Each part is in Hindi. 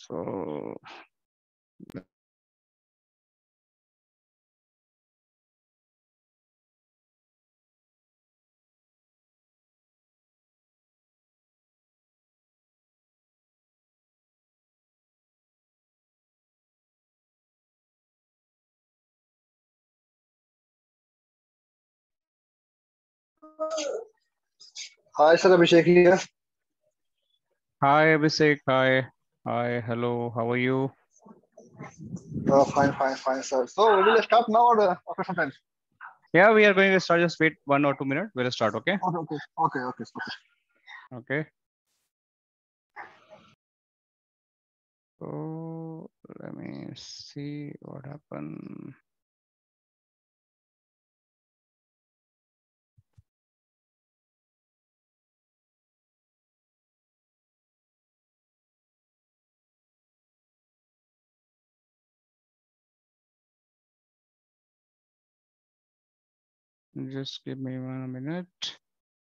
So Hi, sir, Abhishek here. hi Abhishek, hi, hello, how are you? Fine, sir. So, we will start now or after some time? Yeah, we are going to start. Just wait 1 or 2 minutes. We'll start. Okay. Okay. Okay. So let me see what happened. Just give me 1 minute.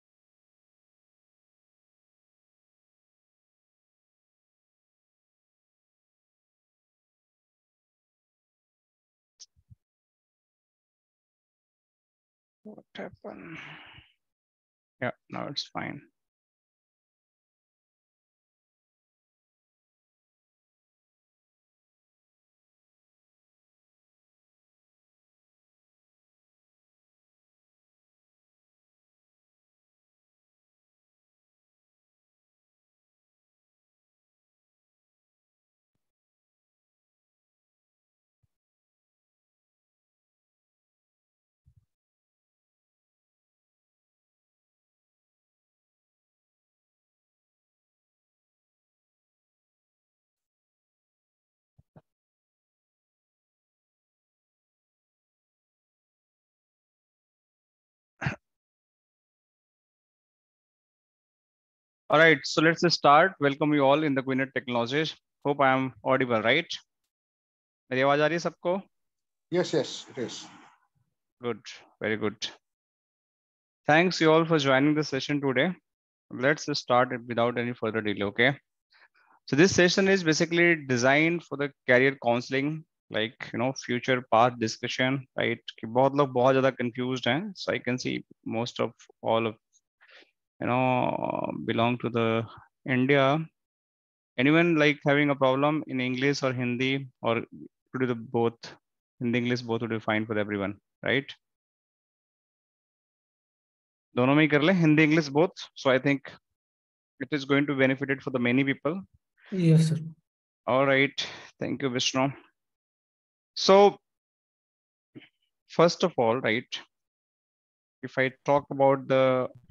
What happened? Yeah, now it's fine. All right, so let's just start. Welcome you all in the Queenet Technologies. Hope I am audible, right? मेरी आवाज आ रही है सबको? Yes, it is. Good, very good. Thanks you all for joining the session today. Let's just start it without any further delay, okay? So this session is basically designed for the career counseling, like future path discussion, right? कि बहुत लोग बहुत ज़्यादा confused हैं. So I can see most of all of belong to the India. Anyone like having a problem in English or Hindi, or to do the both? Hindi English both would be fine for everyone, right? दोनों में ही कर ले, Hindi English both. So I think it is going to benefit it for the many people. Yes, sir. All right, thank you, Vishnu. So first of all, right, if I talk about the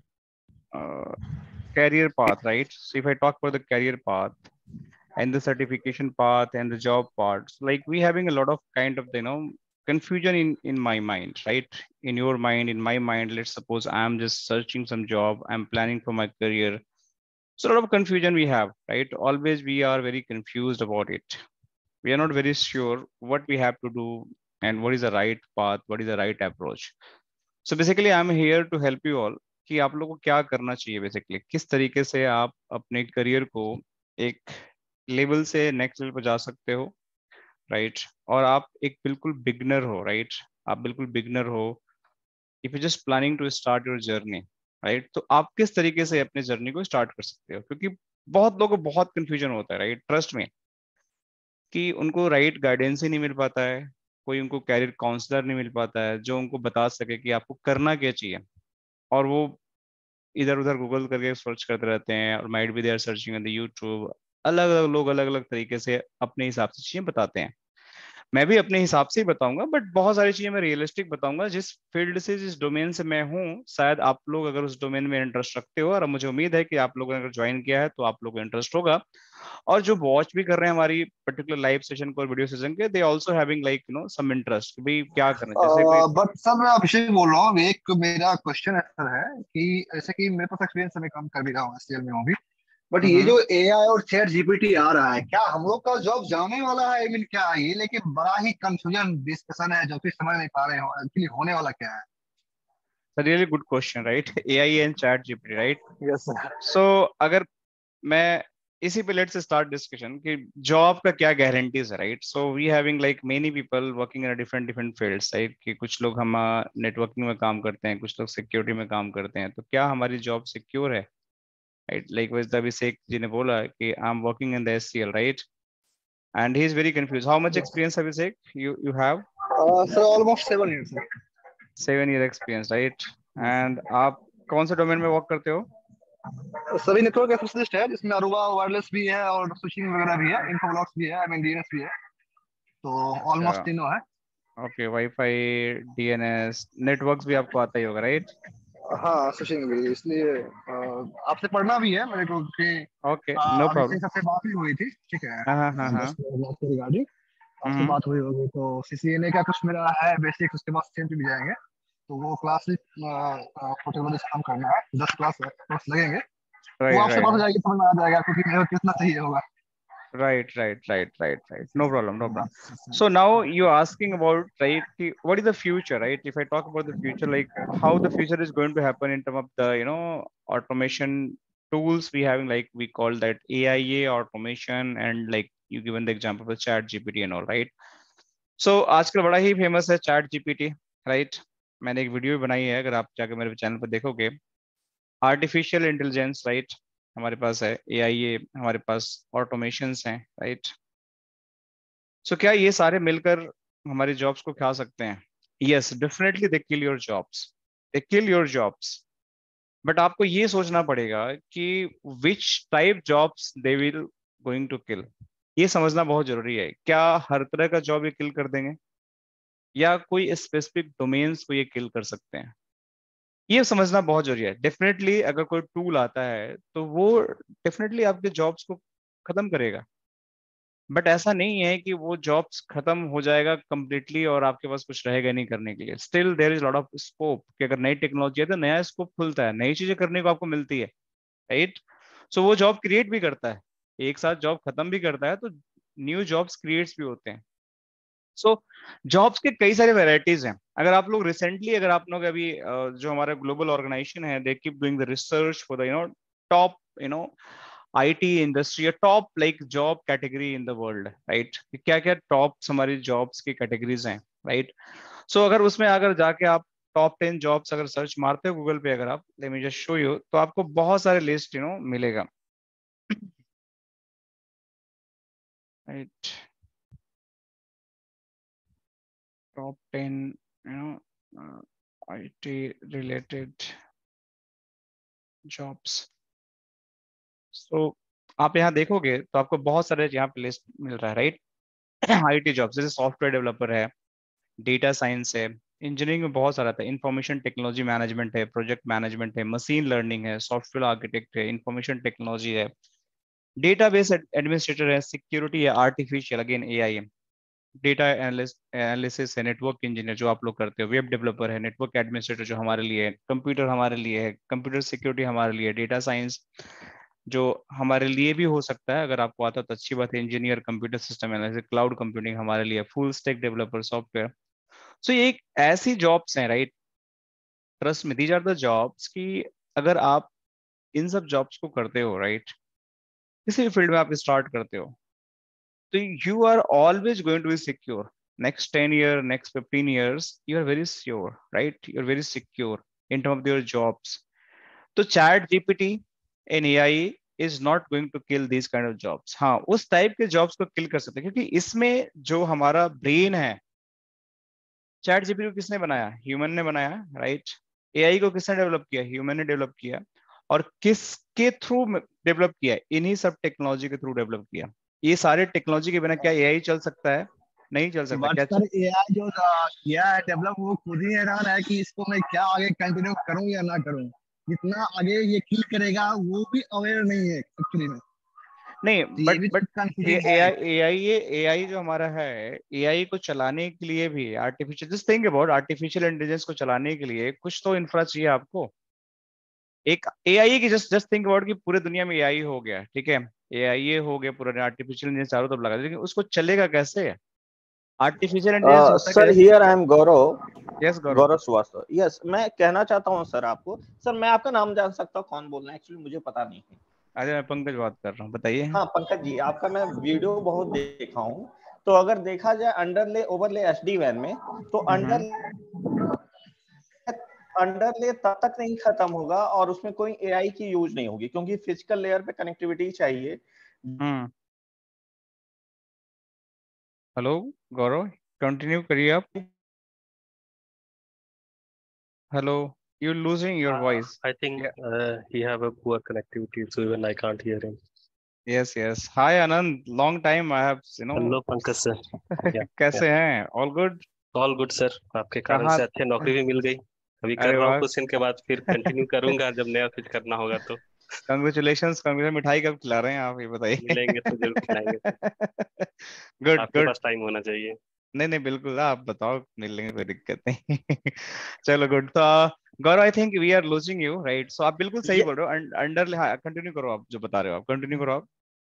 career path, right? So if I talk about the career path and the certification path and the job parts, like we having a lot of kind of confusion in my mind, right? In your mind, in my mind. Let's suppose I'm just searching some job, I'm planning for my career. So a lot of confusion we have, right? Always we are very confused about it. We are not very sure what we have to do and what is the right path, what is the right approach. So basically I'm here to help you all कि आप लोगों को क्या करना चाहिए, बेसिकली किस तरीके से आप अपने करियर को एक लेवल से नेक्स्ट लेवल पर जा सकते हो, राइट? और आप एक बिल्कुल बिगनर हो, राइट? आप बिल्कुल बिगनर हो, if you just planning to start your journey, right? तो आप किस तरीके से अपने जर्नी को स्टार्ट कर सकते हो, क्योंकि बहुत लोगों को बहुत कंफ्यूजन होता है, राइट? ट्रस्ट में कि उनको राइट गाइडेंस ही नहीं मिल पाता है, कोई उनको कैरियर काउंसलर नहीं मिल पाता है जो उनको बता सके कि आपको करना क्या चाहिए। और वो इधर उधर गूगल करके सर्च करते रहते हैं, और might be they are searching on the YouTube. अलग अलग लोग अलग अलग तरीके से अपने हिसाब से चीजें बताते हैं। मैं भी अपने हिसाब से ही बताऊंगा, बट बहुत सारी चीजें मैं रियलिस्टिक बताऊंगा जिस फील्ड से, जिस डोमेन से मैं हूँ। शायद आप लोग अगर उस डोमेन में इंटरेस्ट रखते हो, और मुझे उम्मीद है कि आप लोगों ने अगर ज्वाइन किया है तो आप लोगों को इंटरेस्ट होगा। और जो वॉच भी कर रहे हैं हमारी पर्टिकुलर लाइव सेशन को और वीडियो सेशन के, they also having like some interest, भाई क्या करना, जैसे कोई। बट सर, मैं अभिषेक बोल रहा हूँ। एक मेरा क्वेश्चन ऐसा है कि जैसे कि मेरे पास एक्सपीरियंस है, मैं काम कर भी रहा हूँ, एसटीएल में हूँ भी। बट ये हम्म। जो एआई और चैट जीपीटी आ रहा है, क्या हम लोग का जॉब जाने वाला है? आई मीन, क्या ये लेके बड़ा ही कंफ्यूजन डिस्कशन है, जो कि समझ नहीं पा रहे हो एक्चुअली होने वाला क्या है। Really good question, right? AI and chat GPT, right? Yes sir. So अगर मैं इसी पे लेट्स स्टार्ट डिस्कशन कि जॉब का क्या गारंटीज है, right? So we having like many people working in different different fields, right? कि कुछ लोग हम नेटवर्किंग में काम करते हैं, कुछ लोग सिक्योरिटी में काम करते हैं, तो क्या हमारी जॉब सिक्योर है, राइट? लाइक वैसे अभिषेक जी ने बोला कि I am working in the SCL, right? And he is very confuse. How much experience Abhishek you have? Sir almost 7 years sir. 7 year experience, right? And आप कौन से डोमेन में वर्क करते हो? सभी नेटवर्क स्पेशलिस्ट है, जिसमें अरुवा वायरलेस भी है और स्विचिंग वगैरह भी है, इन्फोब्लॉक्स भी है, आई मीन डीएनएस भी है, तो अच्छा, ऑलमोस्ट तीनों है। ओके, वाईफाई, डीएनएस, नेटवर्क्स भी आपको आता ही होगा, राइट? हाँ स्विचिंग भी, इसलिए आपसे पढ़ना भी है मेरे को कि ओके, नो प्रॉब्लम। अभिषेक आपसे बात भी हुई थी, ठीक है, हाँ हाँ हाँ हाँ। बस के रिगार्डिंग आपसे हम्म। बात हुई होगी, तो सीसीएनए का कुछ मेरा है बेसिक, उसके बाद सेंट भी जाएंगे, तो वो क्लास पर्टिकुलर काम करना है, 10 क्लास लगेंगे, वो राइट आपसे बात राइट हो जाएगी, समझ में आ जाएगा क्योंकि मेरे को कितना चाहिए होगा। right right right right right no problem, no problem. हाँ, So now you're asking about, right, what is the future, right? If I talk about the future, like how the future is going to happen in terms of the, automation tools we having, like we call that AIA automation, and like you given the example of chat GPT and all, right? So आजकल बड़ा ही फेमस है चैट जीपीटी, राइट? मैंने एक वीडियो भी बनाई है, अगर आप जाकर मेरे चैनल पर देखोगे, आर्टिफिशियल इंटेलिजेंस, राइट? हमारे पास है एआईए, हमारे पास ऑटोमेशंस हैं, राइट? सो क्या ये सारे मिलकर हमारी जॉब्स को खा सकते हैं? Yes, definitely they kill your jobs, they kill your jobs. But आपको ये सोचना पड़ेगा कि which type jobs they will going to kill. ये समझना बहुत जरूरी है। क्या हर तरह का जॉब ये किल कर देंगे, या कोई स्पेसिफिक डोमेन्स को ये किल कर सकते हैं? ये समझना बहुत जरूरी है। डेफिनेटली अगर कोई टूल आता है तो वो डेफिनेटली आपके जॉब्स को खत्म करेगा, बट ऐसा नहीं है कि वो जॉब्स खत्म हो जाएगा कंप्लीटली और आपके पास कुछ रहेगा नहीं करने के लिए। Still there is lot of scope, कि अगर नई टेक्नोलॉजी है तो नया स्कोप खुलता है, नई चीजें करने को आपको मिलती है, राइट? सो वो जॉब क्रिएट भी करता है, एक साथ जॉब खत्म भी करता है, तो न्यू जॉब्स क्रिएट्स भी होते हैं। सो जॉब्स के कई सारे वेराइटीज हैं। अगर आप लोग रिसेंटली, अगर आप लोग अभी जो हमारा ग्लोबल ऑर्गेनाइजेशन है, they keep doing the research for the top IT industry या top like job category in the world, right? क्या क्या टॉप हमारी जॉब्स की कैटेगरीज हैं, राइट? सो अगर उसमें अगर जाके आप टॉप 10 जॉब्स अगर सर्च मारते हो गूगल पे, अगर आप, let me just show you, तो आपको बहुत सारे लिस्ट मिलेगा, right? Top 10 IT related jobs. So आप यहाँ देखोगे तो आपको बहुत सारे यहाँ पे लिस्ट मिल रहा है, राइट? आईटी जॉब्स जैसे सॉफ्टवेयर डेवलपर है, डेटा साइंस है, इंजीनियरिंग में बहुत सारा था, इंफॉर्मेशन टेक्नोलॉजी मैनेजमेंट है, प्रोजेक्ट मैनेजमेंट है, मशीन लर्निंग है, सॉफ्टवेयर आर्किटेक्ट है, इंफॉर्मेशन टेक्नोलॉजी है, डेटाबेस एडमिनिस्ट्रेटर है, सिक्योरिटी है, आर्टिफिशियल अगेन एआई है, डेटा एनालिसिस है, नेटवर्क इंजीनियर जो आप लोग करते हो, वेब डेवलपर है, नेटवर्क एडमिनिस्ट्रेटर जो हमारे लिए है, कंप्यूटर हमारे लिए है, कंप्यूटर सिक्योरिटी हमारे लिए, डेटा साइंस जो हमारे लिए भी हो सकता है, अगर आपको आता है तो अच्छी बात है, engineer computer system analysis, cloud computing हमारे लिए, full stack developer software. So ये एक ऐसी जॉब्स हैं, राइट? ट्रस्ट में, दीज आर द जॉब्स की अगर आप इन सब जॉब्स को करते हो, राइट, किसी भी फील्ड में आप स्टार्ट करते हो, तो you are always going to be secure. Next 10 year, next 15 years, you are very sure, right? You're very secure in terms of your jobs. तो chat GPT and AI is not going to kill these kind of jobs. हाँ, उस टाइप के जॉब्स को किल कर सकते हैं, क्योंकि इसमें जो हमारा ब्रेन है, चैट जीपीटी को किसने बनाया? ह्यूमन ने बनाया, राइट? एआई को किसने डेवलप किया? ह्यूमन ने डेवलप किया। और किसके थ्रू डेवलप किया? इन्हीं सब टेक्नोलॉजी के थ्रू डेवलप किया। ये सारे टेक्नोलॉजी के बिना क्या एआई चल सकता है? नहीं चल सकता। बट क्या सर एआई जो किया है डेवलप, वो खुद ही हैरान है कि इसको मैं क्या आगे कंटिन्यू करूं या ना करूं, जितना आगे ये किल करेगा वो भी अवेयर नहीं है एक्चुअली में, नहीं, तो ये बट भी बट कंफ्यूजिंग है। एआई एआई ये एआई जो हमारा है, एआई को चलाने के लिए भी artificial, just think about artificial intelligence को चलाने के लिए कुछ तो इंफ्रा चाहिए आपको। एक एआई की जस्ट जस्ट थिंक अबाउट कि पूरे दुनिया में एआई हो गया, ठीक है, एआई हो गया पूरा, आर्टिफिशियल इंटेलिजेंस चारों तरफ लगा दिया, लेकिन उसको चलेगा कैसे? आर्टिफिशियल इंटेलिजेंस होता सर कैसे? Here I am Gaurav, yes Gaurav. Gaurav Shrivastava. Yes, मैं कहना चाहता हूँ सर आपको, सर मैं आपका नाम जान सकता हूँ, कौन बोल रहे हैं? एक्चुअली मुझे पता नहीं है। अरे मैं पंकज बात कर रहा हूँ, बताइए। हाँ पंकज जी, आपका मैं वीडियो बहुत देखा हूँ। तो अगर देखा जाए अंडरले ओवरले एसडी वैन में, तो अंडरले तब तक नहीं खत्म होगा और उसमें कोई एआई की यूज नहीं होगी, क्योंकि फिजिकल लेयर पे कनेक्टिविटी चाहिए। हम्म। हेलो गौरव, कंटिन्यू करिए आप। Hello, you losing your voice. I think he have a poor connectivity, so even I can't hear him. Yes yes, hi Anand, long time I have Hello, Pankaj sir. Yeah, yeah. कैसे हैं? All good? All good sir. आपके कारण कहाँ? से अच्छी नौकरी भी मिल गई। अभी कर अरे रहा हूँ वाह, कुछ दिन के बाद, फिर कंटिन्यू करूंगा जब नया कुछ करना होगा तो। कंग्रेचुलेशंस। कंग्रेचुलेशन। मिठाई कब खिला रहे हैं आप, ये बताइए। मिलेंगे तो जरूर खिलाएंगे सर। गुड आपके गुड। पास टाइम होना चाहिए। नहीं नहीं बिल्कुल, आप बताओ, मिल लेंगे, कोई दिक्कत नहीं। चलो गुड। तो Gaurav, I think we are losing you, right? So आप बिल्कुल सही ये बोल रहे हो। अंडर, कंटिन्यू करो, आप जो बता रहे हो, आप कंटिन्यू करो आप।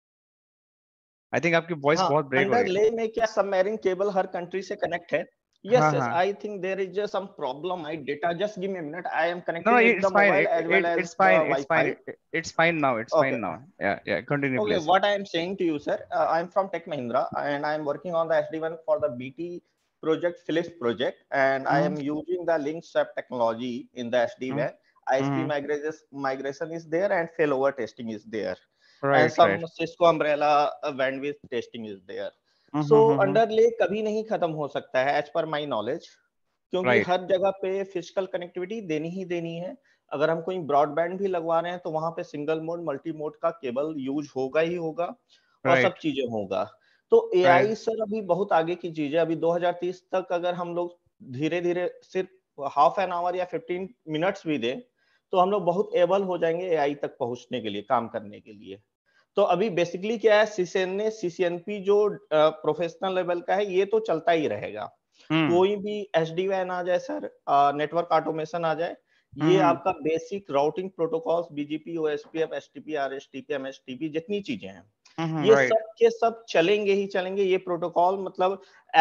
आई थिंक आपकी वॉइस हाँ, बहुत ब्रेक हो रही है। अंडरले में क्या सबमरीन केबल हर कंट्री से कनेक्ट है? हाँ यस यस, हाँ। I think there is some problem my data, just give me a minute, I am No, connecting with it's the fine. mobile as well as It's the fine. It's fine. Wi-Fi. It's fine now. It's Okay. fine now. Yeah, yeah. Continue, Okay, please. what I am saying to you, sir, I am from Tech Mahindra and I am working on the SD1 for the BT project, Philips project, and I Mm-hmm. am using the link swap technology in the SD-WAN. ISP Mm-hmm. migration is there and failover testing is there, and Right, right. some Cisco umbrella bandwidth testing is there. Mm-hmm. So Mm-hmm. underlay कभी नहीं खत्म हो सकता है, as per my knowledge, क्योंकि Right. हर जगह पे फिजिकल कनेक्टिविटी देनी ही देनी है। अगर हम कोई ब्रॉडबैंड भी लगवा रहे हैं तो वहां पे सिंगल मोड मल्टी मोड का केबल यूज होगा ही होगा, और Right. सब चीजें होगा। तो Right. एआई सर अभी बहुत आगे की चीज है। अभी 2030 तक अगर हम लोग धीरे धीरे सिर्फ हाफ एन आवर या 15 मिनट्स भी दें, तो हम लोग बहुत एबल हो जाएंगे एआई तक पहुंचने के लिए, काम करने के लिए। तो अभी बेसिकली क्या है, सीसीएनपी जो प्रोफेशनल लेवल का है, ये तो चलता ही रहेगा। Hmm. कोई भी एसडी वैन आ जाए सर, नेटवर्क ऑटोमेशन आ जाए, ये Mm-hmm. आपका basic routing protocols, BGP, OSPF, STP, RSTP, MSTP, जितनी चीजें हैं, Mm-hmm. ये Right. सब के सब चलेंगे ही चलेंगे। ये प्रोटोकॉल मतलब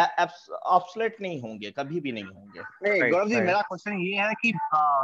ऑब्सोलेट नहीं होंगे, कभी भी नहीं होंगे। नहीं Right. गौरव जी, Right. मेरा क्वेश्चन ये है कि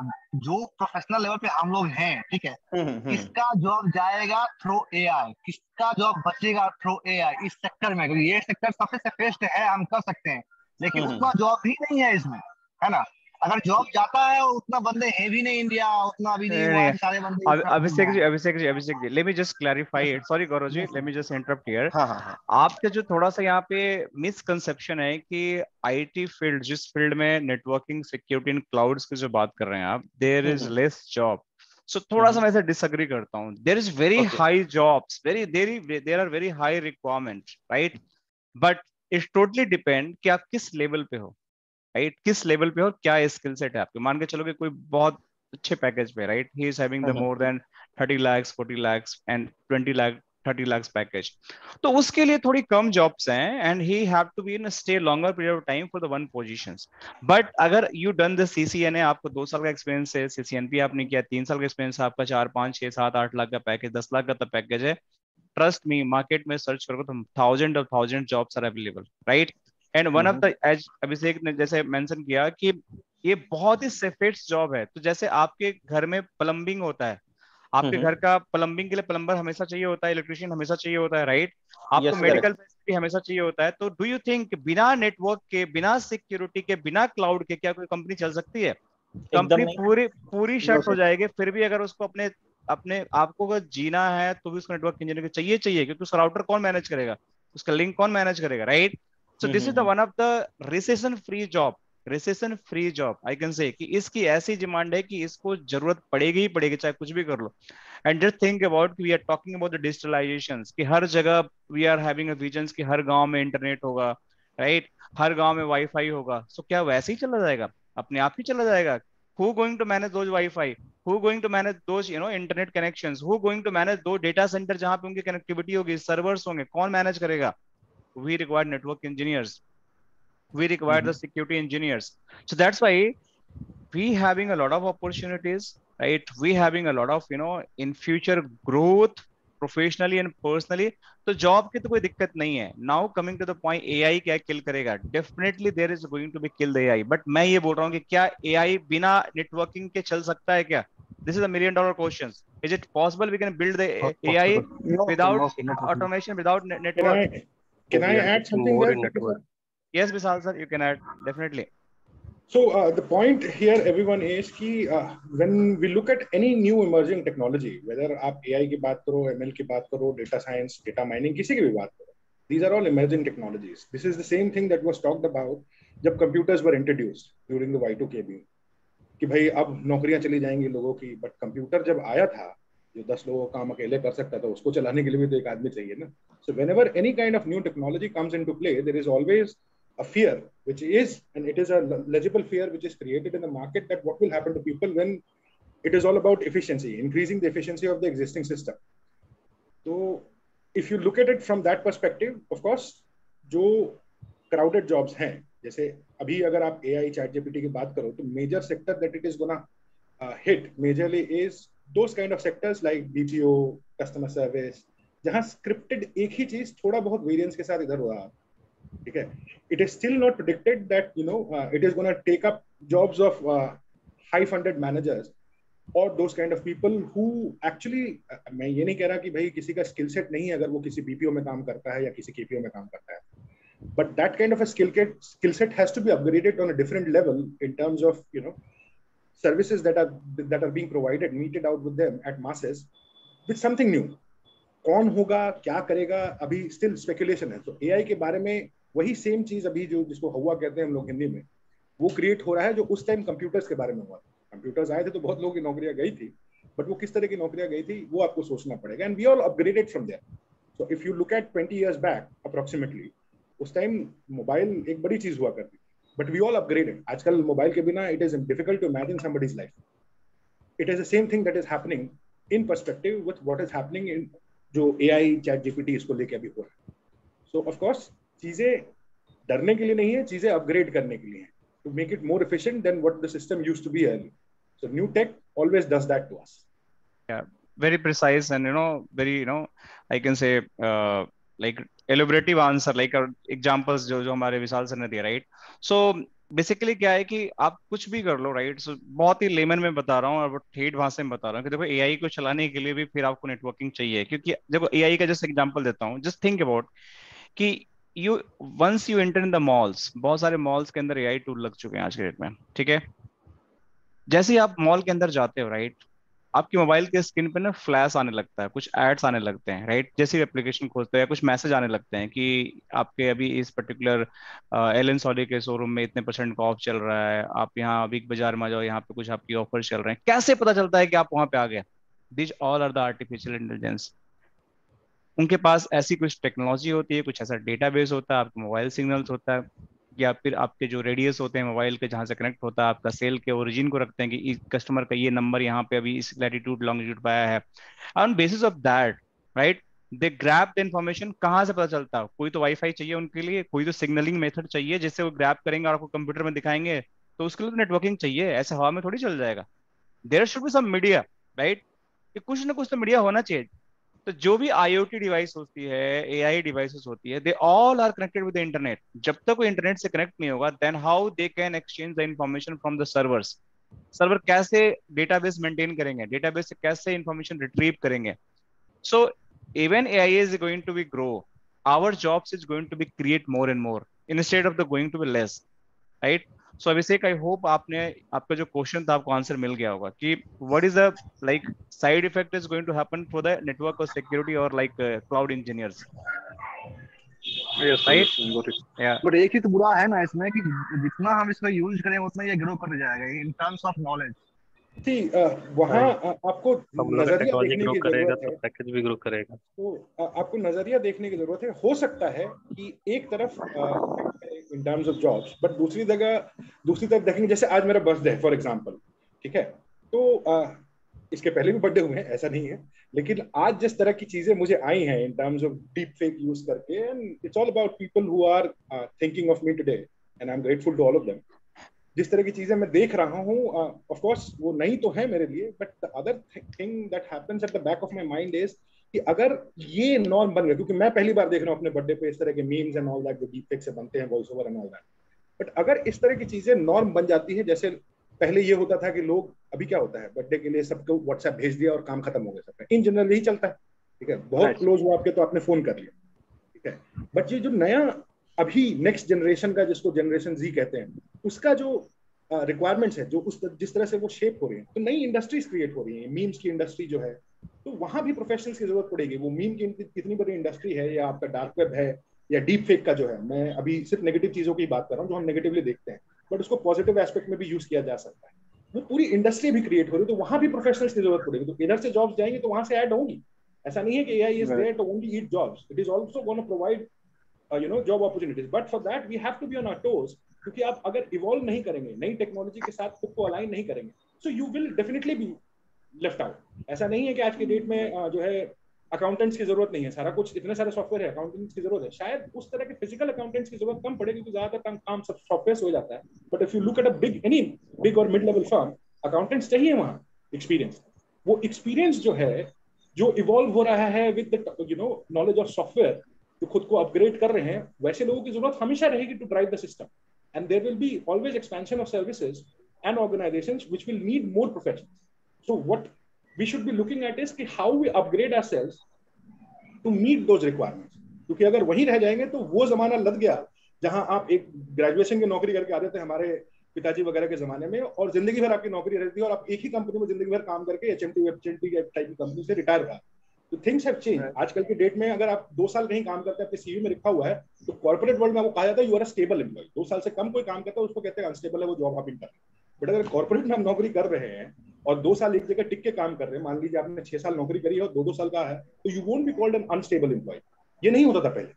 जो प्रोफेशनल लेवल पे हम लोग हैं, ठीक है, हम्म। किसका जॉब जाएगा थ्रू एआई, किसका जॉब बचेगा थ्रू एआई इस सेक्टर में? क्योंकि ये सेक्टर सबसे सेफेस्ट है, हम कर सकते हैं, लेकिन उतना जॉब भी नहीं है इसमें, है ना? अगर जॉब जाता है, उतना बंदे हैं भी नहीं, इंडिया उतना अभी नहीं हुआ नहीं, है कि सारे बंदे इस तरफ अभिषेक जी, जाएं। Abhishek ji, let me just clarify it. Sorry Gaurav ji, yes let me just interrupt here. हाँ हाँ हाँ। आपके जो थोड़ा सा यहाँ पे मिसकंसेप्शन है कि आईटी फील्ड, जिस फील्ड में नेटवर्किंग, सिक्योरिटी एंड क्लाउड्स की जो बात कर रहे हैं आप, there is hmm less job. So थोड़ा सा मैं इसे डिसएग्री करता हूँ। There is very okay. High jobs, very there are very high requirement, right? But it totally depend कि आप किस लेवल पे हो, राइट? किस लेवल पे हो, क्या स्किल सेट है आपके। मान के चलो कि कोई बहुत अच्छे पैकेज पे, right, he is having the more than 30 lakhs, 40 lakhs and 20 lakh, 30 lakhs package, तो उसके लिए थोड़ी कम जॉब्स हैं, and he have to be in stay longer period of time for the one positions. But अगर यू डन द सीसीएनए, आपको 2 साल का एक्सपीरियंस है, सीसीएनपी आपने किया 3 साल का एक्सपीरियंस है आपका, 4 5 6 7 8 लाख का पैकेज, 10 लाख का तो पैकेज है। ट्रस्ट मी, मार्केट में सर्च करोगे तो thousand jobs are available, right? And one of the, as Abhishek ने जैसे मेंशन किया कि ये बहुत ही सेफेस्ट जॉब है। तो जैसे आपके घर में प्लम्बिंग होता है, आपके घर का प्लम्बिंग के लिए प्लम्बर हमेशा चाहिए होता है, इलेक्ट्रिशियन हमेशा चाहिए होता है, राइट? आपको यस करेक्ट। मेडिकल फैसिलिटी हमेशा चाहिए होता है। तो डू यू थिंक बिना नेटवर्क के, बिना सिक्योरिटी के, बिना क्लाउड के क्या कोई कंपनी चल सकती है? एकदम कंपनी नहीं। पूरी पूरी नो शट हो सर। जाएगी। फिर भी अगर उसको अपने अपने आपको अगर जीना है तो भी उसको नेटवर्क इंजीनियर चाहिए, क्योंकि उसका राउटर कौन मैनेज करेगा, उसका लिंक कौन मैनेज करेगा, right? So this is the one of the recession free job, recession free job I can say, कि इसकी ऐसी डिमांड है कि इसको जरूरत पड़ेगी ही पड़ेगी, चाहे कुछ भी कर लो। And just think about, we are talking about the digitalization, कि हर जगह we are having a vision कि हर गांव में इंटरनेट होगा, राइट? हर गांव में वाईफाई होगा। सो क्या वैसे ही चला जाएगा? अपने आप ही चला जाएगा? who going to manage those Wi-Fi, who going to manage those internet connections, who going to manage दो data center जहां पे उनकी कनेक्टिविटी होगी, सर्वर्स होंगे, कौन मैनेज करेगा? We require network engineers, we require the security engineers. So that's why we having a lot of opportunities, right? We having a lot of in future growth professionally and personally. तो जॉब की तो कोई दिक्कत नहीं है। Now coming to the point, AI क्या किल करेगा? Definitely there is going to be kill the AI, but मैं ये बोल रहा हूँ कि क्या एआई बिना नेटवर्किंग के चल सकता है क्या? This is a $1 million question. Is it possible we can build the AI No, without no, automation, without network? Can I We are add fixing something more there, in Dr. network. Sir? Yes, Vishal sir, you can add definitely. So the point here, everyone, is कि when we look at any new emerging technology, whether आप AI की बात करो, ML की बात करो, data science, data mining, किसी की भी बात करो, these are all emerging technologies. This is the same thing that was talked about जब computers were introduced during the Y2K boom. कि भाई अब नौकरियां चली जाएंगी लोगों की, बट कंप्यूटर जब आया था जो 10 लोगों का काम अकेले कर सकता था, उसको चलाने के लिए भी तो एक आदमी चाहिए ना. So whenever any kind of new technology comes into play, there is always a fear, which is, and it is a legible fear which is created in the market, that what will happen to people when it is all about efficiency, increasing the efficiency of the existing system. So if you look at it from that perspective, of course, जो crowded jobs हैं, जैसे अभी अगर आप AI chat GPT की बात करो, तो major sector that it is gonna hit majorly is those kind of sectors like BPO, customer service, जहाँ scripted एक ही चीज थोड़ा बहुत variance के साथ इधर हो रहा है, ठीक है. It is still not predicted that it is gonna take up jobs of high funded managers or those kind of people who actually, मैं ये नहीं कह रहा कि भाई किसी का skill set नहीं है अगर वो किसी BPO में काम करता है या किसी KPO में काम करता है. But that kind of a skill set has to be upgraded on a different level in terms of services that are being provided, meted out with them at masses with something new. कौन होगा, क्या करेगा, अभी still speculation है. तो AI के बारे में वही सेम चीज अभी जो जिसको हवा कहते हैं हम लोग हिंदी में, वो क्रिएट हो रहा है जो उस टाइम कंप्यूटर्स के बारे में हुआ था. कंप्यूटर्स आए थे तो बहुत लोगों की नौकरियां गई थी, बट वो किस तरह की नौकरियां गई थी वो आपको सोचना पड़ेगा. And we all upgraded from there. So if you look at 20 years back approximately, उस टाइम मोबाइल एक बड़ी चीज हुआ करती थी, बट वी ऑल अपग्रेडेड. आजकल मोबाइल के बिना it is difficult to imagine somebody's life. It is the same thing that is happening in perspective with what is happening in जो AI चैट GPT इसको लेके अभी हो रहा है. सो ऑफ कोर्स चीजें डरने के लिए नहीं है, चीजें अपग्रेड करने के लिए हैं, to make it more efficient than what the system used to be earlier. So new tech always does that to us. Yeah, very precise and very I can say like elaborative answer, like examples जो हमारे विशाल सर ने दिया, right? So बेसिकली क्या है कि आप कुछ भी कर लो, राइट. सो बहुत ही लेमन में बता रहा हूँ और ठेठ भाषा में बता रहा हूँ कि देखो AI को चलाने के लिए भी फिर आपको नेटवर्किंग चाहिए, क्योंकि देखो AI का जैसे एग्जांपल देता हूँ, जस्ट थिंक अबाउट कि once you enter in the malls, बहुत सारे मॉल्स के अंदर AI टूल लग चुके हैं आज के डेट में, ठीक है. जैसे ही आप मॉल के अंदर जाते हो, राइट, आपकी मोबाइल के स्क्रीन पे ना फ्लैश आने लगता है, कुछ एड्स आने लगते हैं, राइट. जैसे एप्लीकेशन खोलते हैं कुछ मैसेज आने लगते हैं कि आपके अभी इस पर्टिकुलर एलन सॉडी के शोरूम में इतने % का ऑफ चल रहा है, आप यहाँ बिग बाजार में जाओ, यहाँ पे कुछ आपकी ऑफर चल रहे हैं. कैसे पता चलता है कि आप वहां पे आ गए? This all are the artificial intelligence. उनके पास ऐसी कुछ टेक्नोलॉजी होती है, कुछ ऐसा डेटाबेस होता है, आपका मोबाइल सिग्नल्स होता है, या फिर आपके जो रेडियस होते हैं मोबाइल के जहां से कनेक्ट होता है, आपका सेल के ओरिजिन को रखते हैं कि कस्टमर का ये नंबर यहाँ पे अभी इस लैटिट्यूड लॉन्गिट्यूड पे आया है. On basis of that, right, they grab the information. कहाँ से पता चलता है? कोई तो वाईफाई चाहिए उनके लिए, कोई तो सिग्नलिंग मेथड चाहिए जिससे वो ग्रैब करेंगे और आपको कंप्यूटर में दिखाएंगे. तो उसके लिए तो नेटवर्किंग चाहिए, ऐसे हवा में थोड़ी चल जाएगा. There should be some media, right. कुछ ना कुछ तो मीडिया होना चाहिए. तो जो भी IoT डिवाइस होती है, AI डिवाइसेस होती है, they all are connected with the internet. जब तक वो इंटरनेट से कनेक्ट नहीं होगा, then how they can exchange the information from the servers. Server कैसे डेटाबेस मेंटेन करेंगे, डेटाबेस से कैसे इंफॉर्मेशन रिट्रीव करेंगे? So even AI is going to be grow, our jobs is going to be create more and more instead of the going to be less, right. So Abhishek, I hope आपका जो क्वेश्चन था आपको आंसर मिल गया होगा कि what is the like side effect is going to happen for the network और सिक्योरिटी और like cloud engineers, Yes, sir, right. yes, got it. या बट एक ही तो बुरा है ना इसमें कि जितना हम इसका यूज करें उतना ये ग्रो कर जाएगा in terms of knowledge. See, वहाँ आपको हम लोग का नजरिया टेक्नोलॉजी देखने ग्रो की करेगा जरूरत तो है. पैकेज भी ग्रो करेगा. तो आपको नजरिया देखने की जरूरत है. हो सकता है कि एक तरफ in terms of jobs, but दूसरी तरफ देखेंगे. जैसे आज मेरा बर्थडे है फॉर एग्जांपल, ठीक है, तो इसके पहले भी बर्थडे हुए हैं, ऐसा नहीं है, लेकिन आज जिस तरह की चीजें मुझे आई हैं in terms of deep fake use करके, and it's all about people who are thinking of me today, and I am grateful to all of them. जिस तरह की चीजें मैं देख रहा हूँ, ऑफ कोर्स वो नई तो है मेरे लिए, but the other thing that happens at the back of my mind इज कि अगर ये नॉर्म बन गया, क्योंकि मैं पहली बार देख रहा हूँ अपने बर्थडे पे इस तरह के मीम्स एंड ऑल दैट जो डीप फेक से बनते हैं, voice over and all that, but अगर इस तरह की चीजें नॉर्म बन जाती है, जैसे पहले ये होता था कि लोग, अभी क्या होता है, बर्थडे के लिए सबको व्हाट्सएप भेज दिया और काम खत्म हो गया सबका, इन जनरल यही चलता है, ठीक है, बहुत क्लोज हुआ आपके तो आपने फोन कर लिया, ठीक है। बट ये जो नया अभी नेक्स्ट जनरेशन का, जिसको जनरेशन जी कहते हैं, उसका जो रिक्वायरमेंट्स है, जो उस जिस तरह से वो शेप हो रही है, तो नई इंडस्ट्रीज क्रिएट हो रही है, मीम्स की इंडस्ट्री जो है, तो वहां भी प्रोफेशनल्स की जरूरत पड़ेगी। वो मीम की कितनी बड़ी इंडस्ट्री है, या आपका डार्क वेब है, या डीप फेक का जो है, मैं अभी सिर्फ नेगेटिव चीजों की बात कर रहा हूँ जो हम नेगेटिवली देखते हैं, बट उसको पॉजिटिव एस्पेक्ट में भी यूज किया जा सकता है। वो पूरी इंडस्ट्री भी क्रिएट हो रही है, तो वहां भी प्रोफेशनल्स की जरूरत पड़ेगी। तो इधर से जॉब्स जाएंगी तो वहां से ऐड होंगी। ऐसा नहीं है कि AI is there to only eat jobs, it is also gonna provide job opportunities, but for that we have to be on our toes, क्योंकि आप अगर इवॉल्व नहीं करेंगे, नई टेक्नोलॉजी के साथ खुद को अलाइन नहीं करेंगे, so you will definitely be left out. ऐसा नहीं है कि आज के डेट में जो है अकाउंटेंट्स की जरूरत नहीं है, सारा कुछ इतने सारे सॉफ्टवेयर है, अकाउंटेंट्स की जरूरत है, शायद उस तरह के फिजिकल अकाउंटेंट्स की जरूरत कम पड़ेगी क्योंकि ज्यादातर काम सब सॉफ्टवेयर हो जाता है। But if you look at a any big और मिड लेवल फर्म, अकाउंटेंट्स चाहिए वहां एक्सपीरियंस। वो एक्सपीरियंस जो है, जो इवॉल्व हो रहा है with the knowledge of software, जो खुद को अपग्रेड कर रहे हैं, वैसे लोगों की जरूरत हमेशा रहेगी to drive the system. And there will be always expansion of services and organizations which will need more professionals. So what we should be looking at is कि how we upgrade ourselves to meet those requirements। क्योंकि अगर वहीं रह जाएंगे तो वो जमाना लग गया जहां आप एक ग्रेजुएशन की नौकरी करके आते थे हमारे पिताजी वगैरह के जमाने में, और जिंदगी भर आपकी नौकरी रहती है और आप एक ही कंपनी में जिंदगी भर काम करके एचएमटी टाइप की कंपनी से रिटायर हुआ। तो थिंग्स हैव चेंज। आजकल के डेट में अगर आप 2 साल कहीं काम करते हैं, आपके सीवी में लिखा हुआ है, तो कॉर्पोरेट वर्ल्ड में आपको कहा जाता है you are a stable employee. 2 साल से कम कोई काम करता है उसको कहते हैं अनस्टेबल है, वो जॉब हॉपिंग कर रहे हैं। बट अगर कॉर्पोरेट में हम नौकरी कर रहे हैं और 2 साल एक जगह टिक के काम कर रहे हैं, मान लीजिए आपने 6 साल नौकरी करी है और 2-2 साल का है, तो you won't be called an unstable employee. ये नहीं होता था पहले।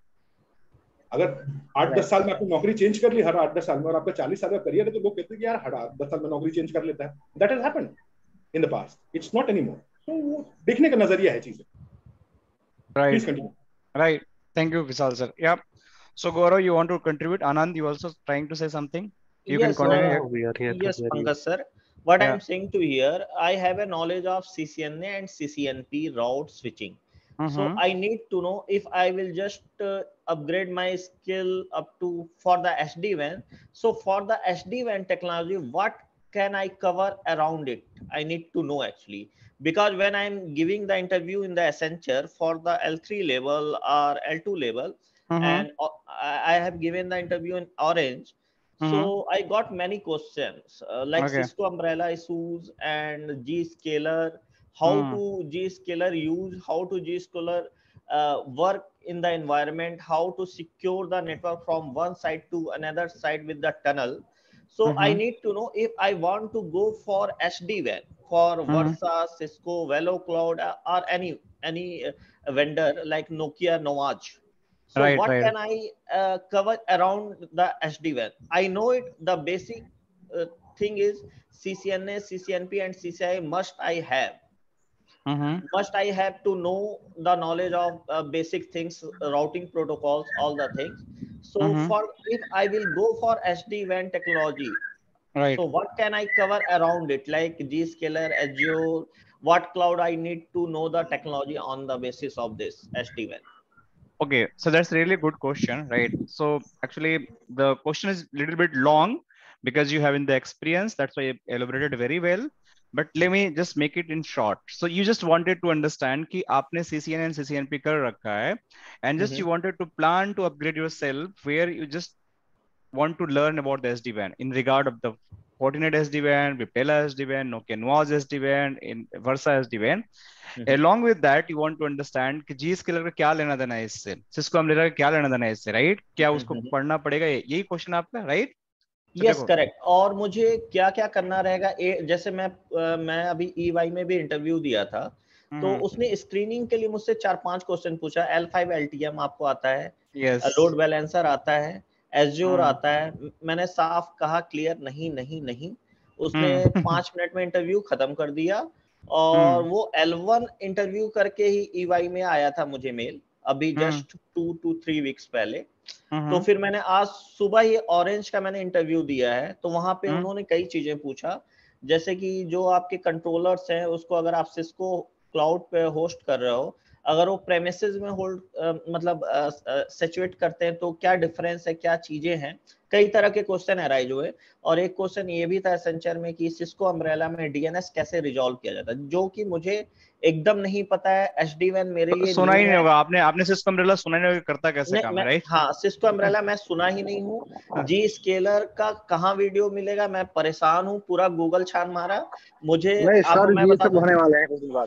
अगर 8-10 साल में आपने नौकरी चेंज कर ली, हर 8-10 साल में, और आपका 40 साल का करियर है, तो लोग कहते हैं कि यार हर 8-10 साल में नौकरी चेंज कर लेता है। That has happened in the past, it's not anymore. तो वो देखने का नजरिया है चीजें। Right. Please continue. Right. Thank you, Vishal sir. Yeah. So Gaurav, you want to contribute? Anand, you also trying to say something? You can Yes, continue. Yeah. We are here to yes, hear you. Pankaj sir. What Yeah. I'm saying to here, I have a knowledge of CCNA and CCNP route switching. So Mm-hmm. I need to know if I will just upgrade my skill up to for the SD-WAN. So for the SD-WAN technology, what can I cover around it? I need to know actually, because when I'm giving the interview in the Accenture for the L3 level or L2 level, Mm-hmm. and I have given the interview in Orange. Mm-hmm. So I got many questions like Okay. Cisco umbrella issues and G-scaler, how Mm. to G-scaler use, how to G-scaler work in the environment, how to secure the network from one side to another side with the tunnel. So I Mm-hmm. need to know if I want to go for SD-WAN for Mm-hmm. Versa, Cisco, Velo Cloud, or any vendor like Nokia, Novage. So Right. what Right. can I cover around the SD-WAN? I know it. The basic thing is CCNA, CCNP, and CCI must I have. Mm-hmm. Must I have to know the knowledge of basic things, routing protocols, all the things. So Mm-hmm. for if I will go for SD-WAN technology, Right. so what can I cover around it, like Zscaler, Azure? What cloud I need to know the technology on the basis of this SD-WAN? Okay. So that's really good question, right? So actually, the question is a little bit long because you have in the experience. That's why you elaborated very well. But let me just make it in short. So you just wanted to understand कि आपने CCN and CCNP कर रखा है, and just you Mm-hmm. wanted to plan to upgrade yourself where you just want to learn about the SD-WAN in regard of the Fortinet SD-WAN, Viptela SD-WAN, Nokia Nuage SD-WAN, in Versa SD-WAN. Mm-hmm. Along with that, you want to understand कि G-Scaler का क्या लेना देना है इससे, Cisco umbrella का क्या लेना देना है इससे, right? क्या उसको Mm-hmm. पढ़ना पड़ेगा, यही क्वेश्चन आपका, right? तो यस देखो, करेक्ट। और मुझे क्या क्या करना रहेगा, जैसे मैं अभी EY में भी इंटरव्यू दिया था, तो उसने स्क्रीनिंग के लिए मुझसे 4-5 क्वेश्चन पूछा। L5 LTM आपको आता है, yes, लोड बैलेंसर आता है, एज्योर आता है। मैंने साफ कहा क्लियर नहीं नहीं नहीं। उसने 5 मिनट में इंटरव्यू खत्म कर दिया, और वो L1 इंटरव्यू करके ही EY में आया था मुझे मेल, अभी जस्ट 2 to 3 वीक्स पहले। तो फिर मैंने आज सुबह ही ऑरेंज का मैंने इंटरव्यू दिया है, तो वहां पे उन्होंने कई चीजें पूछा, जैसे कि जो आपके कंट्रोलर्स हैं उसको अगर आप सिस्को क्लाउड पे होस्ट कर रहे हो, अगर वो प्रेमिसेस में होल्ड मतलब सिचुएट करते हैं तो क्या डिफरेंस है, क्या चीजें हैं, कई तरह के क्वेश्चन अराइज हुए। और एक क्वेश्चन ये भी था एसेंचर में कि सिस्को अम्ब्रेला में डीएनएस कैसे रिजॉल्व किया जाता है, जो कि मुझे एकदम नहीं पता है। एसडी-वैन मेरे लिए सुना न्यू ही नहीं है। होगा आपने, आपने सिस्टम अम्ब्रेला सुना ही नहीं होगा, करता कैसे नहीं, काम मैं है, राइट? हाँ सिस्को अम्ब्रेला मैं सुना ही नहीं हूँ। जी स्केलर का कहाँ वीडियो मिलेगा, मैं परेशान हूँ, पूरा गूगल छान मारा। मुझे नहीं आपको सर, मैं ये बता सब दूं, होने वाले हैं कुछ दिन बाद।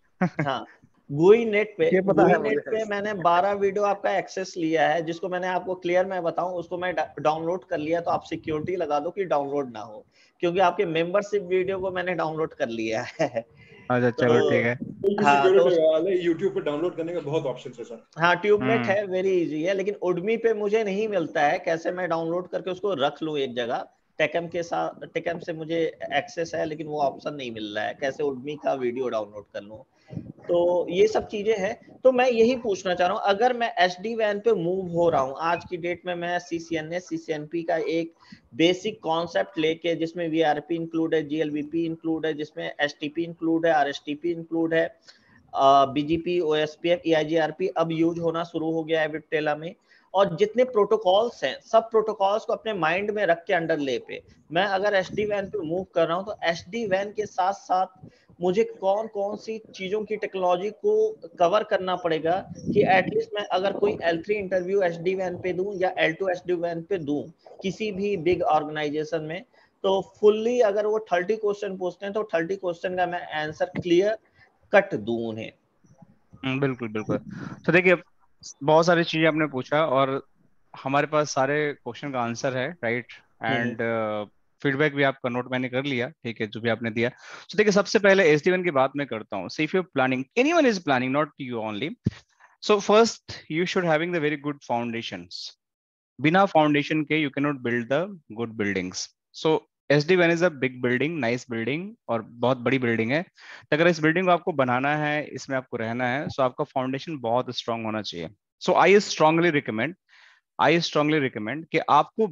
हाँ गूई नेट पे, ये पता गूई है नेट मुझे। पे मैंने 12 वीडियो आपका एक्सेस लिया है, जिसको मैंने आपको क्लियर मैं बताऊं, उसको मैं डाउनलोड कर लिया। तो आप सिक्योरिटी लगा दो कि डाउनलोड ना हो, क्योंकि आपके मेंबरशिप वीडियो को मैंने डाउनलोड कर लिया है। अच्छा चलो ठीक तो है। कोई भी हाँ तो सिक्योरिटी लगा ले, यूट्यूब पे डाउनलोड करने का बहुत ऑप्शन है सर। हाँ ट्यूबनेट हम्म है, वेरी इजी है, लेकिन उडमी पे मुझे नहीं मिलता है। कैसे मैं डाउनलोड करके उसको रख लूं एक जगह, टेकम के साथ, टेकम से मुझे एक्सेस है, लेकिन वो ऑप्शन नहीं मिल रहा है, कैसे उडमी का वीडियो डाउनलोड कर लूं। तो ये सब चीजें हैं। तो मैं यही पूछना चाह रहा हूँ, अगर मैं एसडी वैन पे मूव हो रहा हूँ आज की डेट में, मैं सीसीएनए सीसीएनपी का एक बेसिक कॉन्सेप्ट लेके, जिसमें वीआरपी इंक्लूड है, जीएलवीपी इंक्लूड है, जिसमें एसटीपी इंक्लूड है, आरएसटीपी इंक्लूड है, बीजीपी, ओएसपीएफ, ईआईजीआरपी अब यूज होना शुरू हो गया है विप्टेला में। और जितने प्रोटोकॉल्स हैं, सब प्रोटोकॉल्स को अपने माइंड में रख के अंडर ले पे मैं अगर एसडी वैन पे मूव कर रहा हूँ, तो एसडी वैन के साथ साथ मुझे कौन कौन सी चीजों की टेक्नोलॉजी को कवर करना पड़ेगा कि एटलीस्ट मैं अगर कोई L3 इंटरव्यू एसडी वैन पे दूं या L2 एसडी वैन पे दूं किसी भी बिग ऑर्गेनाइजेशन में, तो फुल्ली अगर वो 30 क्वेश्चन पूछते हैं तो 30 क्वेश्चन का मैं आंसर क्लियर कट दूं उन्हें। बिल्कुल बिल्कुल। तो देखिए, बहुत सारी चीजें आपने पूछा और हमारे पास सारे क्वेश्चन का आंसर है, राइट? हम्म एंड फीडबैक भी आपका नोट मैंने कर लिया, ठीक है, जो भी आपने दिया। तो देखिए, सबसे पहले एसडी1 की बात मैं करता हूँ। See if you planning, anyone is planning, not you only, so first you should having the very good foundations. बिना फाउंडेशन के you can not build the good buildings. So SD1 is a big building, nice building, और बहुत बड़ी बिल्डिंग है। तो अगर इस बिल्डिंग को आपको बनाना है, इसमें आपको रहना है, सो आपका फाउंडेशन बहुत स्ट्रांग होना चाहिए। सो आई स्ट्रांगली रिकमेंड कि आपको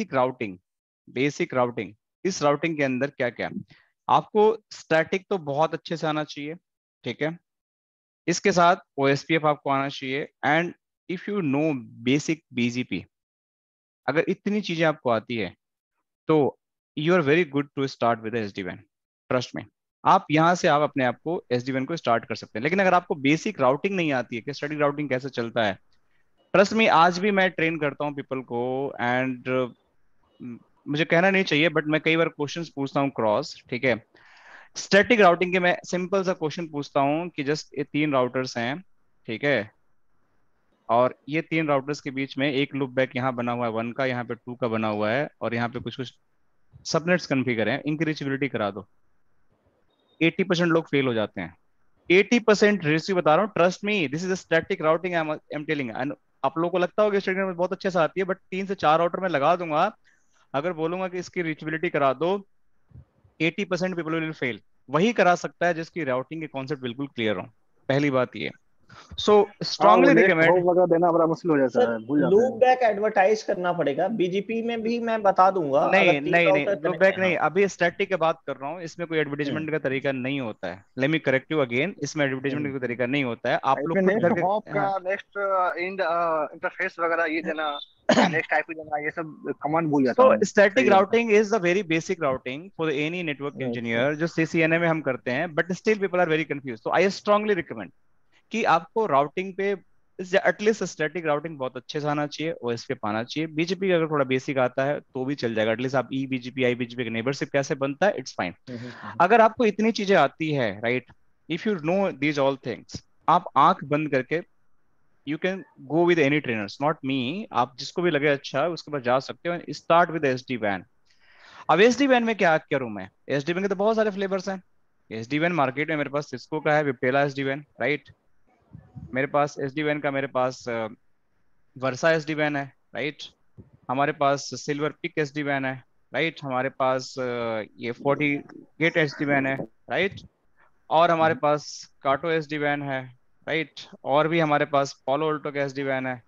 बेसिक राउटिंग, इस राउटिंग के अंदर क्या क्या, आपको स्टैटिक तो बहुत अच्छे से आना चाहिए, ठीक है। इसके साथ OSPF आपको आना चाहिए, and if you know basic BGP, अगर इतनी चीजें आपको आती है तो you are very good to start with SD-WAN। Trust me, आप यहाँ से आप अपने आप को SD-WAN को स्टार्ट कर सकते हैं। लेकिन अगर आपको बेसिक राउटिंग नहीं आती है कि स्टैटिक राउटिंग कैसे चलता है, ट्रस्ट में आज भी मैं ट्रेन करता हूँ पीपल को, एंड मुझे कहना नहीं चाहिए बट मैं कई बार क्वेश्चंस पूछता हूँ क्रॉस, ठीक है। स्टैटिक राउटिंग के मैं सिंपल सा क्वेश्चन पूछता हूँ कि जस्ट ये 3 राउटर्स हैं, ठीक है, और ये 3 राउटर्स के बीच में एक लूप बैक यहाँ बना हुआ है 1 का, यहाँ पे 2 का बना हुआ है, और यहाँ पे कुछ कुछ सबनेट्स कन्फिगर हैं, इनकी रीचेबिलिटी करा दो। 80% लोग फेल हो जाते हैं। 80% रेशियो बता रहा हूँ, trust me, this is static routing, I am telling. And आप लोगों को लगता होगा स्टैटिक में बहुत अच्छे से आती है, बट 3 से 4 राउटर में लगा दूंगा, अगर बोलूंगा कि इसकी रीचेबिलिटी करा दो, 80% पीपल विल फेल। वही करा सकता है जिसकी राउटिंग के कॉन्सेप्ट बिल्कुल क्लियर हो। पहली बात ये। सो हाँ, वो स्ट्रांगली नेक्स्ट रिकमेंड। होप वगैरह देना बड़ा मुश्किल हो जाता सर है, भूल जाते लूप हैं। बैक एडवर्टाइज करना पड़ेगा, बीजीपी में भी मैं बता दूंगा अगर नहीं 3 नहीं नहीं, राउटर लुक कनेक्ट बैक है। नहीं, हाँ अभी स्टैटिक की बात कर रहा हूँ, इसमें कोई हम्म एडवर्टीजमेंट का तरीका नहीं होता है। Let me correct you again, इसमें एडवर्टीजमेंट का हम्म कोई तरीका नहीं होता है, आप लोग इसमें खुद नेक्स्ट घर के। हॉप का, हाँ। नेक्स्ट इंड इंटरफेस वगैरह ये देना, नेक्स्ट आईपी देना, ये सब कमांड भूल जाता सो हूँ। स्टैटिक सही बात है। Routing is the very basic routing for any network अच्छा इंजीनियर, जो CCNA में हम करते हैं, but still people are very confuse. तो आई स्ट्रांगली रिकमेंड कि आपको राउटिंग पे एटलीस्ट स्टैटिक राउटिंग बहुत अच्छे से आना चाहिए, OSPF आना चाहिए। BGP अगर थोड़ा बेसिक आता है तो भी चल जाएगा, एटलीस्ट आप EBGP IBGP का नेबरशिप कैसे बनता है, इट्स फाइन। अगर आपको इतनी चीजें आती है, right, if you know these all things, आप आंख बंद करके you can go with any trainers, not me, आप जिसको भी लगे अच्छा उसके पास जा सकते हो, स्टार्ट विद SD-WAN। अब SD-WAN में क्या करूं मैं? SD-WAN के तो बहुत सारे फ्लेवर्स हैं। SD-WAN मार्केट में मेरे पास सिस्को का है, विप्टेला SD-WAN, राइट। मेरे पास SD-WAN का, मेरे पास वर्सा SD-WAN है, राइट। हमारे पास सिल्वर पिक SD-WAN है, राइट। हमारे पास ये 40 गेट SD-WAN है, राइट। और हमारे पास काटो SD-WAN है, राइट। और भी हमारे पास पॉलो अल्टो का SD-WAN है।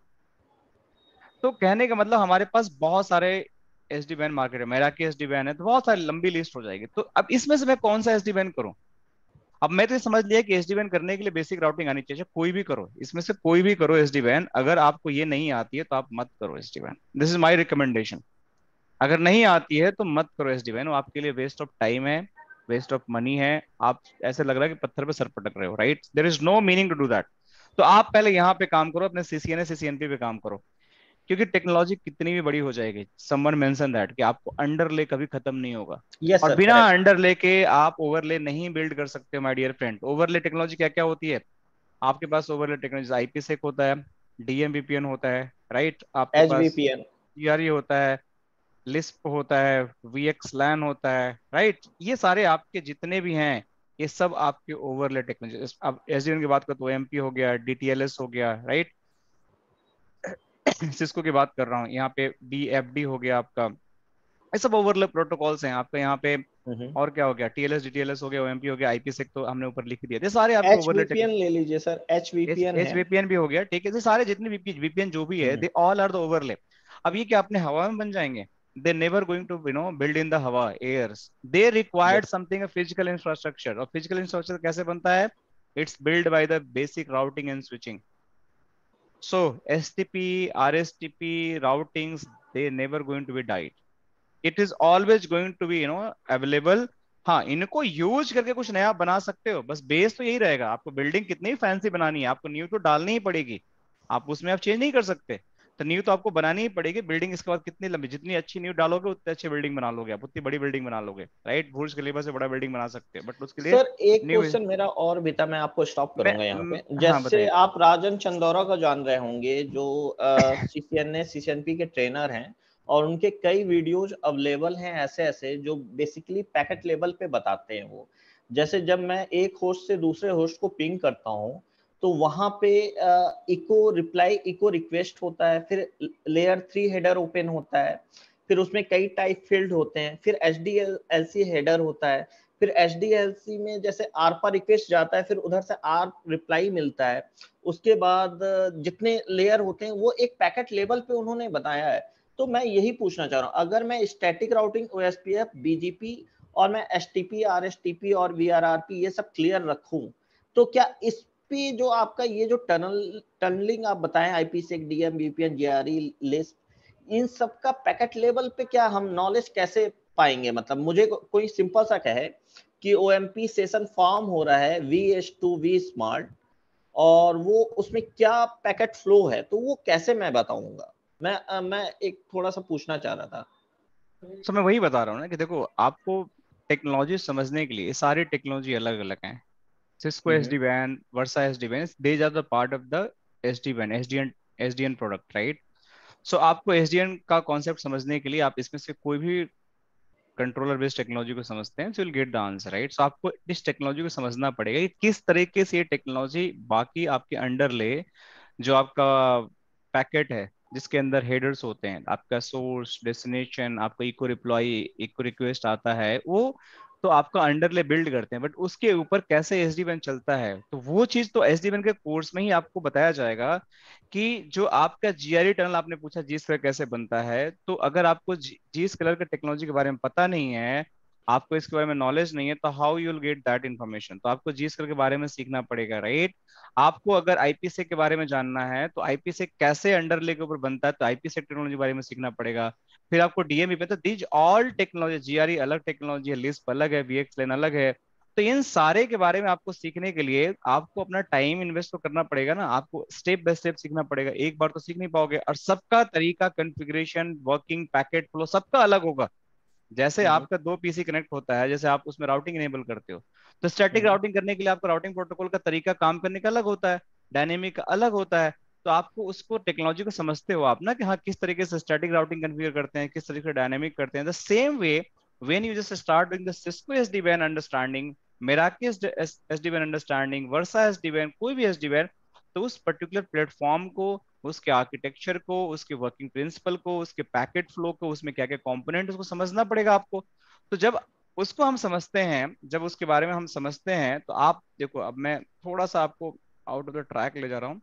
तो कहने का मतलब हमारे पास बहुत सारे SD-WAN मार्केट है, मेरा की SD-WAN है, तो बहुत सारी लंबी लिस्ट हो जाएगी। तो अब इसमें से मैं कौन सा SD-WAN करूं? अब मैं तो ये समझ लिया कि एसडी वैन करने के लिए बेसिक राउटिंग आनी चाहिए, कोई भी करो, इसमें से कोई भी करो एसडी वैन। अगर आपको ये नहीं आती है तो आप मत करो एसडी वैन, दिस इज माई रिकमेंडेशन। अगर नहीं आती है तो मत करो एसडी वैन, वो आपके लिए वेस्ट ऑफ टाइम है, वेस्ट ऑफ मनी है। आप ऐसे लग रहा है कि पत्थर पे सर पटक रहे हो, right? There is no meaning to do that. तो आप पहले यहाँ पे काम करो, अपने सीसीएनए सीसीएनपी पे काम करो, क्योंकि टेक्नोलॉजी कितनी भी बड़ी हो जाएगी, समवन मेंशन दैट, कि आपको अंडरले कभी खत्म नहीं होगा। यस और सर, बिना करेक्ट। अंडरले के आप ओवरले नहीं बिल्ड कर सकते my dear friend. Overlay technology क्या क्या होती है आपके पास? ओवरले टेक्नोलॉजी आईपीसेक होता है, डीएमवीपीएन होता है, राइट? आपके एच वी पास पी एन। जीआरई होता है, लिस्प होता है, वीएक्सलैन होता है, राइट? ये सारे आपके जितने भी हैं, ये सब आपके ओवरले टेक्नोलॉजी। अब एसडीएन की बात करो तो एमपी हो गया, डीटीएलएस हो गया, राइट? सिस्को की बात कर रहा हूँ, यहाँ पे डीएफडी हो गया आपका। ये सब ओवरले प्रोटोकॉल्स हैं आपका यहाँ पे। और क्या हो गया? टीएलएस डीटीएलएस हो गया, ओएमपी हो गया, आईपीसेक तो हमने ऊपर लिख दिया, ये सारे आपके H overlay. V P N ले लीजिए sir, H V P N H है। वीपीएन भी हो गया, ठीक है। ये सारे जितने वीपीएन जो भी है, hmm, they all are the overlay. अब ये क्या अपने हवा में बन जाएंगे? They never going to build in the हवा airs, they required yes. Something physical infrastructure. और फिजिकल इंफ्रास्ट्रक्चर कैसे बनता है? It's build by the basic routing and switching. So STP RSTP routings, they never going to be died, it is always going to be available. हाँ, इनको यूज करके कुछ नया बना सकते हो, बस बेस तो यही रहेगा। आपको बिल्डिंग कितनी फैंसी बनानी है, आपको न्यू तो डालनी ही पड़ेगी, आप उसमें आप चेंज नहीं कर सकते। तो न्यू तो आपको बनानी ही पड़ेगी। बिल्डिंग इसके बाद कितनी लंबी, जितनी अच्छी न्यू डालोगे उतनी अच्छी बिल्डिंग बना लोगे आप, उतनी बड़ी बिल्डिंग बना लोगे, राइट? बुर्ज खलीफा से बड़ा बिल्डिंग बना सकते हैं, बट उसके लिए सर एक न्यू। क्वेश्चन मेरा और भी था, मैं आपको स्टॉप मैं करूंगा यहाँ पे। हाँ जैसे बताइए। आप राजन चंदोरा को जान रहे होंगे, जो सीसीएनए सीसीएनपी के ट्रेनर हैं, और उनके कई वीडियोज अवेलेबल हैं ऐसे ऐसे जो बेसिकली पैकेट लेवल पे बताते हैं वो। जैसे जब मैं एक होस्ट से दूसरे होस्ट को पिंग करता हूँ, तो वहां पे इको रिप्लाई, इको रिक्वेस्ट होता है, फिर लेयर 3 हेडर ओपन होता है, फिर उसमें कई टाइप फील्ड होते हैं, फिर एचडीएलसी हेडर होता है, फिर एचडीएलसी में जैसे आर पर रिक्वेस्ट जाता है, फिर उधर से आर रिप्लाई मिलता है। उसके बाद जितने लेयर होते हैं वो एक पैकेट लेवल पे उन्होंने बताया है। तो मैं यही पूछना चाह रहा हूँ, अगर मैं स्टैटिक राउटिंग, ओएसपीएफ, बीजीपी, और मैं एसटीपी, आरएसटीपी और वीआरआरपी ये सब क्लियर रखूं, तो क्या इस पे जो आपका ये जो टनलिंग आप बताएं, IPsec, DM, VPN, GRE, LISP, इन सब का पैकेट लेवल पे क्या हम नॉलेज कैसे पाएंगे? मतलब मुझे कोई सिंपल सा कहे कि ओएमपी सेशन फॉर्म हो रहा है VH2V स्मार्ट, और वो उसमें क्या पैकेट फ्लो है, तो वो कैसे मैं बताऊंगा? मैं एक थोड़ा सा पूछना चाह रहा था। तो मैं वही बता रहा हूँ ना कि देखो, आपको टेक्नोलॉजी समझने के लिए, ये सारी टेक्नोलॉजी अलग अलग हैं। सिस्को हम्म, एसडी वैन, वर्सा SD van, they are the part of the SD van, SDN product, right? So आपको एसडीएन का कॉन्सेप्ट समझने के लिए आप इसमें से कोई भी कंट्रोलर बेस्ड टेक्नोलॉजी को समझते हैं, so will get the answer, right? So आपको इस टेक्नोलॉजी को समझना पड़ेगा कि किस तरीके से ये टेक्नोलॉजी बाकी आपके अंडर ले, जो आपका पैकेट है जिसके अंदर हेडर्स होते हैं, आपका सोर्स, डेस्टिनेशन, आपका इको रिप्लाई, इको रिक्वेस्ट आता है, वो तो आपका अंडरले बिल्ड करते हैं। बट उसके ऊपर कैसे एसडी वैन चलता है, तो वो चीज तो एसडी वैन के कोर्स में ही आपको बताया जाएगा। कि जो आपका जीआरई टनल, आपने पूछा जी स्क्वायर कैसे बनता है, तो अगर आपको जी स्क्वायर के टेक्नोलॉजी के बारे में पता नहीं है, आपको इसके बारे में नॉलेज नहीं है, तो how you will get that information? तो आपको जी स्क्वायर के बारे में सीखना पड़ेगा, राइट? आपको अगर आईपीसेक के बारे में जानना है, तो आईपीसेक कैसे अंडरले के ऊपर बनता है, तो आईपीसेक टेक्नोलॉजी के बारे में सीखना पड़ेगा। फिर आपको डीएमई पे, तो दीज ऑल टेक्नोलॉजी, जीआरई अलग टेक्नोलॉजी है, लिस्प अलग है, वीएक्सलैन अलग है। तो इन सारे के बारे में आपको सीखने के लिए आपको अपना टाइम इन्वेस्ट तो करना पड़ेगा ना, आपको स्टेप बाय स्टेप सीखना पड़ेगा, एक बार तो सीख नहीं पाओगे। और सबका तरीका, कॉन्फ़िगरेशन, वर्किंग, पैकेट फ्लो सबका अलग होगा। जैसे हम्म, आपका दो पीसी कनेक्ट होता है, जैसे आप उसमें राउटिंग इनेबल करते हो, तो स्टैटिक हम्म, राउटिंग करने के लिए आपका राउटिंग प्रोटोकॉल का तरीका काम करने का अलग होता है, डायनेमिक का अलग होता है। तो आपको उसको, टेक्नोलॉजी को समझते हो आप ना, कि हाँ किस तरीके से स्टैटिक राउटिंग कन्फिगर करते हैं, किस तरीके से डायनेमिक करते हैं। The same way when you just start doing the Cisco SD-WAN understanding, Meraki SD-WAN understanding, Versa SD-WAN, कोई भी SD-WAN, तो उस पर्टिकुलर प्लेटफॉर्म को, उसके आर्किटेक्चर को, उसके वर्किंग प्रिंसिपल को, उसके पैकेट फ्लो को, उसमें क्या क्या कंपोनेंट, उसको समझना पड़ेगा आपको। तो जब उसको हम समझते हैं, जब उसके बारे में हम समझते हैं, तो आप देखो, अब मैं थोड़ा सा आपको आउट ऑफ द ट्रैक ले जा रहा हूँ,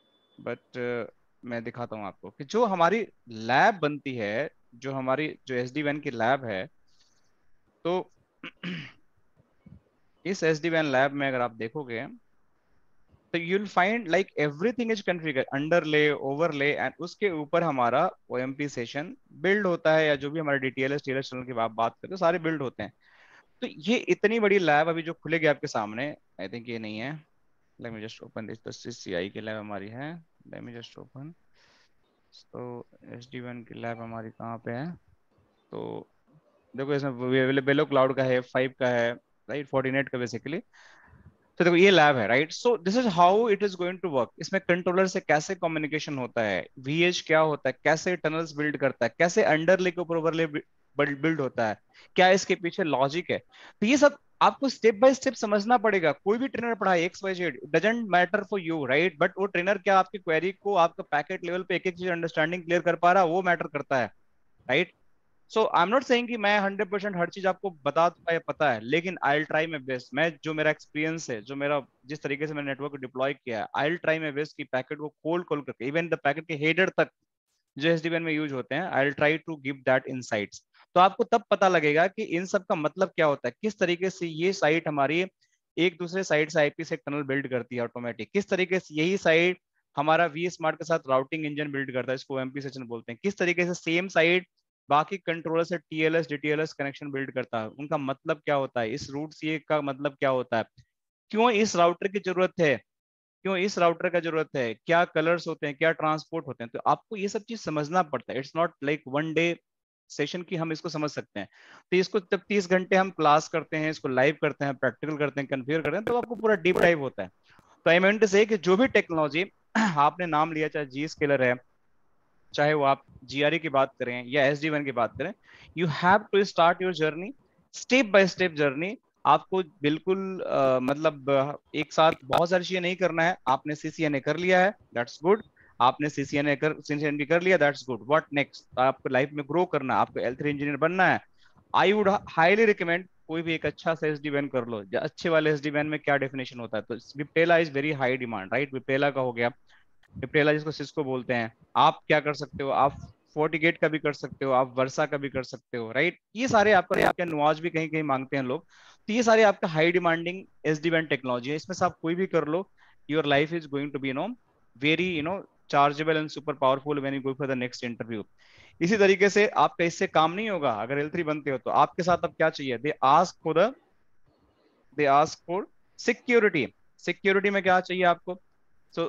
बट मैं दिखाता हूँ आपको कि जो हमारी लैब बनती है, जो हमारी जो एसडी वैन की लैब है, तो इस SD-WAN लैब में अगर आप देखोगे तो you'll find like everything is configured, underlay, overlay, and उसके ऊपर हमारा OMP सेशन बिल्ड होता है, या जो भी हमारे DTLS TLS चैनल की आप बात करते हो सारे बिल्ड होते हैं। तो ये इतनी बड़ी लैब अभी जो खुलेगी आपके सामने, आई थिंक ये नहीं है, let me just open this, CCI की लैब हमारी है, लेट मी जस्ट ओपन। तो SD-WAN की लैब हमारी कहाँ पे है, तो देखो इसमें बेलो क्लाउड का है, F5 का है, राइट, Fortinet का बेसिकली। तो देखो ये लैब है, right. So this is how it is going to work. इसमें कंट्रोलर से कैसे कम्युनिकेशन होता है, VH क्या होता है, कैसे टनल्स बिल्ड करता है, कैसे अंडरले के ऊपर ओवरले बिल्ड होता है, क्या इसके पीछे लॉजिक है। तो ये सब आपको स्टेप बाय स्टेप समझना पड़ेगा। कोई भी ट्रेनर पढ़ाए XYZ, doesn't matter for you, right, but वो ट्रेनर क्या आपकी क्वेरी को आपका पैकेट लेवल पे एक एक चीज अंडरस्टैंडिंग क्लियर कर पा रहा है, वो मैटर करता है, right. So I am not saying कि मैं 100% हर चीज आपको बता दूंगा या पता है, लेकिन I will try my best. मैं जो मेरा एक्सपीरियंस है, जो मेरा जिस तरीके से मैंने नेटवर्क को डिप्लॉय किया है, I will try my best कि पैकेट को खोल खोल करके इवन द पैकेट के हेडर तक जो SD-WAN में यूज होते हैं, I will try to give that insights. तो आपको तब पता लगेगा कि इन सब का मतलब क्या होता है, किस तरीके से ये साइट हमारी एक दूसरे साइट से IP से टनल बिल्ड करती है ऑटोमेटिक, किस तरीके से यही साइट हमारा vSmart के साथ राउटिंग इंजन बिल्ड करता है, इसको OMP सेशन बोलते हैं, किस तरीके से सेम साइट बाकी कंट्रोलर से TLS DTLS कनेक्शन बिल्ड करता है, उनका मतलब क्या होता है, इस रूट सी का मतलब क्या होता है, क्यों इस राउटर की जरूरत है, क्यों इस राउटर का जरूरत है, क्या कलर्स होते हैं, क्या ट्रांसपोर्ट होते हैं। तो आपको ये सब चीज समझना पड़ता है। It's not like one day session की हम इसको समझ सकते हैं। तो इसको जब 30 घंटे हम क्लास करते हैं, इसको लाइव करते हैं, प्रैक्टिकल करते हैं, कन्फिगर करते हैं, तो आपको पूरा डीप डाइव होता है। तो आई मीन टू से कि जो भी टेक्नोलॉजी आपने नाम लिया, चाहे G स्केलर है, चाहे वो आप GRE की बात करें या SD-WAN की बात करें, you have to start your journey, step by step journey. आपको बिल्कुल मतलब एक साथ बहुत सारी चीजें नहीं करना है। आपने CCNA कर लिया है, दैट्स गुड। आपने CCNP कर लिया, दैट्स गुड। What next? आपको लाइफ में ग्रो करना है, आपको L3 इंजीनियर बनना है। आई वुड हाईली रिकमेंड कोई भी एक अच्छा सा SD-WAN कर लो। अच्छे वाले SD-WAN में क्या डेफिनेशन होता है, तो Viptela is very high demand, right. Viptela का हो गया, विप्टेला जिसको सिस्को बोलते हैं। आप क्या कर सकते हो, आप फोर्टिगेट का भी कर सकते हो, आप वर्सा का भी कर सकते हो, राइट। ये सारे आपके नुआज भी कहीं कहीं मांगते हैं लोग। तो ये सारे आपका हाई डिमांडिंग SD-WAN टेक्नोलॉजी है। इसमें से आप कोई भी कर लो, your life is going to be very chargeable and super powerful when you go for the next interview. इसी तरीके से आपका इससे काम नहीं होगा। अगर L3 बनते हो तो आपके साथ अब क्या चाहिए, they ask for security. Security में क्या चाहिए आपको? So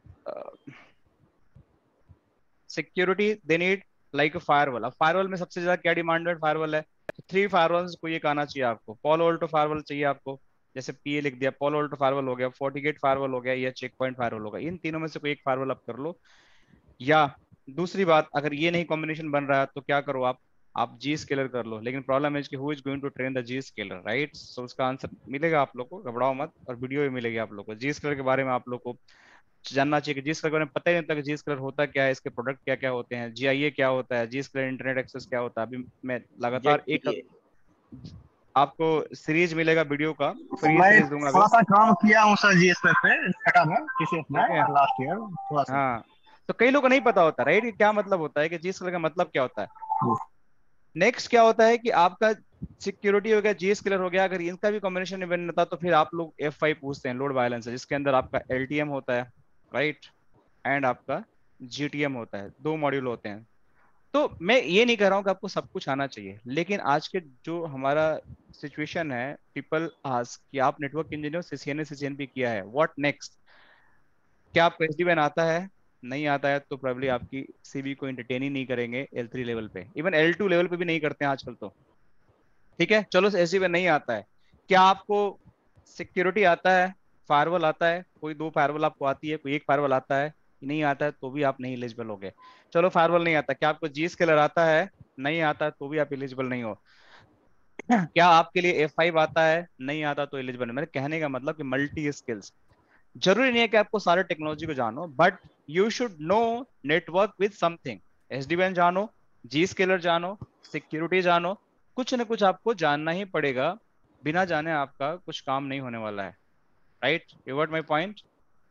security they need like firewall. अब फायरवॉल में सबसे ज्यादा क्या डिमांडेड फायरवॉल है? 3 फायरवॉल्स को ये आना चाहिए आपको। पॉलो अल्टो फायरवॉल चाहिए आपको, जैसे PA लिख दिया, पॉलो अल्टो फायरवॉल हो गया, फोर्टिगेट फायरवॉल हो गया, या चेक पॉइंट फायरवॉल होगा। इन तीनों में से कोई एक फायरवॉल आप कर लो। या दूसरी बात, अगर ये नहीं कॉम्बिनेशन बन रहा है तो क्या करो आप G स्केलर कर लो। लेकिन प्रॉब्लम है कि who is going to train the G scaler, right. So उसका आंसर मिलेगा आप लोग को, घबराओ मत, और वीडियो भी मिलेगी आप लोग को। G स्केलर के बारे में आप लोग को जानना चाहिए कि G स्केलर के बारे में पता ही नहीं था कि G स्केलर होता क्या है, इसके प्रोडक्ट क्या क्या होते हैं, GIA क्या होता है, G स्केलर इंटरनेट एक्सेस क्या होता है। अभी मैं लगातार आपको सीरीज मिलेगा वीडियो का, फ्री मैं सीरीज दूंगा अभी, थोड़ा सा काम किया हूँ सर GSP पे, डाटा में, TCS में, ठीक है। लास्ट ईयर थोड़ा सा। हाँ, तो कई लोगों को नहीं पता होता, राइट, क्या मतलब होता है, कि G स्केलर का मतलब क्या होता है। नेक्स्ट क्या होता है कि आपका सिक्योरिटी हो गया, G स्केलर हो गया। अगर इनका भी कॉम्बिनेशन नहीं बनता तो फिर आप लोग F5 पूछते हैं, लोड बैलेंसर, जिसके अंदर आपका LTM होता है, राइट, एंड आपका GTM होता है। 2 मॉड्यूल होते हैं। तो मैं ये नहीं कह रहा हूँ कि आपको सब कुछ आना चाहिए, लेकिन आज के जो हमारा सिचुएशन है, पीपल आस्क कि आप नेटवर्क इंजीनियर, CCNA CCNP किया है, व्हाट नेक्स्ट? क्या आपको SD-WAN आता है? नहीं आता है तो प्रॉब्ली आपकी CV को एंटरटेन ही नहीं करेंगे L3 लेवल पे, इवन L2 लेवल पे भी नहीं करते हैं आजकल तो। ठीक है, चलो SD-WAN नहीं आता है, क्या आपको सिक्योरिटी आता है, फायरवॉल आता है? कोई 2 फायरवॉल आपको आती है, कोई एक फायरवॉल आता है, नहीं आता है तो भी आप नहीं एलिजिबल हो गए। चलो फायरवॉल नहीं आता, क्या आपको G स्केलर आता है? नहीं आता है तो भी आप एलिजिबल नहीं हो। क्या आपके लिए F5 आता है? नहीं आता तो एलिजिबल नहीं। मेरे कहने का मतलब कि मल्टी स्किल्स, जरूरी नहीं है कि आपको सारे टेक्नोलॉजी को जानो, but you should know network with something. SD-WAN जानो, G स्केलर जानो, सिक्योरिटी जानो, कुछ ना कुछ आपको जानना ही पड़ेगा। बिना जाने आपका कुछ काम नहीं होने वाला है, right. You got my point?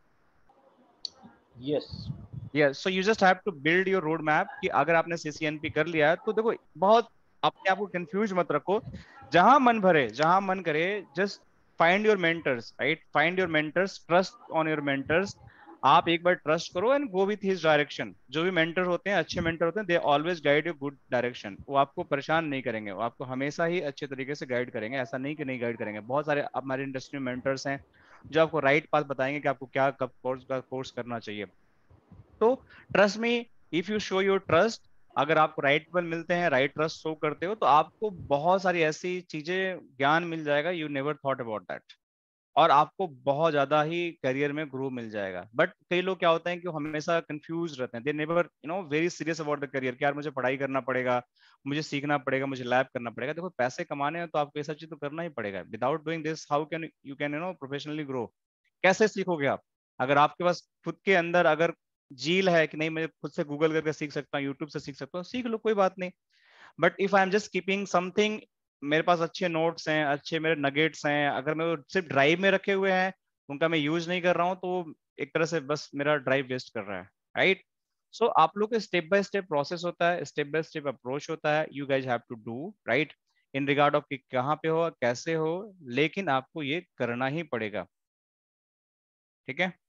Yes. Yes, so you just have to build your road map, कि अगर आपने CCNP कर लिया है तो देखो, बहुत अपने आप को कंफ्यूज मत रखो। जहां मन भरे, जहां मन करे, just find your mentors, right, find your mentors, trust on your mentors. आप एक बार ट्रस्ट करो and go with his direction. जो भी मेंटर होते हैं, अच्छे मेंटर होते हैं, they always guide you good direction. वो आपको परेशान नहीं करेंगे, वो आपको हमेशा ही अच्छे तरीके से गाइड करेंगे, ऐसा नहीं कि नहीं गाइड करेंगे। बहुत सारे हमारे इंडस्ट्री में मेंटर्स हैं जो आपको राइट पाथ बताएंगे कि आपको क्या कब कोर्स करना चाहिए। तो trust me, if you show your trust, अगर आपको राइट पीपल मिलते हैं, राइट ट्रस्ट शो करते हो, तो आपको बहुत सारी ऐसी चीजें, ज्ञान मिल जाएगा, you never thought about that, और आपको बहुत ज्यादा ही करियर में ग्रो मिल जाएगा। बट कई लोग क्या होते हैं कि वो हमेशा कंफ्यूज रहते हैं, they never very serious about the career कि यार मुझे पढ़ाई करना पड़ेगा, मुझे सीखना पड़ेगा, मुझे लैब करना पड़ेगा। देखो पैसे कमाने हैं तो आपको ये सब चीज तो करना ही पड़ेगा। Without doing this how can you can professionally grow? कैसे सीखोगे आप? अगर आपके पास खुद के अंदर अगर झील है कि नहीं मैं खुद से गूगल करके सीख सकता हूँ, यूट्यूब से सीख सकता हूँ, सीख लो, कोई बात नहीं। But if I am just keeping something, मेरे पास अच्छे नोट्स हैं, अच्छे मेरे नगेट्स हैं, अगर मैं वो सिर्फ ड्राइव में रखे हुए हैं, उनका मैं यूज नहीं कर रहा हूँ, तो एक तरह से बस मेरा ड्राइव वेस्ट कर रहा है, राइट? सो आप लोग का स्टेप बाय स्टेप प्रोसेस होता है, स्टेप बाय स्टेप अप्रोच होता है, you guys have to do right in regard of कि कहाँ पे हो, कैसे हो, लेकिन आपको ये करना ही पड़ेगा, ठीक है?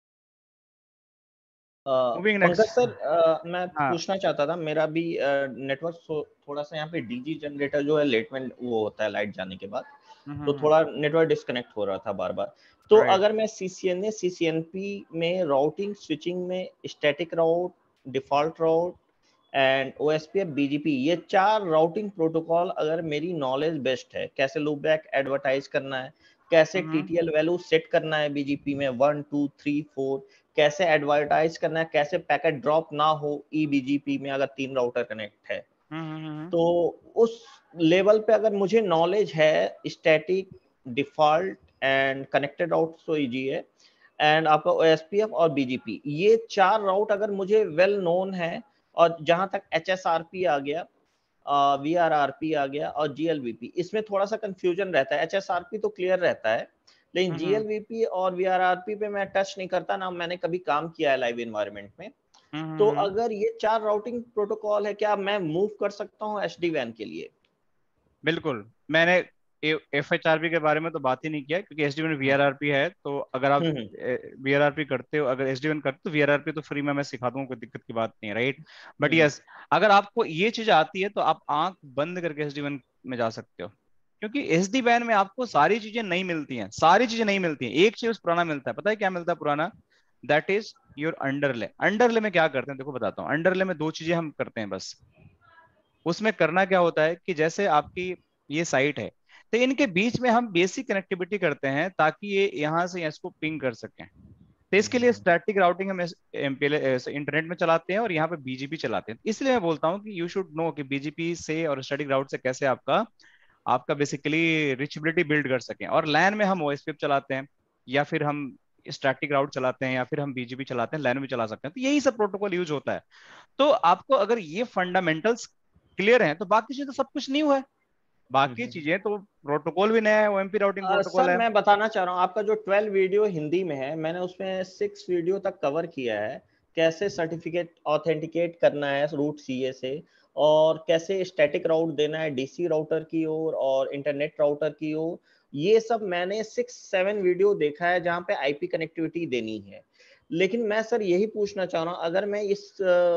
Moving Pankaj next. सर, मैं हाँ। पूछना चाहता था, मेरा भी नेटवर्क थोड़ा सा यहाँ पे डीजी जनरेटर जो है लेट में वो होता है लाइट जाने के बाद, तो थोड़ा नेटवर्क डिस्कनेक्ट हो रहा था बार बार। तो राइट। अगर मैं सीसीएनए सीसीएनपी में राउटिंग स्विचिंग में static route, default route and OSPF BGP, ये 4 राउटिंग प्रोटोकॉल अगर मेरी नॉलेज बेस्ट है, कैसे लूप बैक एडवर्टाइज करना है, कैसे टीटीएल वैल्यू सेट करना है बीजीपी में 1 2 3 4, कैसे एडवर्टाइज करना है, कैसे पैकेट ड्रॉप ना हो ईबीजीपी में अगर 3 राउटर कनेक्ट है, तो उस लेवल पे अगर मुझे नॉलेज है, static, default and connected route तो इजी है, एंड आपका ओएसपीएफ और बीजीपी, ये 4 राउट अगर मुझे वेल नोन है, और जहां तक एचएसआरपी आ गया, वीआरआरपी आ गया और जीएलवीपी, इसमें थोड़ा सा कंफ्यूजन रहता है। एचएसआरपी तो क्लियर रहता है, लेकिन जीएलवीपी और वीआरआरपी पे मैं टच नहीं करता ना, मैंने कभी काम किया है लाइव एनवायरनमेंट में। तो अगर ये 4 राउटिंग प्रोटोकॉल है, क्या मैं मूव कर सकता हूँ एचडी वैन के लिए? बिल्कुल। मैंने एफएचआरपी के बारे में तो बात ही नहीं किया, क्योंकि एसडी वन वीआरआरपी है, तो अगर आप वीआरआरपी करते हो, अगर एसडी वन करते हो तो वीआरआरपी तो फ्री में मैं सिखा दूंगा, कोई दिक्कत की बात नहीं है, राइट? बट यस, अगर आपको ये चीज आती है तो आप आंख बंद करके एसडी वन में जा सकते हो, क्योंकि एसडी वैन में आपको सारी चीजें नहीं मिलती हैं, सारी चीजें नहीं मिलती हैं। एक चीज पुराना मिलता है, पता है क्या मिलता है पुराना? That is your underlay. Underlay में क्या करते हैं, देखो बताता हूँ। अंडरले में 2 चीजें हम करते हैं बस। उसमें करना क्या होता है कि जैसे आपकी ये साइट है, तो इनके बीच में हम बेसिक कनेक्टिविटी करते हैं ताकि ये यहाँ से इसको पिंग कर सकें। तो इसके लिए स्टैटिक राउटिंग हम इंटरनेट में चलाते हैं और यहाँ पे बीजीपी चलाते हैं। इसलिए मैं बोलता हूँ कि यू शुड नो कि बीजीपी से और स्टैटिक राउट से कैसे आपका आपका बेसिकली रिचेबिलिटी बिल्ड कर सकें। और लैन में हम ओएसपीएफ चलाते हैं, या फिर हम स्टैटिक राउट चलाते हैं, या फिर हम बीजीपी चलाते हैं, लैन भी चला सकते हैं। तो यही सब प्रोटोकॉल यूज होता है। तो आपको अगर ये फंडामेंटल्स क्लियर हैं तो बाकी चीजें तो सब कुछ न्यू है। बाकी चीजें तो प्रोटोकॉल भी नया है, ओएमपी राउटिंग प्रोटोकॉल सर है। मैं बताना चाह रहा हूँ, आपका जो 12 वीडियो हिंदी में है, मैंने उसमें 6 वीडियो तक कवर किया है, कैसे सर्टिफिकेट ऑथेंटिकेट करना है रूट सीए से, और कैसे स्टैटिक राउट देना है डीसी राउटर की ओर और इंटरनेट राउटर की ओर। ये सब मैंने 6-7 वीडियो देखा है जहाँ पे आईपी कनेक्टिविटी देनी है। लेकिन मैं सर यही पूछना चाह रहा हूँ, अगर मैं इस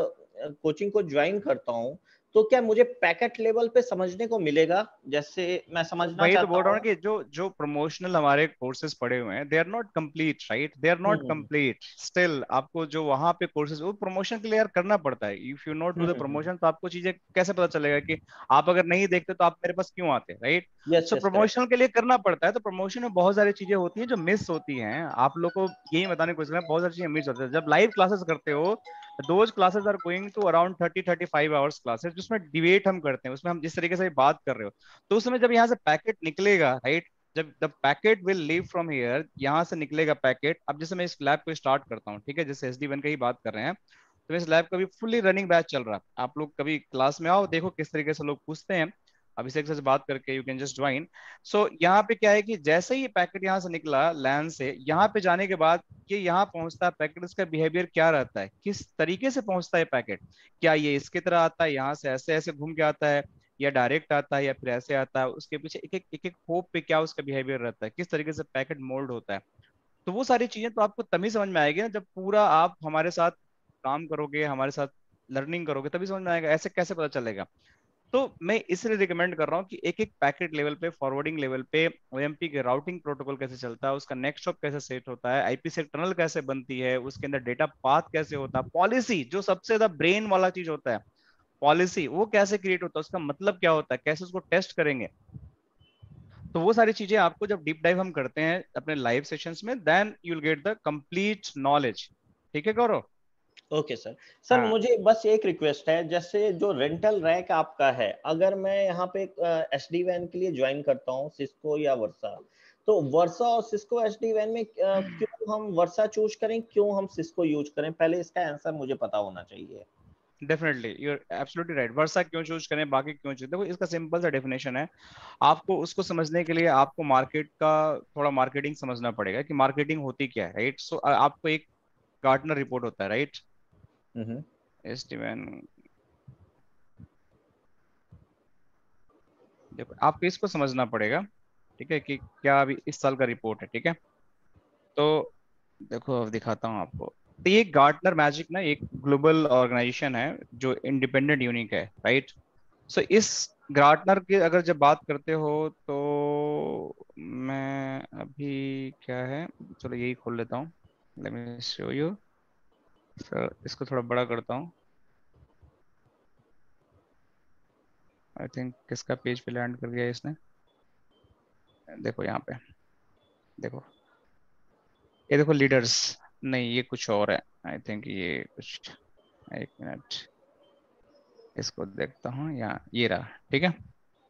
कोचिंग को ज्वाइन करता हूँ, तो क्या मुझे पैकेट लेवल पे समझने को मिलेगा? जैसे मैं समझना वही तो चाहता बोल रहा हूँ हूँ। कि जो जो प्रमोशनल हमारे कोर्सेज पड़े हुए हैं, they are not complete, right? They are not complete still. आपको जो वहां पे कोर्सेज, वो प्रमोशन के लिए यार करना पड़ता है। If you not do the promotion तो आपको चीजें कैसे पता चलेगा कि आप अगर नहीं देखते तो आप मेरे पास क्यों आते, right? Yes so yes correct. Promotional के लिए करना पड़ता है। तो प्रमोशन में बहुत सारी चीजें होती हैं जो मिस होती हैं। आप लोग को यही बताने की कोशिश करें, बहुत सारी चीजें मिस होती है। जब लाइव क्लासेस करते हो, those classes are going to around 30-35 hours classes, जिसमें डिबेट हम करते हैं, उसमें हम जिस तरीके से बात कर रहे हो। तो उस समय जब यहाँ से पैकेट निकलेगा, राइट, जब the packet will leave from here, यहाँ से निकलेगा पैकेट। अब जैसे मैं इस लैब को स्टार्ट करता हूँ, ठीक है, जैसे एसडी वन की ही बात कर रहे हैं, तो इस लैब का भी फुल्ली रनिंग बैच चल रहा है। आप लोग कभी क्लास में आओ, देखो किस तरीके से लोग पूछते हैं। अभिषेक से बात करके you can just join. So यहाँ पे क्या है कि जैसे ही पैकेट यहाँ से निकला लैन से, यहाँ पे जाने के बाद ये यहाँ पहुंचता है पैकेट, इसका बिहेवियर क्या रहता है, किस तरीके से पहुंचता है पैकेट? क्या ये इसकी तरह आता है, यहाँ से ऐसे ऐसे घूम के आता है, या डायरेक्ट आता है या फिर ऐसे आता है, उसके पीछे एक एक होप पे क्या उसका बिहेवियर रहता है, किस तरीके से पैकेट मोल्ड होता है। तो वो सारी चीजें तो आपको तभी समझ में आएगी ना जब पूरा आप हमारे साथ काम करोगे, हमारे साथ लर्निंग करोगे, तभी समझ में आएगा। ऐसे कैसे पता चलेगा? तो मैं इसलिए रिकमेंड कर रहा हूँ कि एक एक पैकेट लेवल पे, फॉरवर्डिंग लेवल पे ओएमपी के राउटिंग प्रोटोकॉल कैसे चलता है, उसका नेक्स्ट हॉप कैसे सेट होता है, आईपीसेक टनल कैसे बनती है, उसके अंदर डेटा पाथ कैसे होता है, पॉलिसी जो सबसे ज्यादा ब्रेन वाला चीज होता है, पॉलिसी वो कैसे क्रिएट होता है, उसका मतलब क्या होता है, कैसे उसको टेस्ट करेंगे। तो वो सारी चीजें आपको जब डीप डाइव हम करते हैं अपने लाइव सेशंस में, then you will get the complete knowledge. ठीक है गौरव? Okay sir. सर हाँ। मुझे बस एक रिक्वेस्ट है, जैसे जो रेंटल रैक आपका है, अगर मैं यहाँ पे एसडी वैन के लिए ज्वाइन करता हूँ सिस्को या वर्सा, तो वर्सा और सिस्को एसडी वैन में क्यों हम वर्सा चूज करें, क्यों हम सिस्को यूज करें? पहले इसका आंसर मुझे पता होना चाहिए। Definitely you are absolutely right. Versa क्यों चूज करें, बाकी क्यों चूज, देखो इसका सिंपल सा डेफिनेशन है। आपको उसको समझने के लिए आपको मार्केट का थोड़ा मार्केटिंग समझना पड़ेगा कि मार्केटिंग होती क्या है, राइट? सो आपको एक गार्टनर रिपोर्ट होता है, राइट? हम्म। एस्टिमेन, देखो आपको इसको समझना पड़ेगा, ठीक है, कि क्या अभी इस साल का रिपोर्ट है, ठीक है? तो देखो अब दिखाता हूँ आपको। तो ये गार्टनर मैजिक ना एक ग्लोबल ऑर्गेनाइजेशन है जो इंडिपेंडेंट यूनिक है, राइट? सो इस गार्टनर की अगर जब बात करते हो तो मैं अभी क्या है, चलो यही खोल लेता हूँ, let me show you. Sir इसको थोड़ा बड़ा करता हूँ। आई थिंक किसका पेज पे लैंड कर गया इसने, देखो यहाँ पे, देखो ये देखो लीडर्स, नहीं ये कुछ और है। आई थिंक ये कुछ, एक मिनट इसको देखता हूँ, यहाँ ये रहा, ठीक है?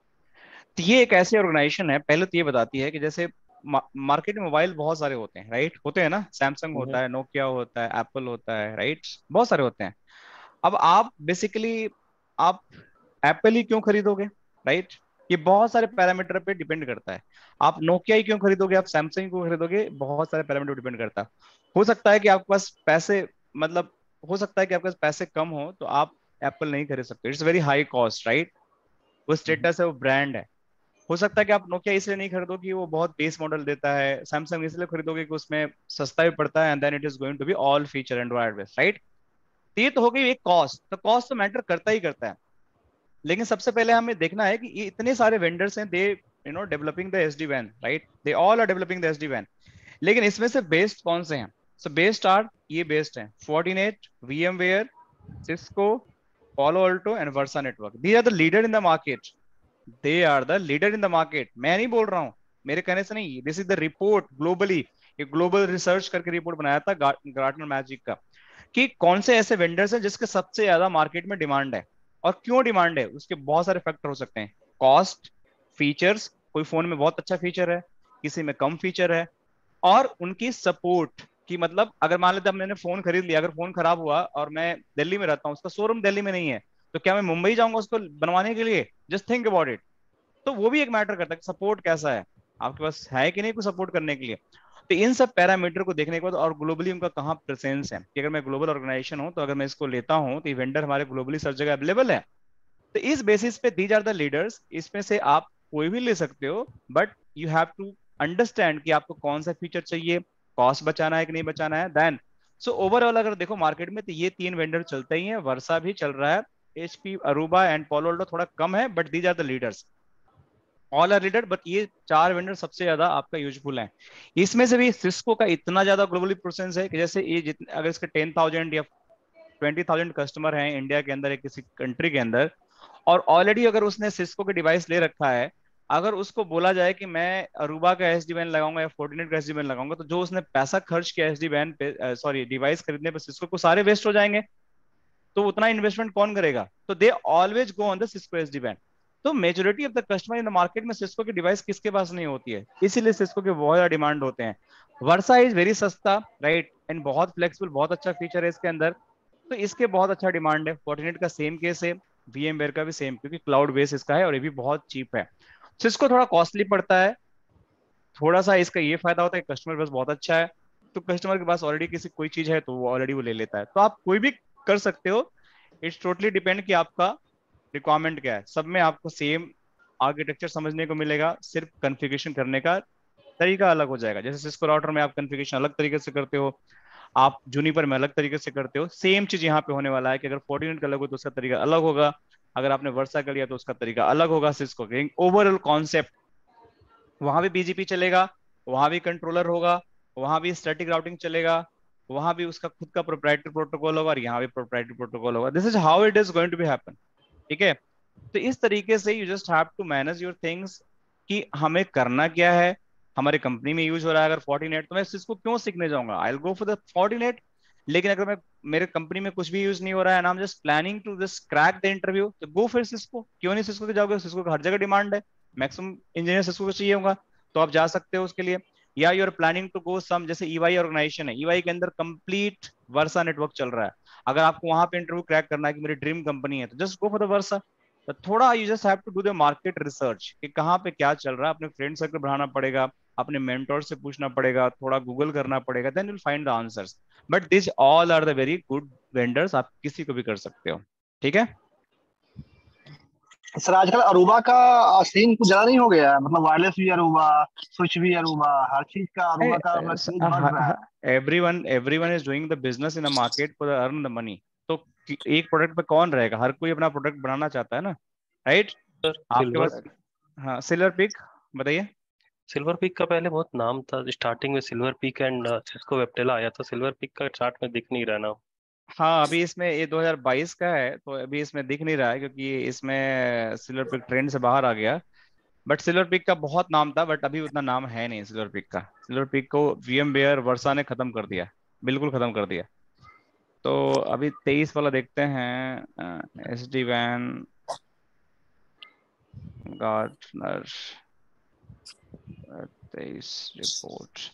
तो ये एक ऐसी ऑर्गेनाइजेशन है, पहले तो ये बताती है कि जैसे मार्केट में मोबाइल बहुत सारे होते हैं, राइट? होते हैं ना, सैमसंग हम्म। होता है, नोकिया होता है, एप्पल होता है, राइट? बहुत सारे होते हैं। अब आप बेसिकली आप एप्पल ही क्यों खरीदोगे, राइट? ये बहुत सारे पैरामीटर पे डिपेंड करता है। आप नोकिया ही क्यों खरीदोगे, आप सैमसंग को खरीदोगे, बहुत सारे पैरामीटर डिपेंड करता है। हो सकता है कि आपके पास पैसे, मतलब हो सकता है कि आपके पास पैसे कम हो तो आप एप्पल नहीं खरीद सकते, it's very high cost, right? वो हम्म। स्टेटस है, वो ब्रांड है। हो सकता है कि आप नोकिया इसलिए नहीं खरीदो कि वो बहुत बेस मॉडल देता है, सैमसंग इसलिए खरीदोगे कि उसमें सस्ता भी पड़ता है, and then it is going to be all feature Android based, right? तो ये तो हो गई एक कॉस्ट, तो कॉस्ट तो मैटर करता ही करता है। लेकिन सबसे पहले हमें देखना है कि ये इतने सारे वेंडर्स हैं, दे डेवलपिंग द एसडी वैन, right? They all are developing the SD वैन। लेकिन इसमें से बेस्ड कौन से हैं? सो बेस्ड आर, ये बेस्ड हैं Fortinet, VMware, Cisco, Palo Alto and Versa Network. These are the leader in the market. They are the leader in the market. मैं नहीं बोल रहा हूँ, मेरे कहने से नहीं, this is the report globally. ये ग्लोबल रिसर्च करके रिपोर्ट बनाया था गार्टनर मैजिक का, कि कौन से ऐसे वेंडर्स हैं जिसके सबसे ज्यादा मार्केट में डिमांड है। और क्यों डिमांड है, उसके बहुत सारे फैक्टर हो सकते हैं। कॉस्ट, फीचर्स, कोई फोन में बहुत अच्छा फीचर है, किसी में कम फीचर है, और उनकी सपोर्ट। कि मतलब अगर मान लेते मैंने फोन खरीद लिया, अगर फोन खराब हुआ और मैं दिल्ली में रहता हूँ, उसका शोरूम दिल्ली में नहीं है, तो क्या मैं मुंबई जाऊंगा उसको बनवाने के लिए? Just think about it. तो वो भी एक मैटर करता है कि सपोर्ट कैसा है, आपके पास है कि नहीं कुछ सपोर्ट करने के लिए। तो इन सब पैरामीटर को देखने के बाद, और ग्लोबली उनका कहाँ प्रेजेंस है, कि अगर मैं ग्लोबल ऑर्गेनाइजेशन हूँ तो अगर मैं इसको लेता हूँ तो ये वेंडर हमारे ग्लोबली सब जगह अवेलेबल है। तो इस बेसिस पे दीज आर द लीडर्स, इसमें से आप कोई भी ले सकते हो, but you have to understand कि आपको कौन सा फीचर चाहिए, कॉस्ट बचाना है कि नहीं बचाना है, देन। सो ओवरऑल अगर देखो मार्केट में तो ये तीन वेंडर चलते ही हैं, वर्षा भी चल रहा है, एचपी, अरूबा एंड पोलो थोड़ा कम है, but these are the leaders, all are leader. But ये चार वेंडर सबसे ज्यादा आपका यूजफुल है। इसमें से भी सिस्को का इतना ज्यादा ग्लोबली प्रेजेंस है कि जैसे ये जितने अगर इसके 10,000 या 20,000 कस्टमर हैं इंडिया के अंदर या किसी कंट्री के अंदर, और ऑलरेडी अगर उसने सिस्को के डिवाइस ले रखा है, अगर उसको बोला जाए कि मैं अरूबा का एसडी वैन लगाऊंगा या फोर्टिनेट का एसडी वैन लगाऊंगा, तो जो उसने पैसा खर्च किया एसडी वैन पे, सॉरी डिवाइस खरीदने पे सिस्को को, सारे वेस्ट हो जाएंगे। तो उतना इन्वेस्टमेंट कौन करेगा? तो they always go on the Cisco SD वैन। तो majority of the customer in the market में सिस्को की डिवाइस किसके पास नहीं होती है, इसीलिए सिस्को के बहुत ज्यादा डिमांड होते हैं। वर्सा इज वेरी सस्ता, राइट, एंड बहुत फ्लेक्सिबल, बहुत अच्छा फीचर है इसके अंदर, तो इसके बहुत अच्छा डिमांड है। फोर्टिनेट का सेम केस है, VMware का भी सेम, क्योंकि क्लाउड बेस इसका है और ये भी बहुत चीप है। सिस्को थोड़ा कॉस्टली पड़ता है, थोड़ा सा इसका ये फायदा होता है कस्टमर बस बहुत अच्छा है, तो कस्टमर के पास ऑलरेडी किसी कोई चीज है तो वो ऑलरेडी वो ले लेता है, तो आप कोई भी कर सकते हो। इट्स टोटली डिपेंड कि आपका रिक्वायरमेंट क्या है, सब में आपको सेम आर्किटेक्चर समझने को मिलेगा, सिर्फ कॉन्फ़िगरेशन करने का तरीका अलग हो जाएगा। जैसे सिस्को राउटर में आप कॉन्फ़िगरेशन अलग तरीके से करते हो, आप जूनिपर में अलग तरीके से करते हो, सेम चीज यहाँ पे होने वाला है कि अगर फोर्टिनेट का अलग हो तो उसका तरीका अलग होगा, अगर आपने वर्सा कर लिया तो उसका तरीका अलग होगा। सिस्को ओवरऑल कॉन्सेप्ट, वहां भी बीजीपी चलेगा, वहां भी कंट्रोलर होगा, वहां भी स्टैटिक राउटिंग चलेगा, वहां भी उसका खुद का प्रोप्राइटरी प्रोटोकॉल होगा और यहाँ भी प्रोप्राइटरी प्रोटोकॉल होगा। This is how it is going to be happen. ठीक है, तो इस तरीके से you just have to manage your things कि हमें करना क्या है। हमारे कंपनी में यूज हो रहा है अगर फोर्टिनेट, तो मैं इसको क्यों सीखने जाऊंगा, I will go for the Fortinet. लेकिन अगर मैं, मेरे कंपनी में कुछ भी यूज नहीं हो रहा है and I am just planning to just crack the interview, तो गो फिर सिस्को, क्यों नहीं सिस्को के जाओगे, सिस्को का हर जगह डिमांड है, मैक्सिमम इंजीनियर सिस्को को चाहिए होगा, तो आप जा सकते हो उसके लिए। या you are planning to go some, जैसे ईवाई ऑर्गेनाइजेशन है, ईवाई के अंदर कंप्लीट वर्सा नेटवर्क चल रहा है, अगर आपको वहां पे इंटरव्यू क्रैक करना है कि मेरी ड्रीम कंपनी है, तो just go for the Versa. तो थोड़ा you just have to do the market research कि कहाँ पे क्या चल रहा है, अपने फ्रेंड सर्कल बढ़ाना पड़ेगा, अपने मेंटोर से पूछना पड़ेगा, थोड़ा गूगल करना पड़ेगा, then will find the answers. But this all are the very good vendors, आप किसी को भी कर सकते हो। ठीक है सर आजकल अरूबा का सीन कुछ ज्यादा नहीं हो गया है? मतलब वायरलेस भी अरूबा, स्विच भी अरूबा, हर चीज का अरूबा का मतलब क्रेज बढ़ रहा है। Everyone is doing the business in a market for earn the money. तो एक प्रोडक्ट पे कौन रहेगा, हर कोई अपना प्रोडक्ट बनाना चाहता है ना, राइट। सर आपके सिल्वर पास, हाँ सिल्वर पिक, बताइए। सिल्वर पीक का पहले बहुत नाम था, स्टार्टिंग में Silver Peak and Cisco Viptela आया था, सिल्वर पीक का चार्ट में दिख नहीं रहा नाम। हाँ अभी इसमें ये 2022 का है तो अभी इसमें दिख नहीं रहा है, क्योंकि इसमें सिल्वर पिक ट्रेंड से बाहर आ गया। बट सिल्वर पिक का बहुत नाम था, बट अभी उतना नाम है नहीं सिल्वर पिक का। सिल्वर पिक को वीएम वेयर वर्सा ने खत्म कर दिया, बिल्कुल खत्म कर दिया। तो अभी 23 वाला देखते हैं, एस डी वैन गार्टनर 23 रिपोर्ट,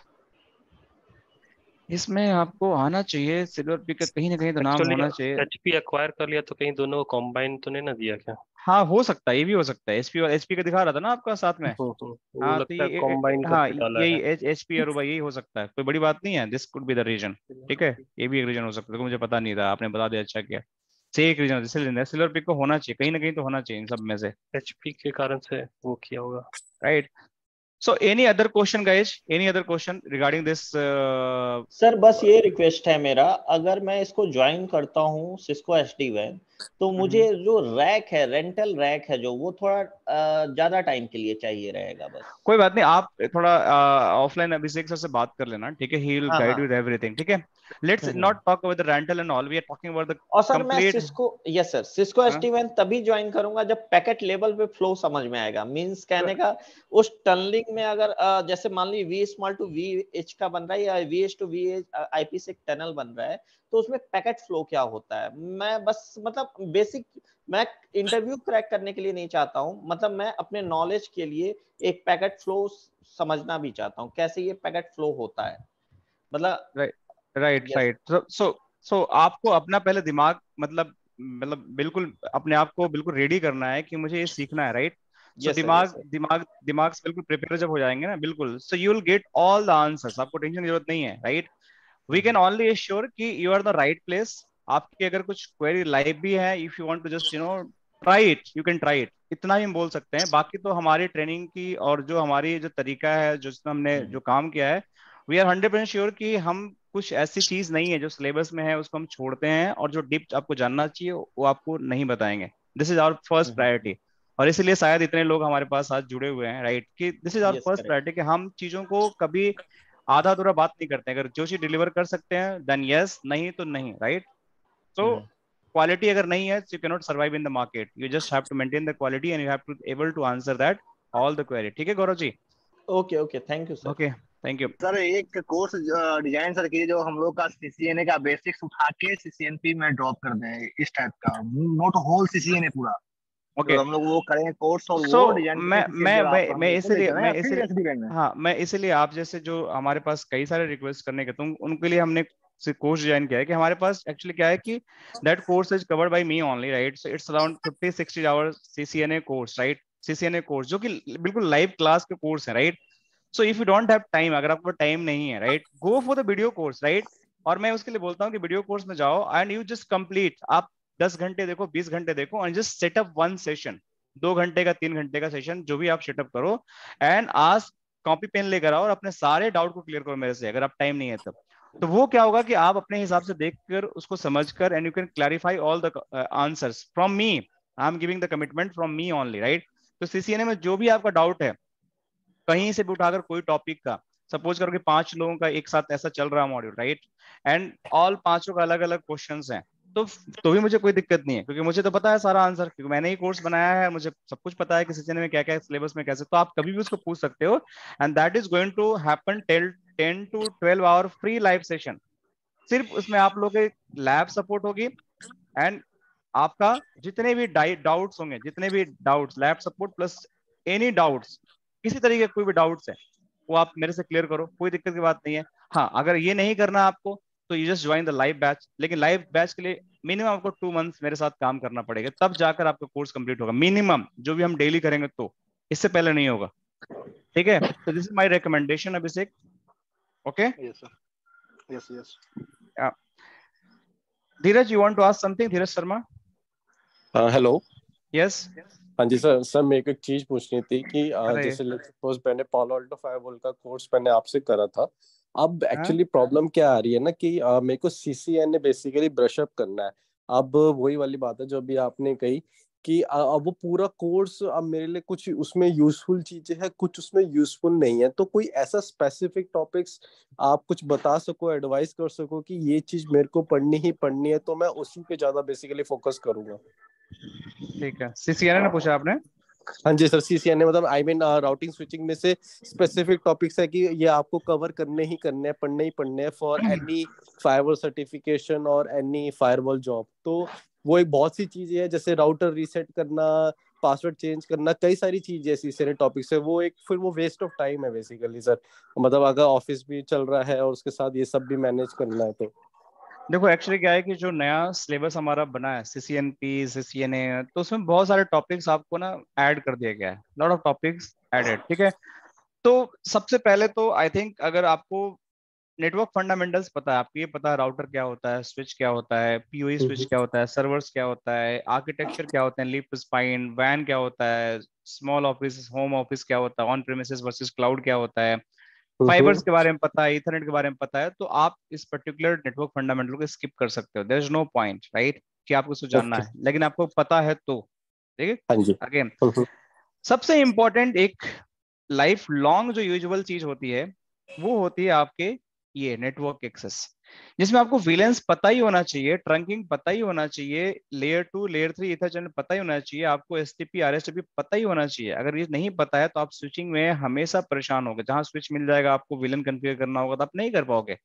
इसमें आपको आना चाहिए सिल्वर पिक का, कहीं ना कहीं तो नाम एक्चुअली होना चाहिए। एचपी एक्वायर कर लिया तो कहीं दोनों को कॉम्बाइन तो नहीं ना दिया क्या? हाँ हो सकता है, ये भी हो सकता है, एचपी, एचपी का दिखा रहा था ना आपका साथ में। वो हाँ तो लगता है ये कॉम्बाइन हाँ करके डाला यही है। एचपी अरूबा यही हो सकता है, कोई बड़ी बात नहीं है, this could be the reason. ठीक है, ये भी एक रीजन हो सकता है, तो मुझे पता नहीं था, आपने बता दिया, अच्छा किया। से एक रीजन इसलिए सिल्वर पिक को होना चाहिए, कहीं ना कहीं तो होना चाहिए इन सब में से, एचपी के कारण से वो किया होगा। Right. So any other question guys, any other question regarding this? Sir बस ये रिक्वेस्ट है मेरा, अगर मैं इसको ज्वाइन करता हूँ सिस्को एसडी वैन, तो मुझे जो रैक है, रेंटल रैक है जो, वो थोड़ा ज्यादा टाइम के लिए चाहिए रहेगा बस। कोई बात नहीं, आप थोड़ा ऑफलाइन अभिषेक सर से बात कर लेना, ठीक है, ही विल हाँ गाइड हाँ। With everything. ठीक है, let's hmm. Not talk about the rental and all, we are talking about the और सर मैं complete. Cisco, yes sir, Cisco SD WAN तभी ज्वाइन करूंगा जब पैकेट लेवल पे फ्लो समझ में आएगा। मींस कहने का उस टनलिंग में अगर जैसे मान ली V small to V H का बन रहा है या V H to V H IP से टनल बन रहा है, तो उसमें पैकेट फ्लो क्या होता है, मैं बस मतलब बेसिक, मैं इंटरव्यू क्रैक करने के लिए नहीं चाहता हूं, मतलब मैं अपने नॉलेज के लिए एक पैकेट फ्लो समझना भी चाहता हूं, कैसे ये पैकेट फ्लो होता है, मतलब। Right right yes right. So आपको अपना पहले दिमाग, मतलब बिल्कुल अपने आप को बिल्कुल रेडी करना है कि मुझे ये सीखना है, right. So yes sir, yes दिमाग सर। दिमाग दिमाग से बिल्कुल प्रिपेयर जब हो जाएंगे ना, बिल्कुल, so you will get all the answers, आपको टेंशन की जरूरत नहीं है, right. We can only assure कि you are the right place. आपकी अगर कुछ क्वेरी लाइव भी है, if you want to just try it, you can try it, इतना ही हम बोल सकते हैं। बाकी तो हमारी ट्रेनिंग की और जो हमारी जो तरीका है, जो हमने जो काम किया है, वी आर 100% श्योर कि हम कुछ ऐसी चीज नहीं है जो सिलेबस में है उसको हम छोड़ते हैं, और जो डीप आपको जानना चाहिए वो आपको नहीं बताएंगे। This is our first priority, और इसीलिए शायद इतने लोग हमारे पास आज जुड़े हुए हैं, राइट, कि this is our yes first correct. Priority, कि हम चीजों को कभी आधा अधूरा बात नहीं करते हैं। अगर जो चीज डिलीवर कर सकते हैं देन यस, नहीं तो नहीं, राइट। सो क्वालिटी अगर नहीं है, you can not survive in the market, you just have to maintain the quality and you have to able to answer that all the query. ठीक है Gaurav ji? Okay okay, thank you sir. Okay, thank you. Sir एक कोर्स डिजाइन सर कीजिए जो हम लोग का सीसीएनए का बेसिक्स उठा के सीसीएनपी में ड्रॉप कर दें, इस टाइप का, नोट होल सीसीएनए पूरा, ओके, जो हम लोग वो करेंगे कोर्स, और सो वो डिजाइन करके सीसीएनपी मैं और आप हम मैं लोग को इसलिए लेकर आए मैं फिर इसलिए एसडी में। हाँ, मैं इसलिए आप जैसे जो हमारे पास कई सारे रिक्वेस्ट करने के, तो उनके लिए हमने कोर्स डिजाइन किया है, कि हमारे पास एक्चुअली क्या है कि that course is covered by me only, right. So it's around 50-60 hours CCNA course, right, CCNA course जो कि बिल्कुल लाइव क्लास के कोर्स है, right. So if you don't have time, अगर आपको टाइम नहीं है, right, go for the video course, right. और मैं उसके लिए बोलता हूँ कि वीडियो कोर्स में जाओ एंड यू जस्ट कंप्लीट, आप 10 घंटे देखो, 20 घंटे देखो, and just set up one session, 2 घंटे का 3 घंटे का सेशन जो भी आप सेटअप करो, एंड आज कॉपी पेन लेकर आओ और अपने सारे डाउट को क्लियर करो मेरे से, अगर आप टाइम नहीं है तब। तो वो क्या होगा कि आप अपने हिसाब से देखकर उसको समझकर, and you can clarify all the answers from me, I am giving the commitment from me only, right. तो सीसीएनए में जो भी आपका डाउट है, कहीं से भी उठाकर कोई टॉपिक का, सपोज करो कि 5 लोगों का एक साथ ऐसा चल रहा है मॉड्यूल, राइट, एंड ऑल 5 का अलग अलग क्वेश्चंस हैं, तो भी मुझे कोई दिक्कत नहीं है, क्योंकि मुझे तो पता है सारा आंसर, क्योंकि मैंने ही कोर्स बनाया है, मुझे सब कुछ पता है कि सीसीएनए में क्या क्या सिलेबस में कैसे, तो आप कभी भी उसको पूछ सकते हो, and that is going to happen till 10 to 12 hour free live session. सिर्फ उसमें आप लोग के लैब सपोर्ट होगी, एंड आपका जितने भी डाउट्स होंगे, जितने भी doubts, lab support plus any doubts, किसी तरीके के कोई भी डाउट्स है, वो आप मेरे से क्लियर करो, कोई दिक्कत की बात नहीं है। हाँ, अगर ये नहीं करना आपको, तो you just join the live batch, लेकिन लाइव बैच के लिए मिनिमम आपको 2 मंथ्स मेरे साथ काम करना पड़ेगा, तब जाकर आपका कोर्स कंप्लीट होगा, मिनिमम, जो भी हम डेली करेंगे, तो इससे पहले नहीं होगा, ठीक है। तो this is my recommendation, Abhishek, okay. Yes sir, yes yes. Dheeraj, you want to ask something, Dheeraj Sharma? Hello. Yes. हाँ जी सर। सर मेरे को एक चीज पूछनी थी कि अरे जैसे सपोज मैंने पालो अल्टो फायरवॉल का कोर्स मैंने आपसे करा था। अब हाँ, एक्चुअली प्रॉब्लम क्या आ रही है ना कि मेरे को सीसीएनए बेसिकली ब्रश अप करना है। अब वही वाली बात है जो अभी आपने कही कि अब वो पूरा कोर्स अब मेरे लिए कुछ उसमें यूजफुल चीजें हैं, कुछ उसमें यूजफुल नहीं है। तो कोई ऐसा स्पेसिफिक टॉपिक्स आप कुछ बता सको, एडवाइस कर सको कि ये चीज मेरे को पढ़नी ही पढ़नी है, तो मैं उसी पे ज्यादा बेसिकली फोकस करूंगा। ठीक है। सीसीएनए ने पूछा आपने? हाँ जी सर। सीसीएनए मतलब आई मीन राउटिंग स्विचिंग में से स्पेसिफिक टॉपिक्स है कि ये आपको कवर करने ही करने हैं, पढ़ने ही पढ़ने हैं फॉर एनी फायरवॉल सर्टिफिकेशन और एनी फायरवॉल जॉब। तो वो एक बहुत सी चीजें हैं, जैसे राउटर रीसेट करना, पासवर्ड चेंज करना, कई सारी चीजें सीसीएनए टॉपिक्स है। वो एक फिर वो वेस्ट ऑफ टाइम है बेसिकली सर। मतलब अगर ऑफिस भी चल रहा है और उसके साथ ये सब भी मैनेज करना है तो। देखो, एक्चुअली क्या है कि जो नया सिलेबस हमारा बना है, सीसीएनपी, सीसीएनए, तो उसमें बहुत सारे टॉपिक्स आपको ना ऐड कर दिया गया है, लॉट ऑफ टॉपिक्स एडेड, ठीक है। तो सबसे पहले तो आई थिंक, अगर आपको नेटवर्क फंडामेंटल्स पता है, आपको ये पता है राउटर क्या होता है, स्विच क्या होता है, पीओई स्विच क्या होता है, सर्वर्स क्या होता है, आर्किटेक्चर क्या होते हैं, लीफ स्पाइन, वैन क्या होता है, स्मॉल ऑफिस, होम ऑफिस क्या होता है, ऑन प्रेमिसेस वर्सेस क्लाउड क्या होता है, फाइबर्स के बारे में पता है, इथरनेट के बारे में पता है, तो आप इस पर्टिकुलर नेटवर्क फंडामेंटल को स्किप कर सकते हो, there is no point, right, कि आपको उसको जानना ओके। है, लेकिन आपको पता है तो, ठीक है। हाँ जी। अगेन, सबसे इंपॉर्टेंट एक लाइफ लॉन्ग जो यूजुअल चीज होती है, वो होती है आपके ये नेटवर्क एक्सेस, जिसमें आपको विलेंस पता ही होना चाहिए, ट्रंकिंग पता ही होना चाहिए, लेयर 2 लेयर 3 ईथर चैनल पता ही होना चाहिए, आपको एसटीपी आरएसटीपी पता ही होना चाहिए। अगर ये नहीं पता है तो आप स्विचिंग में हमेशा परेशान होगे, जहां स्विच मिल जाएगा आपको विलन कॉन्फ़िगर करना होगा तो आप नहीं कर पाओगे।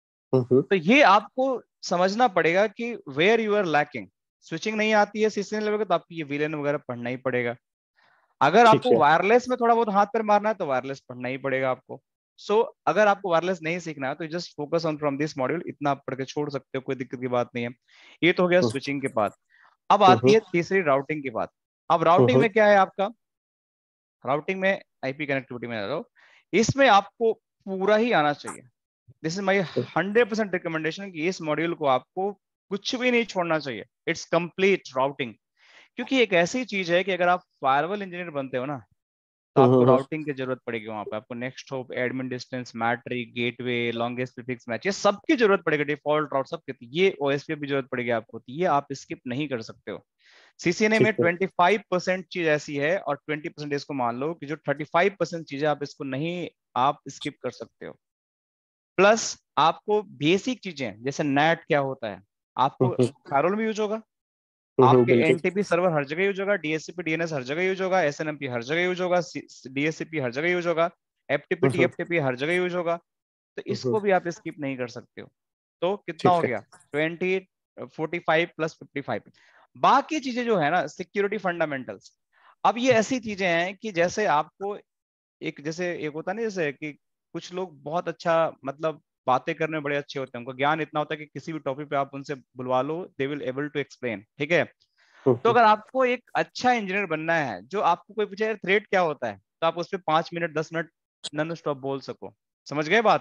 तो ये आपको समझना पड़ेगा कि where you are lacking. Switching नहीं आती है सीसीएन लेवल का, तो आपको ये विलन वगैरह पढ़ना ही पड़ेगा। अगर ठीक आपको है। वायरलेस में थोड़ा बहुत हाथ पैर मारना है तो वायरलेस पढ़ना ही पड़ेगा आपको। सो अगर आपको वायरलेस नहीं सीखना है तो just focus on from this module, इतना आप पढ़ के छोड़ सकते हो, कोई दिक्कत की बात नहीं है। ये तो हो गया स्विचिंग के बाद। अब आती है तीसरी, राउटिंग की बात। अब राउटिंग में क्या है आपका, राउटिंग में आईपी कनेक्टिविटी में आ रहा हूं, इसमें आपको पूरा ही आना चाहिए। दिस इज माई 100% रिकमेंडेशन कि इस मॉड्यूल को आपको कुछ भी नहीं छोड़ना चाहिए, इट्स कंप्लीट राउटिंग। क्योंकि एक ऐसी चीज है कि अगर आप फायरवॉल इंजीनियर बनते हो ना, तो आपको राउटिंग की जरूरत पड़ेगी वहां पे, आपको next hop, admin distance, metric, gateway, longest prefix match, ये सबकी जरूरत पड़ेगी, डिफॉल्ट राउट सब की, ये ओएसपी भी जरूरत पड़ेगी आपको, तो ये आप स्किप नहीं कर सकते हो। सीसीएनए में ठीक है। 25% चीज ऐसी है, और 20% इसको मान लो कि जो 35% चीजें आप इसको नहीं, आप स्किप कर सकते हो। प्लस आपको बेसिक चीजें, जैसे नेट क्या होता है, आपको फायरवॉल में यूज होगा, आपके बिल्कुल। एनटीपी सर्वर हर जगह यूज होगा, डीएचसीपी डीएनएस हर जगह यूज होगा, एसएनएमपी हर जगह यूज होगा, डीएचसीपी हर जगह यूज होगा, एफटीपी टीएफटीपी हर जगह यूज होगा। तो इसको भी आप स्किप नहीं कर सकते हो। तो कितना हो ठीक है। गया, 20, 45 प्लस 55। बाकी चीजें जो है ना, सिक्योरिटी फंडामेंटल्स, अब ये ऐसी चीजें हैं कि जैसे आपको एक, जैसे एक होता है ना, जैसे कि कुछ लोग बहुत अच्छा, मतलब बातें करने में बड़े अच्छे होते हैं, उनको ज्ञान इतना होता है कि किसी भी टॉपिक पे आप उनसे बुलवा लो, they will able to explain, ठीक है। तो अगर आपको एक अच्छा इंजीनियर बनना है, जो आपको कोई पूछे थ्रेट क्या होता है, तो आप उस पर 5 मिनट 10 मिनट नॉन स्टॉप बोल सको। समझ गए बात?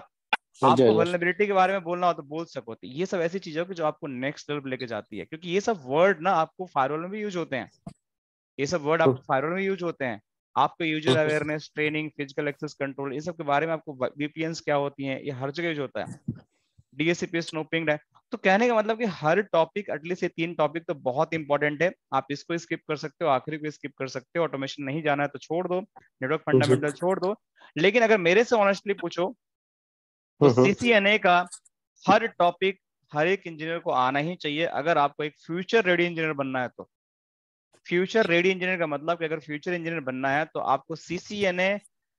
आपको वल्नरेबिलिटी के बारे में बोलना हो तो बोल सको। तो ये सब ऐसी चीजें कि जो आपको नेक्स्ट लेवल पे लेके जाती है, क्योंकि ये सब वर्ड ना आपको फायरवॉल में भी यूज होते हैं। ये सब वर्ड आपको फायरवॉल में यूज होते हैं। आपको user awareness, training, physical access control, ये सब के बारे में आपको वीपीएन्स क्या होती हैं, ये हर जगह यूज होता है। DSCP, snooping. तो कहने का मतलब कि हर टॉपिक, एटलीस्ट ये 3 टॉपिक तो बहुत इंपॉर्टेंट है। आप इसको स्किप कर सकते हो, आखिरी को स्किप कर सकते हो। ऑटोमेशन नहीं जाना है तो छोड़ दो, नेटवर्क फंडामेंटल छोड़ दो। लेकिन अगर मेरे से ऑनेस्टली पूछो तो सीसीएनए का हर टॉपिक हर एक इंजीनियर को आना ही चाहिए, अगर आपको एक फ्यूचर रेडी इंजीनियर बनना है तो। फ्यूचर रेडी इंजीनियर का मतलब कि अगर फ्यूचर इंजीनियर बनना है तो आपको सीसीएनए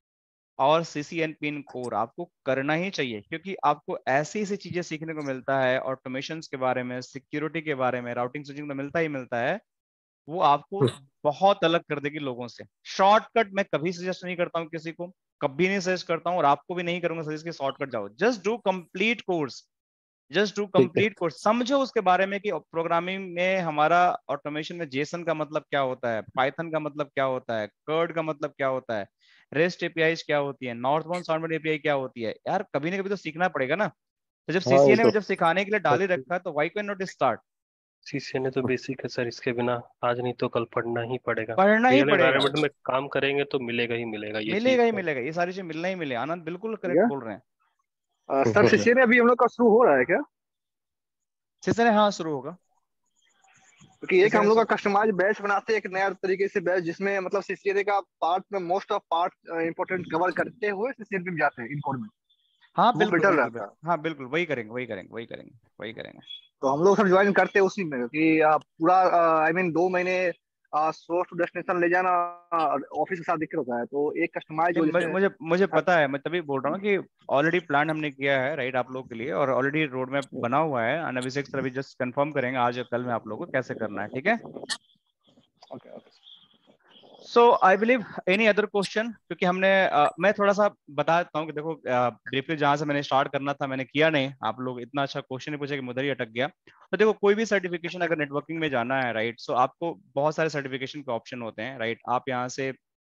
और सीसीएनपी इन कोर आपको करना ही चाहिए, क्योंकि आपको ऐसी ऐसी चीजें सीखने को मिलता है, ऑटोमेशन के बारे में, सिक्योरिटी के बारे में, राउटिंग स्विचिंग में मिलता ही मिलता है। वो आपको बहुत अलग कर देगी लोगों से। शॉर्टकट मैं कभी सजेस्ट नहीं करता हूँ किसी को, कभी नहीं सजेस्ट करता हूँ, और आपको भी नहीं करूंगा सजेस्ट कि शॉर्टकट जाओ। Just do complete course, just do complete course. समझो उसके बारे में कि प्रोग्रामिंग में हमारा ऑटोमेशन में जेसन का मतलब क्या होता है, पाइथन का मतलब क्या होता है, कर्ड का मतलब क्या होता है, रेस्ट एपीआईज क्या होती है, नॉर्थबाउंड साउथबाउंड एपीआई क्या होती है। यार कभी ना कभी तो सीखना पड़ेगा ना। तो जब सीसीएनए में जब सिखाने के लिए डाल ही रखा है तो why can not start. CCNA तो बेसिक है सर, इसके बिना आज नहीं तो कल पढ़ना ही पड़ेगा। पढ़ना ही रियल पड़ेगा, एनवायरनमेंट में काम करेंगे तो मिलेगा ही मिलेगा ये चीज मिलेगा ही तो। मिलेगा, ये सारी चीज मिलना ही मिलेगा। आनंद बिल्कुल करेक्ट बोल रहे हैं। सर सीसीएनए अभी हम लोग का शुरू हो रहा है क्या? सीसीएनए हाँ शुरू होगा, क्योंकि एक हम लोग सीसीएनए। का कस्टमाइज बैच बनाते हैं एक नया तरीके से बैच, जिसमें मतलब सीसीएनए का पार्ट में most of part important cover करते हुए सीसीएनए में जाते हैं इन कोड में। हाँ वो बिल्कुल बेटर बिल्कुल रहता है। बिल्कुल, हाँ बिल्कुल वही करेंगे वही करेंगे वही करेंगे वही करेंगे। तो हम लोग सब ज्वाइन करते हैं उसी में कि पूरा आई मीन 2 महीने सोर्स टू डेस्टिनेशन ले जाना ऑफिस के साथ दिक्कत होता है, तो एक कस्टमाइज नहीं, हो जिसमें मुझे मुझे पता है, मैं तभी बोल रहा हूँ कि ऑलरेडी प्लान हमने किया है राइट आप लोगों के लिए, और ऑलरेडी रोड मैप बना हुआ है। and अभिषेक सर अभी जस्ट कंफर्म करेंगे आज या कल में आप लोगों को कैसे करना है, ठीक है। Okay okay. So I believe any other question, क्योंकि हमने मैं थोड़ा सा बता देता हूँ कि देखो ब्रीफली जहां से मैंने स्टार्ट करना था मैंने किया नहीं। आप लोग इतना अच्छा क्वेश्चन नहीं पूछे कि मुझे ही अटक गया। तो देखो कोई भी सर्टिफिकेशन अगर नेटवर्किंग में जाना है राइट, सो आपको बहुत सारे सर्टिफिकेशन के ऑप्शन होते हैं राइट। आप यहाँ से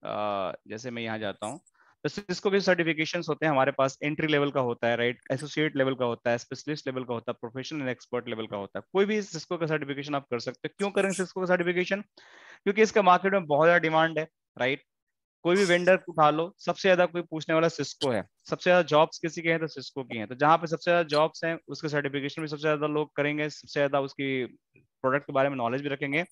जैसे मैं यहाँ जाता हूँ तो सिस्को के सर्टिफिकेशंस होते हैं हमारे पास। एंट्री लेवल का होता है राइट, एसोसिएट लेवल का होता है, स्पेशलिस्ट लेवल का होता है, प्रोफेशनल एंड एक्सपर्ट लेवल का होता है। कोई भी सिस्को का सर्टिफिकेशन आप कर सकते हो। क्यों करें सिस्को का सर्टिफिकेशन? क्योंकि इसका मार्केट में बहुत ज्यादा डिमांड है राइट। कोई भी वेंडर उठा लो, सबसे ज्यादा कोई पूछने वाला सिस्को है। सबसे ज्यादा जॉब्स किसी के हैं तो सिस्को की हैं। तो जहां पे सबसे ज्यादा जॉब्स हैं उसके सर्टिफिकेशन भी सबसे ज्यादा लोग करेंगे, सबसे ज्यादा उसकी प्रोडक्ट के बारे में नॉलेज भी रखेंगे।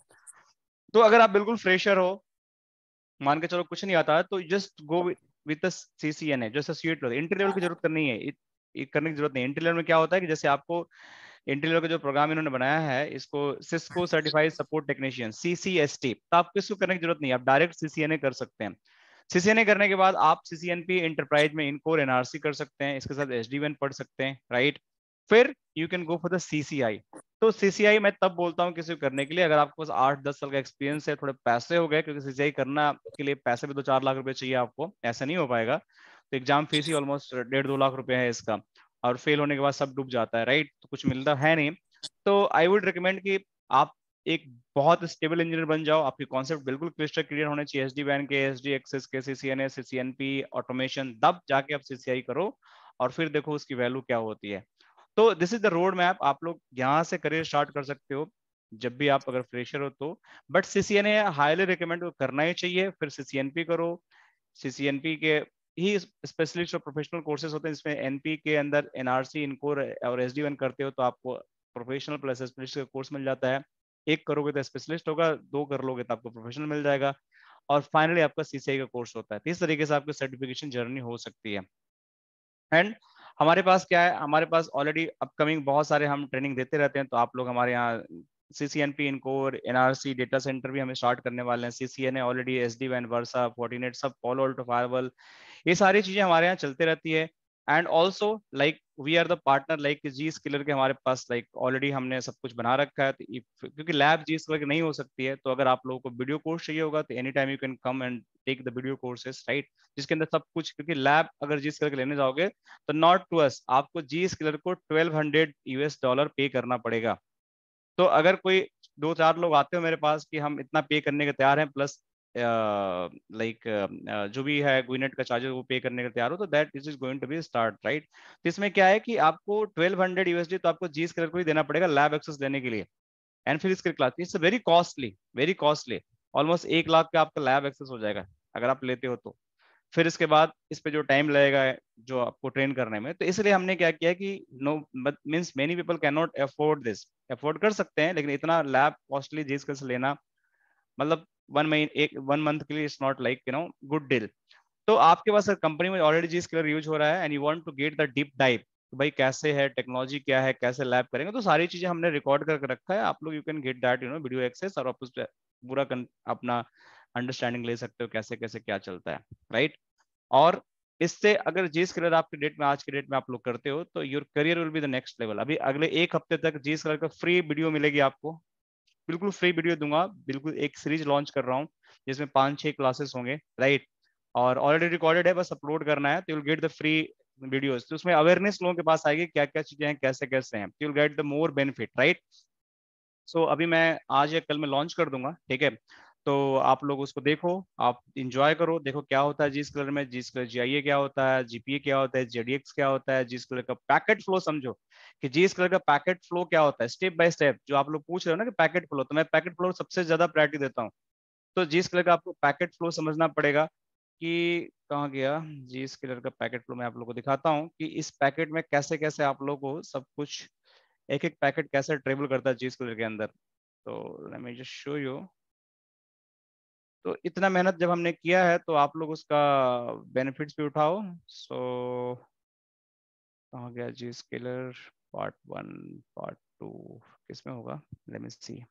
तो अगर आप बिल्कुल फ्रेशर हो, मान के चलो कुछ नहीं आता, तो जस्ट गो विद सीसीएनए जो एसोसिएट लेवल। एंट्री लेवल की जरूरत करनी है, करने की जरूरत नहीं। एंट्री लेवल में क्या होता है कि जैसे आपको एंट्री लेवल का जो प्रोग्राम इन्होंने बनाया है इसको Cisco certified support technician CCST, तो आपको इसको करने की जरूरत नहीं, आप डायरेक्ट सीसीएनए कर सकते हैं। सीसीएनए करने के बाद आप सीसीएनपी एंटरप्राइज में इनकोर एनआरसी कर सकते हैं, इसके साथ एसडीवन पढ़ सकते हैं राइट। फिर you can go for the CCIE. तो सीसीआई मैं तब बोलता हूँ किसी को करने के लिए अगर आपके पास 8-10 साल का एक्सपीरियंस है, थोड़े पैसे हो गए, क्योंकि सीसीआई करना के लिए पैसे भी 2-4 लाख रुपए चाहिए आपको, ऐसा नहीं हो पाएगा। तो एग्जाम फीस ही ऑलमोस्ट 1.5-2 लाख रुपए है इसका, और फेल होने के बाद सब डूब जाता है राइट, तो कुछ मिलता है नहीं। तो आई वुड रिकमेंड कि आप एक बहुत स्टेबल इंजीनियर बन जाओ। आपके कॉन्सेप्ट बिल्कुल क्लिस्टर क्लियर होने चाहिए, एसडी वैन के, एसडी एक्सेस के, सीसीएनए, सीसीएनपी, ऑटोमेशन, तब जाके आप सीसीआई करो और फिर देखो उसकी वैल्यू क्या होती है। तो this is the road map, आप लोग यहाँ से करियर स्टार्ट कर सकते हो जब भी आप अगर फ्रेशर हो तो। बट सीसीएनए हाईली रिकमेंड करना ही चाहिए, फिर सीसीएनपी करो। सीसीएनपी के ही स्पेशलिस्ट और प्रोफेशनल कोर्सेज होते हैं जिसमें एनपी के अंदर एनआरसी, इनकोर और एसडी1 करते हो तो आपको प्रोफेशनल प्लस स्पेशलिस्ट का कोर्स मिल जाता है। एक करोगे तो स्पेशलिस्ट होगा, 2 कर लोगे तो आपको प्रोफेशनल मिल जाएगा, और फाइनली आपका सीसीआई का कोर्स होता है। तो इस तरीके से आपकी सर्टिफिकेशन जर्नी हो सकती है। एंड हमारे पास क्या है, हमारे पास ऑलरेडी अपकमिंग बहुत सारे हम ट्रेनिंग देते रहते हैं। तो आप लोग हमारे यहाँ CCNP, ENCOR, ENARSI, data center भी हमें स्टार्ट करने वाले हैं। सीसीएनए ऑलरेडी, एसडी वैन, वर्सा, फोर्टिनेट, सब पॉलो अल्टो फायरवॉल, ये सारी चीजें हमारे यहाँ चलते रहती है। And also like we are the partner like Zscaler के, हमारे पास लाइक ऑलरेडी हमने सब कुछ बना रखा है। तो क्योंकि लैब जी स्किलर की नहीं हो सकती है, तो अगर आप लोगों को वीडियो कोर्स चाहिए होगा तो any time you can come and take the video courses right, जिसके अंदर सब कुछ। क्योंकि लैब अगर जी स्किलर के लेने जाओगे तो नॉट टू अस, आपको जी स्किलर को $1200 पे करना पड़ेगा। तो अगर कोई 2-4 लोग आते हो मेरे पास कि हम इतना पे करने के तैयार हैं प्लस लाइक जो भी है गुइनेट का चार्जेस वो पे करने के तैयार हो, तो that is going to be start, right. तो इसमें क्या है कि आपको 1200 USD तो आपको जीएस क्लर्क को ही देना पड़ेगा लैब एक्सेस देने के लिए, एंड फिर इसके class it's very costly, very costly. Almost 1 lakh का आपका लैब एक्सेस हो जाएगा अगर आप लेते हो तो। फिर इसके बाद इस पे जो टाइम लगेगा जो आपको ट्रेन करने में, तो इसलिए हमने क्या किया कि no means many people can not afford this, afford कर सकते हैं लेकिन इतना लैब कॉस्टली जीएस क्लर्क लेना मतलब 1 मंथ के लिए it's not like good deal. तो आपके पास कंपनी में ऑलरेडी जीएस क्लर्क यूज हो रहा है and you want to get the deep dive, भाई कैसे है टेक्नोलॉजी, क्या है, कैसे लैब करेंगे, तो सारी चीजें हमने रिकॉर्ड करके रखा है। आप लोग you can get that video access, और आप उस पर पूरा अपना अंडरस्टैंडिंग ले सकते हो कैसे कैसे क्या चलता है, राइट। और इससे अगर जीएस क्लर्क आपके डेट में, आज के डेट में आप लोग करते हो तो your career will be the next level. अभी अगले 1 हफ्ते तक जीएस क्लर्क का फ्री वीडियो मिलेगी आपको, बिल्कुल फ्री वीडियो दूंगा, बिल्कुल एक सीरीज लॉन्च कर रहा हूँ जिसमें 5-6 क्लासेस होंगे, राइट। और ऑलरेडी रिकॉर्डेड है, बस अपलोड करना है, तो you'll get the free videos. तो उसमें अवेयरनेस लोगों के पास आएगी क्या क्या चीजें हैं, कैसे कैसे हैं, you'll get the more benefit, right. So अभी मैं आज या कल में लॉन्च कर दूंगा, ठीक है। तो आप लोग उसको देखो, आप इंजॉय करो, देखो क्या होता है जीएस क्लर्क में, जीएस क्लर्क जीआईए क्या होता है, जीपीए क्या होता है, जेडीएक्स क्या होता है, जीएस क्लर्क का पैकेट फ्लो समझो कि जीएस क्लर्क का पैकेट फ्लो क्या होता है, स्टेप बाय स्टेप। जो आप लोग पूछ रहे हो ना कि पैकेट फ्लो, तो मैं पैकेट फ्लो सबसे ज्यादा प्रायोरिटी देता हूँ। तो जीएस क्लर्क का आपको पैकेट फ्लो समझना पड़ेगा कि कहाँ गया जीएस क्लर्क का पैकेट फ्लो। मैं आप लोग को दिखाता हूँ कि इस पैकेट में कैसे कैसे आप लोग को सब कुछ, एक एक पैकेट कैसे ट्रेवल करता है जीएस क्लर्क के अंदर। तो let me just show you. तो इतना मेहनत जब हमने किया है तो आप लोग उसका बेनिफिट्स भी उठाओ। सो कहाँ गया जी स्केलर पार्ट 1 पार्ट 2 किसमें होगा, लेट मी सी।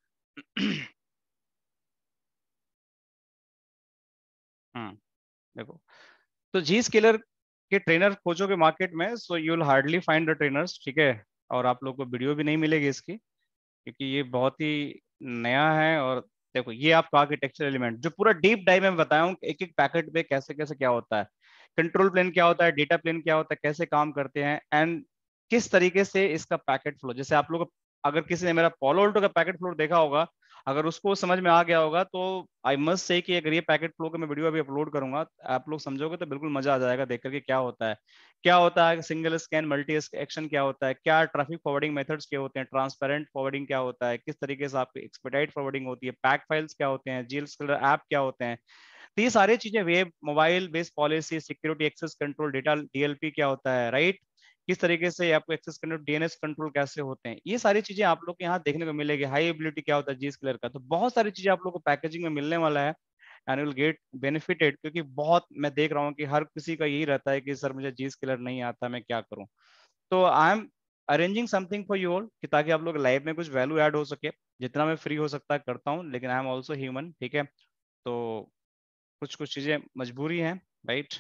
देखो, तो जी स्केलर के ट्रेनर खोजोगे मार्केट में, so you will hardly find the trainers, ठीक है। और आप लोग को वीडियो भी नहीं मिलेगी इसकी, क्योंकि ये बहुत ही नया है। और देखो ये आपका आर्किटेक्चर एलिमेंट जो पूरा डीप डाइव में बताया हूँ, एक एक पैकेट पे कैसे कैसे क्या होता है, कंट्रोल प्लेन क्या होता है, डेटा प्लेन क्या होता है, कैसे काम करते हैं, एंड किस तरीके से इसका पैकेट फ्लो। जैसे आप लोग अगर किसी ने मेरा पोलो अल्टो का पैकेट फ्लो देखा होगा, अगर उसको समझ में आ गया होगा, तो आई मस्ट से कि अगर ये पैकेट फ्लो का मैं वीडियो अभी अपलोड करूंगा, आप लोग समझोगे तो बिल्कुल मजा आ जाएगा देख करके क्या होता है, क्या होता है सिंगल स्कैन मल्टी एक्शन क्या होता है, क्या ट्रैफिक फॉरवर्डिंग मेथड्स क्या होते हैं, ट्रांसपेरेंट फॉरवर्डिंग क्या होता है, किस तरीके से आपकी एक्सपेडाइट फॉरवर्डिंग होती है, पैक फाइल्स क्या होते हैं, जीएस क्लर्क ऐप क्या होते हैं। तो ये सारी चीजें, web mobile based policy, security access control, data DLP क्या होता है, राइट, किस तरीके से आपको एक्सेस कंट्रोल, डीएनएस कंट्रोल कैसे होते हैं, ये सारी चीजें आप लोग को यहाँ देखने को मिलेगी। हाई एबिलिटी क्या होता है जीएस क्लर्क का, तो बहुत सारी चीजें आप लोग को पैकेजिंग में मिलने वाला है एंड विल गेट बेनिफिटेड। क्योंकि बहुत मैं देख रहा हूँ कि हर किसी का यही रहता है कि सर मुझे जीएस क्लर्क नहीं आता, मैं क्या करूँ। तो I am arranging something for you all कि ताकि आप लोग लाइफ में कुछ वैल्यू ऐड हो सके, जितना मैं फ्री हो सकता है करता हूँ, लेकिन आई एम ऑल्सो ह्यूमन, ठीक है। तो कुछ कुछ चीजें मजबूरी हैं, right.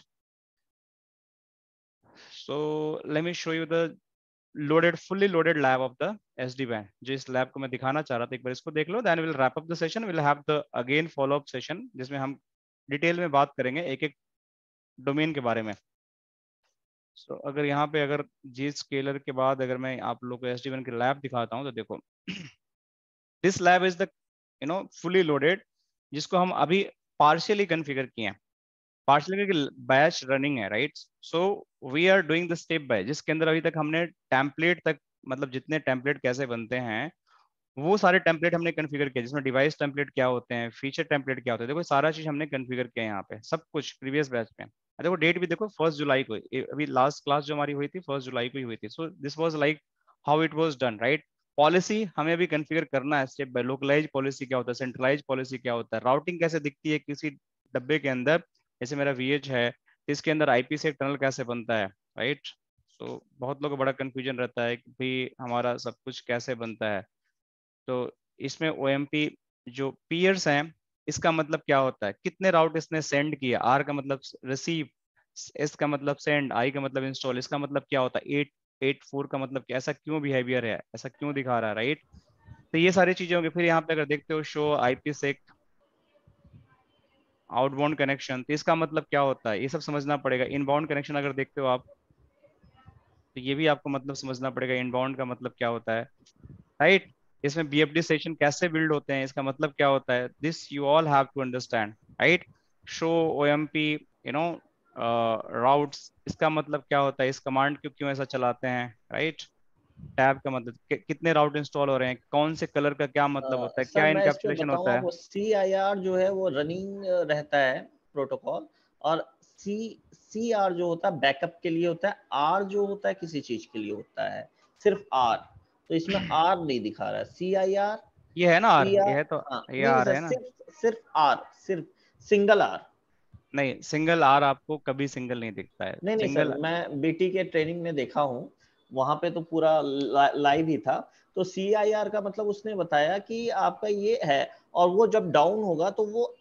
So let me show you the loaded, fully loaded lab of the SD वैन। जो इस लैब को मैं दिखाना चाह रहा था, एक बार इसको देख लो, then will wrap up the session, will have the again follow up session जिसमें हम डिटेल में बात करेंगे एक एक डोमेन के बारे में। सो अगर यहाँ पे अगर जी स्केलर के बाद अगर मैं आप लोग को एसडी वैन की लैब दिखाता हूँ, तो देखो this lab is the fully loaded, जिसको हम अभी पार्शियली कन्फिगर किए हैं, पार्शियली क्योंकि बैच रनिंग है, right. So we are doing the step by, जिसके अंदर अभी तक हमने टेम्पलेट तक, मतलब जितने टेम्पलेट कैसे बनते हैं वो सारे टेम्पलेट हमने कन्फिगर किया, जिसमें डिवाइस टेम्पलेट क्या होते हैं, फीचर टेम्पलेट क्या होते हैं, देखो सारा चीज हमने कन्फिगर किया यहाँ पे, सब कुछ प्रीवियस बैच में। देखो डेट भी देखो 1 जुलाई को, अभी लास्ट क्लास जो हमारी हुई थी 1 जुलाई को ही हुई थी। So this was like how it was done, right. Policy हमें अभी कन्फिगर करना है स्टेप बाय, लोकलाइज पॉलिसी क्या होता है, सेंट्रलाइज पॉलिसी क्या होता है, राउटिंग कैसे दिखती है किसी डब्बे के अंदर, जैसे मेरा वीएच है, इसके अंदर आईपी से टनल कैसे बनता है, राइट। सो बहुत लोगों को बड़ा कंफ्यूजन रहता है कि भाई हमारा सब कुछ कैसे बनता है। तो इसमें OMP जो पीयर्स हैं, इसका मतलब क्या होता है, कितने राउट इसने सेंड किए, आर का मतलब रिसीव, एस का मतलब सेंड, आई का मतलब इंस्टॉल, इसका मतलब क्या होता है, 884 का मतलब क्या, ऐसा क्यों बिहेवियर है, ऐसा क्यों दिखा रहा है, राइट। तो ये सारी चीजें होंगी। फिर यहाँ पे अगर देखते हो show IP sec outbound connection, तो इसका मतलब क्या होता है, ये सब समझना पड़ेगा। इनबाउंड कनेक्शन अगर देखते हो आप, तो ये भी आपको मतलब समझना पड़ेगा, इनबाउंड का मतलब क्या होता है, राइट। इसमें बीएफडी सेशन कैसे बिल्ड होते हैं, इसका मतलब क्या होता है, this you all have to understand. Right. Show OMP you know routes, इसका मतलब क्या होता है, इस कमांड को क्यों ऐसा चलाते हैं, राइट। टैब का मतलब कितने राउट इंस्टॉल हो रहे हैं, कौन से कलर का क्या मतलब होता है, सर क्या मैं इस पे इनकैप्सुलेशन बताऊं होता है। आपको, CIR जो है वो रनिंग रहता है प्रोटोकॉल, और CR जो होता है बैकअप के लिए होता है, R जो होता है किसी चीज के लिए होता है, सिर्फ R। तो इसमें R नहीं दिखा रहा है, CIR ये है ना आर, CR। ये है तो, हाँ ये नहीं नहीं आर सर, है ना। सिर्फ R, सिर्फ सिंगल R। नहीं, सिंगल आर आपको कभी सिंगल नहीं दिखता है, नहीं नहीं सर, सिंगल। मैं BT के ट्रेनिंग में देखा हूँ, वहां पे तो पूरा लाइव ही था। तो CIR का मतलब उसने बताया कि आपका ये है, और वो जब डाउन होगा तो वो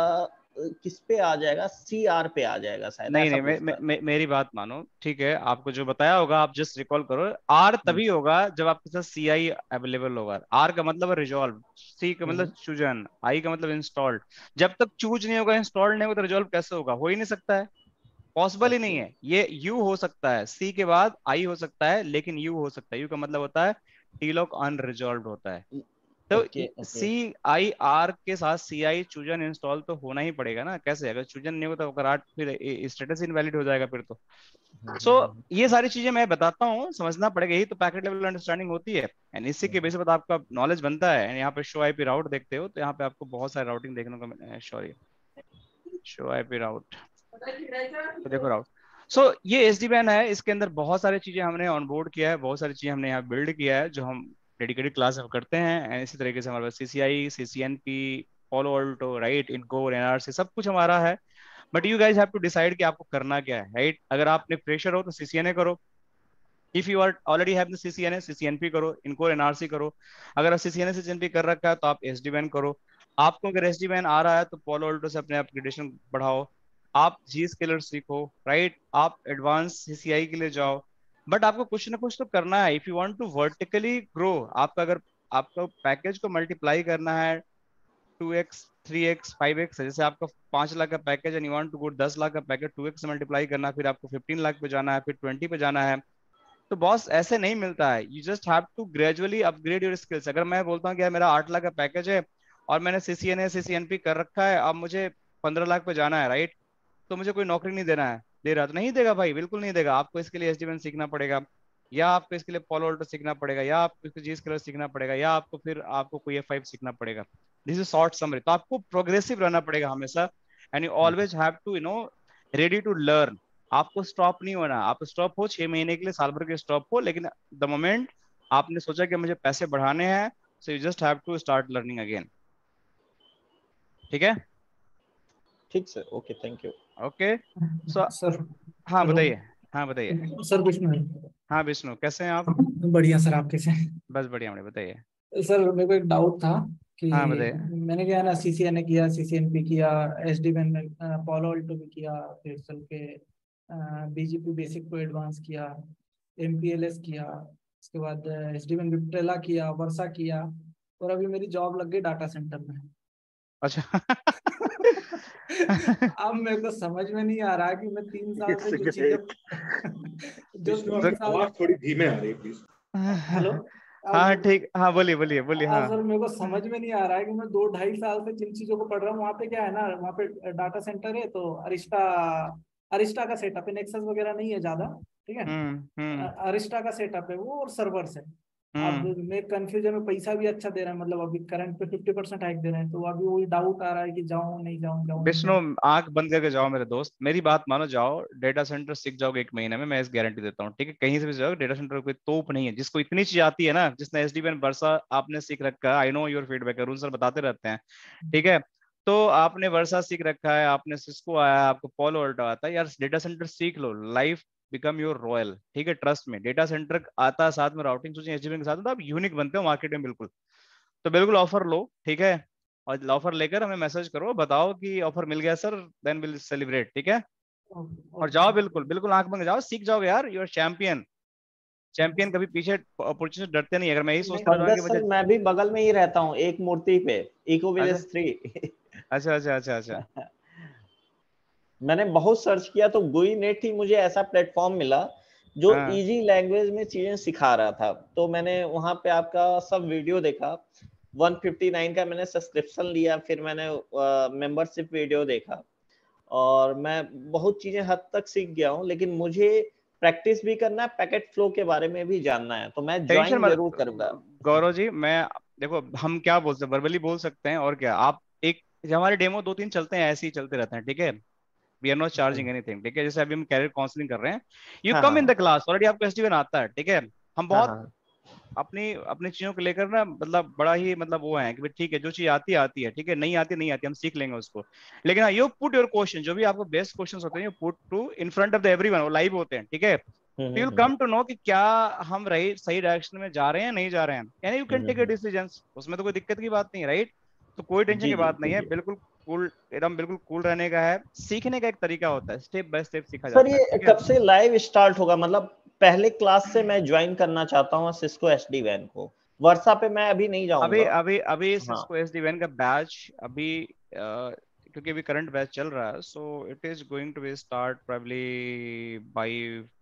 किस पे आ जाएगा, CR पे आ जाएगा शायद, नहीं ऐसा नहीं, कुछ था। मेरी बात मानो, ठीक है, आपको जो बताया होगा आप जस्ट रिकॉल करो। आर हम्म, तभी होगा जब आपके साथ CI अवेलेबल होगा। आर का मतलब है रिजॉल्व, सी का मतलब हम्म, चूजन, आई का मतलब इंस्टॉल्ड। जब तक चूज नहीं होगा, इंस्टॉल्ड नहीं होगा, तो रिजॉल्व कैसे होगा, हो ही नहीं सकता है, पॉसिबल ही नहीं ओके है। ये यू हो सकता है, सी के बाद आई हो सकता है, लेकिन यू हो सकता है। यू का मतलब होता है टीलॉक अनरिजॉल्व होता है। तो ओके ओके। CIR के साथ CI चूजन इंस्टॉल तो होना ही पड़ेगा ना, कैसे, अगर चूजन नहीं होता तो अगर आठ फिर स्टेटस इनवैलिड हो जाएगा फिर तो। सो ये सारी चीजें मैं बताता हूँ, समझना पड़ेगा, यही तो पैकेट लेवल अंडरस्टैंडिंग होती है। एंड इसी के बेसिस पर आपका नॉलेज बनता है। And यहाँ पे शो IP राउट देखते हो, तो यहाँ पे आपको बहुत सारे राउटिंग देखने को सॉरी, शो IP राउट, तो देखो राउट। सो ये SD-WAN है, इसके अंदर बहुत सारी चीजें हमने ऑनबोर्ड किया है, बहुत सारी चीजें हमने यहाँ बिल्ड किया है, जो हम डेडिकेटेड क्लास में करते हैं। एंड इसी तरीके से हमारे पास CCI, CCNP, Palo Alto, right, इनकोर, NRC, सब कुछ हमारा है। But you guys have to decide कि आपको करना क्या है, राइट। अगर आपने फ्रेशर हो तो CCNA करो, if you are already have the CCNA, CCNP करो, इनकोर, NRC करो। अगर आप CCNA CCNP कर रखा है तो आप SD-WAN करो। आपको अगर SD-WAN आ रहा है तो Palo Alto से अपने अपग्रेडेशन बढ़ाओ, आप Zscaler सीखो, राइट, आप एडवांस CCI के लिए जाओ। बट आपको कुछ ना कुछ तो करना है if you want to vertically grow. आपका अगर आपका पैकेज को मल्टीप्लाई करना है 2x 3x 5x, जैसे आपका 5 लाख का पैकेज है, you want to go 10 lakh का पैकेज 2x मल्टीप्लाई करना है, फिर आपको 15 लाख पे जाना है, फिर 20 पे जाना है। तो बॉस ऐसे नहीं मिलता है, you just have to gradually upgrade your skills. अगर मैं बोलता हूँ कि यार मेरा 8 लाख का पैकेज है और मैंने CCNA CCNP कर रखा है, अब मुझे 15 लाख पे जाना है, राइट, तो मुझे कोई नौकरी नहीं देना है, दे रहा तो नहीं देगा भाई, बिल्कुल नहीं देगा। आपको इसके लिए SD-WAN सीखना पड़ेगा, या आपको इसके लिए Palo Alto सीखना पड़ेगा, या आपको इसको Zscaler सीखना पड़ेगा, या आपको फिर आपको कोई F5 सीखना पड़ेगा। This is short summary. तो आपको प्रोग्रेसिव रहना पड़ेगा हमेशा, and you always have to ready to learn. आपको स्टॉप नहीं होना, आप स्टॉप हो 6 महीने के लिए, साल भर के स्टॉप हो, लेकिन द मोमेंट आपने सोचा कि मुझे पैसे बढ़ाने हैं, so you just have to start learning again. ठीक है, ठीक sir, okay, thank you. Okay. So sir हाँ हेलो बताइए, हाँ बताइए। सर, विष्णु है। हाँ विष्णु, कैसे हैं आप। बढ़िया सर, आप कैसे हैं? बस बढ़िया, मैंने बताइए। सर मेरे को एक डाउट था कि हाँ बताइए। मैंने क्या है ना, CCNA किया, CCNP किया, SD-WAN में Palo Alto भी किया, फिर चल के BGP बेसिक टू एडवांस किया, MPLS किया, उसके बाद SD-WAN विक्ट्रेला किया, वर्सा किया, और अभी मेरी जॉब लग गई डाटा सेंटर में। अच्छा। अब मेरे को समझ में नहीं आ रहा कि मैं 3 साल से जो चीजें जो विष्णु, तीन आपकी साल आवाज थोड़ी धीमे आ रही है, प्लीज। हेलो। हाँ अब ठीक, हाँ बोलिए बोलिए बोलिए, हाँ। सर मेरे को समझ में नहीं आ रहा है कि मैं 2-2.5 साल से जिन चीजों को पढ़ रहा हूँ, वहाँ पे क्या है ना, वहाँ पे डाटा सेंटर है तो अरिस्टा अरिस्टा का सेटअप है, नेक्सस वगैरह नहीं है ज्यादा, ठीक है। हम्म। अरिस्टा का सेटअप है वो, और सर्वर्स है। अब हम्म। मैं कंफ्यूजन में, पैसा भी अच्छा दे रहा है, मतलब अभी करंट पे 50% हाइक दे रहे हैं, तो अभी वही डाउट आ रहा है कि जाऊं नहीं जाऊं, जाऊं नहीं विष्णु, जाऊं। आंख बंद करके जाओ मेरे दोस्त, मेरी बात मानो, जाओ डेटा सेंटर सीख जाओगे 1 महीने में, मैं इस गारंटी देता हूँ, ठीक है। कहीं से भी जाओ, डेटा सेंटर कोई तोप नहीं है। जिसको इतनी चीज आती है ना, जिसने SD-WAN वर्सा आपने सीख रखा है, I know your feedback, Arun sir बताते रहते हैं, ठीक है। तो आपने वर्सा सीख रखा है, आपने सिस्को आया, आपको Palo Alto आता है, यार डेटा सेंटर सीख लो, लाइफ बिकम योर रॉयल, ठीक है। ट्रस्ट में, डेटा सेंटर आता है साथ में राउटिंग स्विचिंग SD-WAN के साथ, तो आप यूनिक बनते हो मार्केट में, बिल्कुल। तो बिल्कुल ऑफर लो, ठीक है। और ऑफर लेकर हमें मैसेज करो, बताओ कि ऑफर मिल गया सर, देन विल सेलिब्रेट, ठीक है। और ओके जाओ, सर। बिल्कुल बिल्कुल आंख बंद जाओ, सीख जाओगे यार, यूर चैंपियन। चैंपियन कभी पीछे अपॉर्चुनिटी से डरते नहीं। अगर मैं यही सोचता रहूंगा पंकज कि सर, मुझे, मैं भी बगल में ही रहता हूँ, एक मूर्ति पे, इको अच्छा विलेज 3। अच्छा अच्छा अच्छा अच्छा। मैंने बहुत सर्च किया तो गुई नेट ही मुझे ऐसा प्लेटफॉर्म मिला जो हाँ इजी लैंग्वेज में चीजें सिखा रहा था, तो मैंने वहां पे आपका सब वीडियो देखा। 159 का मैंने सब्सक्रिप्शन लिया, फिर मैंने मेंबरशिप वीडियो देखा और मैं बहुत चीजें हद तक सीख गया हूँ, लेकिन मुझे प्रैक्टिस भी करना है, पैकेट फ्लो के बारे में भी जानना है, तो मैं टेंशन ज्वाइन मत जरूर करूंगा। गौरव जी, मैं देखो हम क्या बोल सकते हैं, वर्बली बोल सकते हैं और क्या, आप एक जो हमारे डेमो 2-3 चलते हैं, ऐसे ही चलते रहते हैं, ठीक है, we are not charging anything, ठीक है, जैसे अभी हम कैरियर काउंसलिंग कर रहे हैं, यू हाँ कम इन हाँ द क्लास, ऑलरेडी आपको एसडीएन आता है, ठीक है, हम हाँ बहुत हाँ अपनी अपनी चीजों को लेकर ना मतलब बड़ा ही मतलब वो है कि भाई ठीक है, जो चीज आती है आती है, ठीक है, नहीं आती नहीं आती, हम सीख लेंगे उसको, लेकिन हाँ यू पुट योर क्वेश्चन, जो भी आपको बेस्ट क्वेश्चंस होते हैं you put to in front of the everyone, वो लाइव होते हैं, ठीक है, तो you hmm come to know कि क्या हम सही डायरेक्शन में जा रहे हैं नहीं जा रहे हैं, यानी you can take a decision, उसमें तो कोई दिक्कत की बात नहीं है, राइट, तो कोई टेंशन जी की जी बात नहीं है, बिल्कुल कूल, एकदम बिल्कुल कूल रहने का है, सीखने का एक तरीका होता है, स्टेप बाय स्टेप सीखा सर। जाता है, ये ठीक है। कब से लाइव स्टार्ट होगा? मतलब पहले क्लास से मैं ज्वाइन करना चाहता हूँ सिस्को एसडी वैन को, वर्षा पे मैं अभी नहीं अभी जाऊंगा। अभी अभी हाँ सिस्को एसडी वैन का बैच अभी क्योंकि अभी करंट बैच चल रहा है, so it is going to be start probably by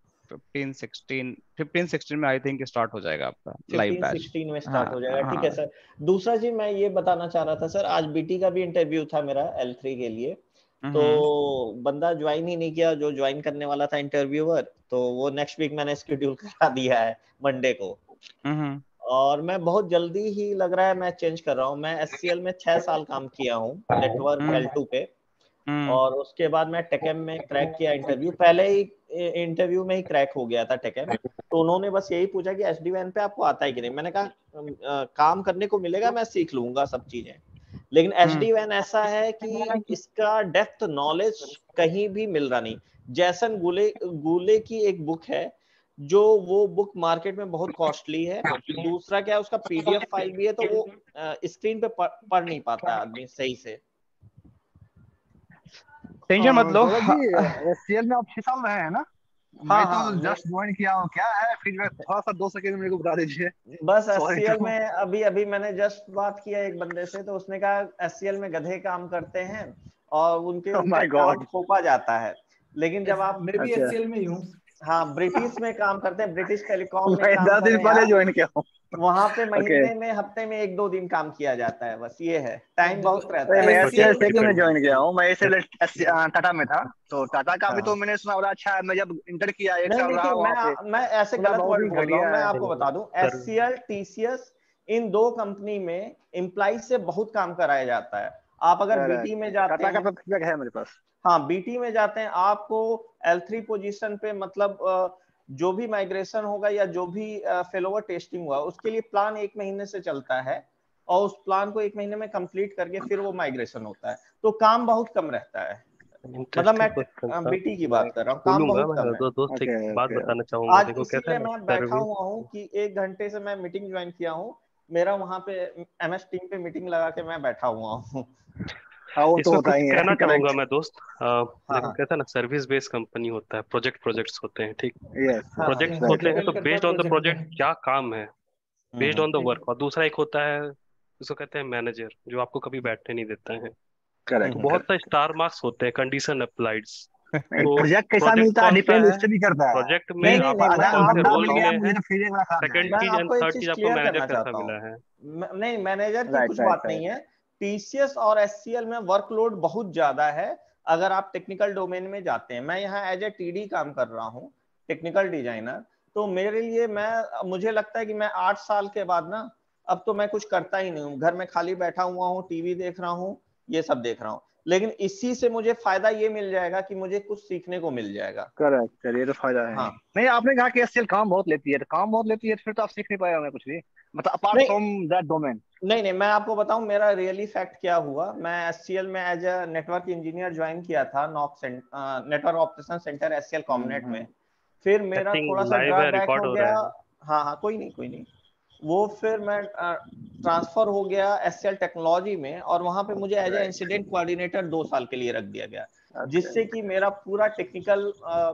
15-16 में आई थिंक स्टार्ट हो जाएगा आपका लाइव बैच। 15-16 में हाँ स्टार्ट हो जाएगा, ठीक है हाँ। सर। दूसरा जी मैं ये बताना चाह रहा था सर, आज बीटी का भी इंटरव्यू था मेरा L3 के लिए, तो हम्म बंदा ज्वाइन ही नहीं किया जो ज्वाइन करने वाला था इंटरव्यूअर, तो वो नेक्स्ट वीक मैंने शेड्यूल करा दिया है मंडे को, हम्म और मैं बहुत जल्दी ही लग रहा है मैं चेंज कर रहा हूँ। मैं एससीएल में 6 साल काम किया हूँ नेटवर्क हम्म L2 पे, हम्म और उसके बाद मैं टेकेम में क्रैक किया इंटरव्यू, पहले ही इंटरव्यू में ही क्रैक हो गया था टेकेम। तो उन्होंने बस यही पूछा कि एसडी वैन पे आपको आता है कि नहीं, मैंने कहा काम करने को मिलेगा, मैं सीख लूंगा सब चीजें, लेकिन एसडी वैन ऐसा है कि इसका डेप्थ नॉलेज कहीं भी मिल रहा नहीं। जैसन गुले गुले की एक बुक है, जो वो बुक मार्केट में बहुत कॉस्टली है, दूसरा क्या है उसका पीडीएफ फाइल भी है, तो वो स्क्रीन पे पढ़ नहीं पाता है आदमी सही से। टेंशन मत लो। गौरव जी, एससीएल में आप 6 साल रहे हैं ना? हाँ मैं हाँ तो जस्ट ज्वाइन किया हूँ, क्या है फीडबैक, थोड़ा सा 2 सेकंड में मेरे को बता दीजिए। बस सॉरी एससीएल टू। में अभी अभी मैंने जस्ट बात किया एक बंदे से, तो उसने कहा एससीएल में गधे काम करते हैं और उनके ओह उनका माय काम गॉड। थोपा जाता है, लेकिन जब आप मैं भी अच्छा, एचसीएल में ही हूँ। हाँ ब्रिटिश में काम करते हैं, ब्रिटिश टेलीकॉम में मैं काम 10 कर दिन रहे हैं पहले आप, ज्वाइन किया हूँ। वहां पे ओके। महीने में हफ्ते में 1-2 दिन काम किया जाता है, बस ये है, टाइम बहुत अरे रहता मैं है एससीएल एससीएल। प्रोजेक्ट टेक में डिपेंड ज्वाइन करता किया है। हूँ, मैं एससीएल टाटा में था, तो टाटा का भी तो हाँ मैंने सुना बड़ा अच्छा है, मैं जब इंटर किया 1 नहीं साल रहा देखिए, वहाँ पे, मैं ऐसे सुना गलत बहुत वर्ड ही बोल रहा हूँ, घटिया मैं है। आपको बता दूं sir HCL TCS in 2 company में एम्प्लॉय से बहुत काम कराया जाता है। आप अगर बीटी में करेक्ट, जाते टाटा का हैं, तो फीडबैक है मेरे पास। हाँ बीटी में जाते हैं, आपको L3 पोजीशन पे मतलब जो भी माइग्रेशन होगा या जो भी फेलोवर टेस्टिंग हुआ उसके लिए प्लान 1 महीने से चलता है, और उस प्लान को 1 महीने में कंप्लीट करके फिर वो माइग्रेशन होता है, तो काम बहुत कम रहता है। मतलब इंटरेस्टिंग क्वेश्चन मैं था, बीटी की मैं बात कर रहा हूँ, काम बोलूंगा, बहुत मैं कम है। दो दोस्त एक ओके बात ओके। बताना चाहूंगा। आज देखो कैसा है इसीलिए ना मैं बैठा सर्विस, हुआ हूँ कि 1 घंटे से मैं मीटिंग ज्वाइन किया हूँ, मेरा वहां पे MS टीम पे मीटिंग लगा के मैं बैठा हुआ हूँ। हाँ वो तो इसमें होता कुछ ही है। कहना चाहूंगा करेक्ट। मैं दोस्त। हाँ देखो हाँ कैसा है ना, सर्विस बेस्ड कंपनी होता है, प्रोजेक्ट्स होते हैं, ठीक, यस हाँ हाँ प्रोजेक्ट्स राइट। होते हैं, डिपेंड तो करता है बेस्ड ऑन द प्रोजेक्ट पे। प्रोजेक्ट क्या काम है, based on the hmm work, और दूसरा एक होता है जिसको कहते हैं मैनेजर, जो आपको कभी बैठने नहीं देता है। तो करेक्ट हम्म। बहुत करेक्ट। सारे स्टार मार्क्स होते हैं, कंडीशन अप्लाइड्स। तो प्रोजेक्ट कैसा प्रोजेक्ट मिलता है कौन सा डिपेंड है, उससे भी करता है। प्रोजेक्ट में नहीं नहीं नहीं, आपको मैं अगर कौन से बंदा रोल मिल आपको गया मिले मुझे हैं, तो फीलिंग बड़ा खराब सेकंड जाएगा। मैं चीज एंड आपको एक थर्ड चीज चीज आपको क्लियर मैनेजर करना कैसा चाहता मिला हूँ, है। नहीं मैनेजर की राइट कुछ राइट बात राइट। नहीं है, टीसीएस और एचसीएल में वर्कलोड बहुत ज्यादा है अगर आप टेक्निकल डोमेन में जाते हैं। मैं यहाँ एज ए टीडी काम कर रहा हूँ, टेक्निकल डिजाइनर, तो मेरे लिए मुझे लगता है कि मैं 8 साल के बाद ना, अब तो मैं कुछ करता ही नहीं हूँ, घर में खाली बैठा हुआ हूँ, टीवी देख रहा हूँ, ये सब देख रहा हूँ, लेकिन इसी से मुझे फायदा ये मिल जाएगा कि मुझे कुछ सीखने को मिल जाएगा। करेक्ट, चलिए तो फायदा है। हाँ नहीं आपने कहा कि एससीएल काम बहुत लेती है, तो काम बहुत लेती है तो फिर तो आप सीख नहीं पाए होंगे कुछ भी, मतलब अपार्ट नहीं फ्रॉम दैट डोमेन। नहीं नहीं, मैं आपको बताऊं मेरा रियली फैक्ट क्या हुआ। मैं एससीएल में as a network engineer join किया था, NOC network operation center SCL Comnet में। हम्म। फिर आई मेरा थिंक थोड़ा सा लाइव है, ड्रॉबैक रिकॉर्ड हो हो गया। रहा है। हाँ हाँ कोई नहीं कोई नहीं, वो फिर मैं ट्रांसफर हो गया एससीएल टेक्नोलॉजी में, और वहां पे मुझे as a right. Incident coordinator 2 साल के लिए रख दिया गया, ओके। जिससे कि मेरा पूरा टेक्निकल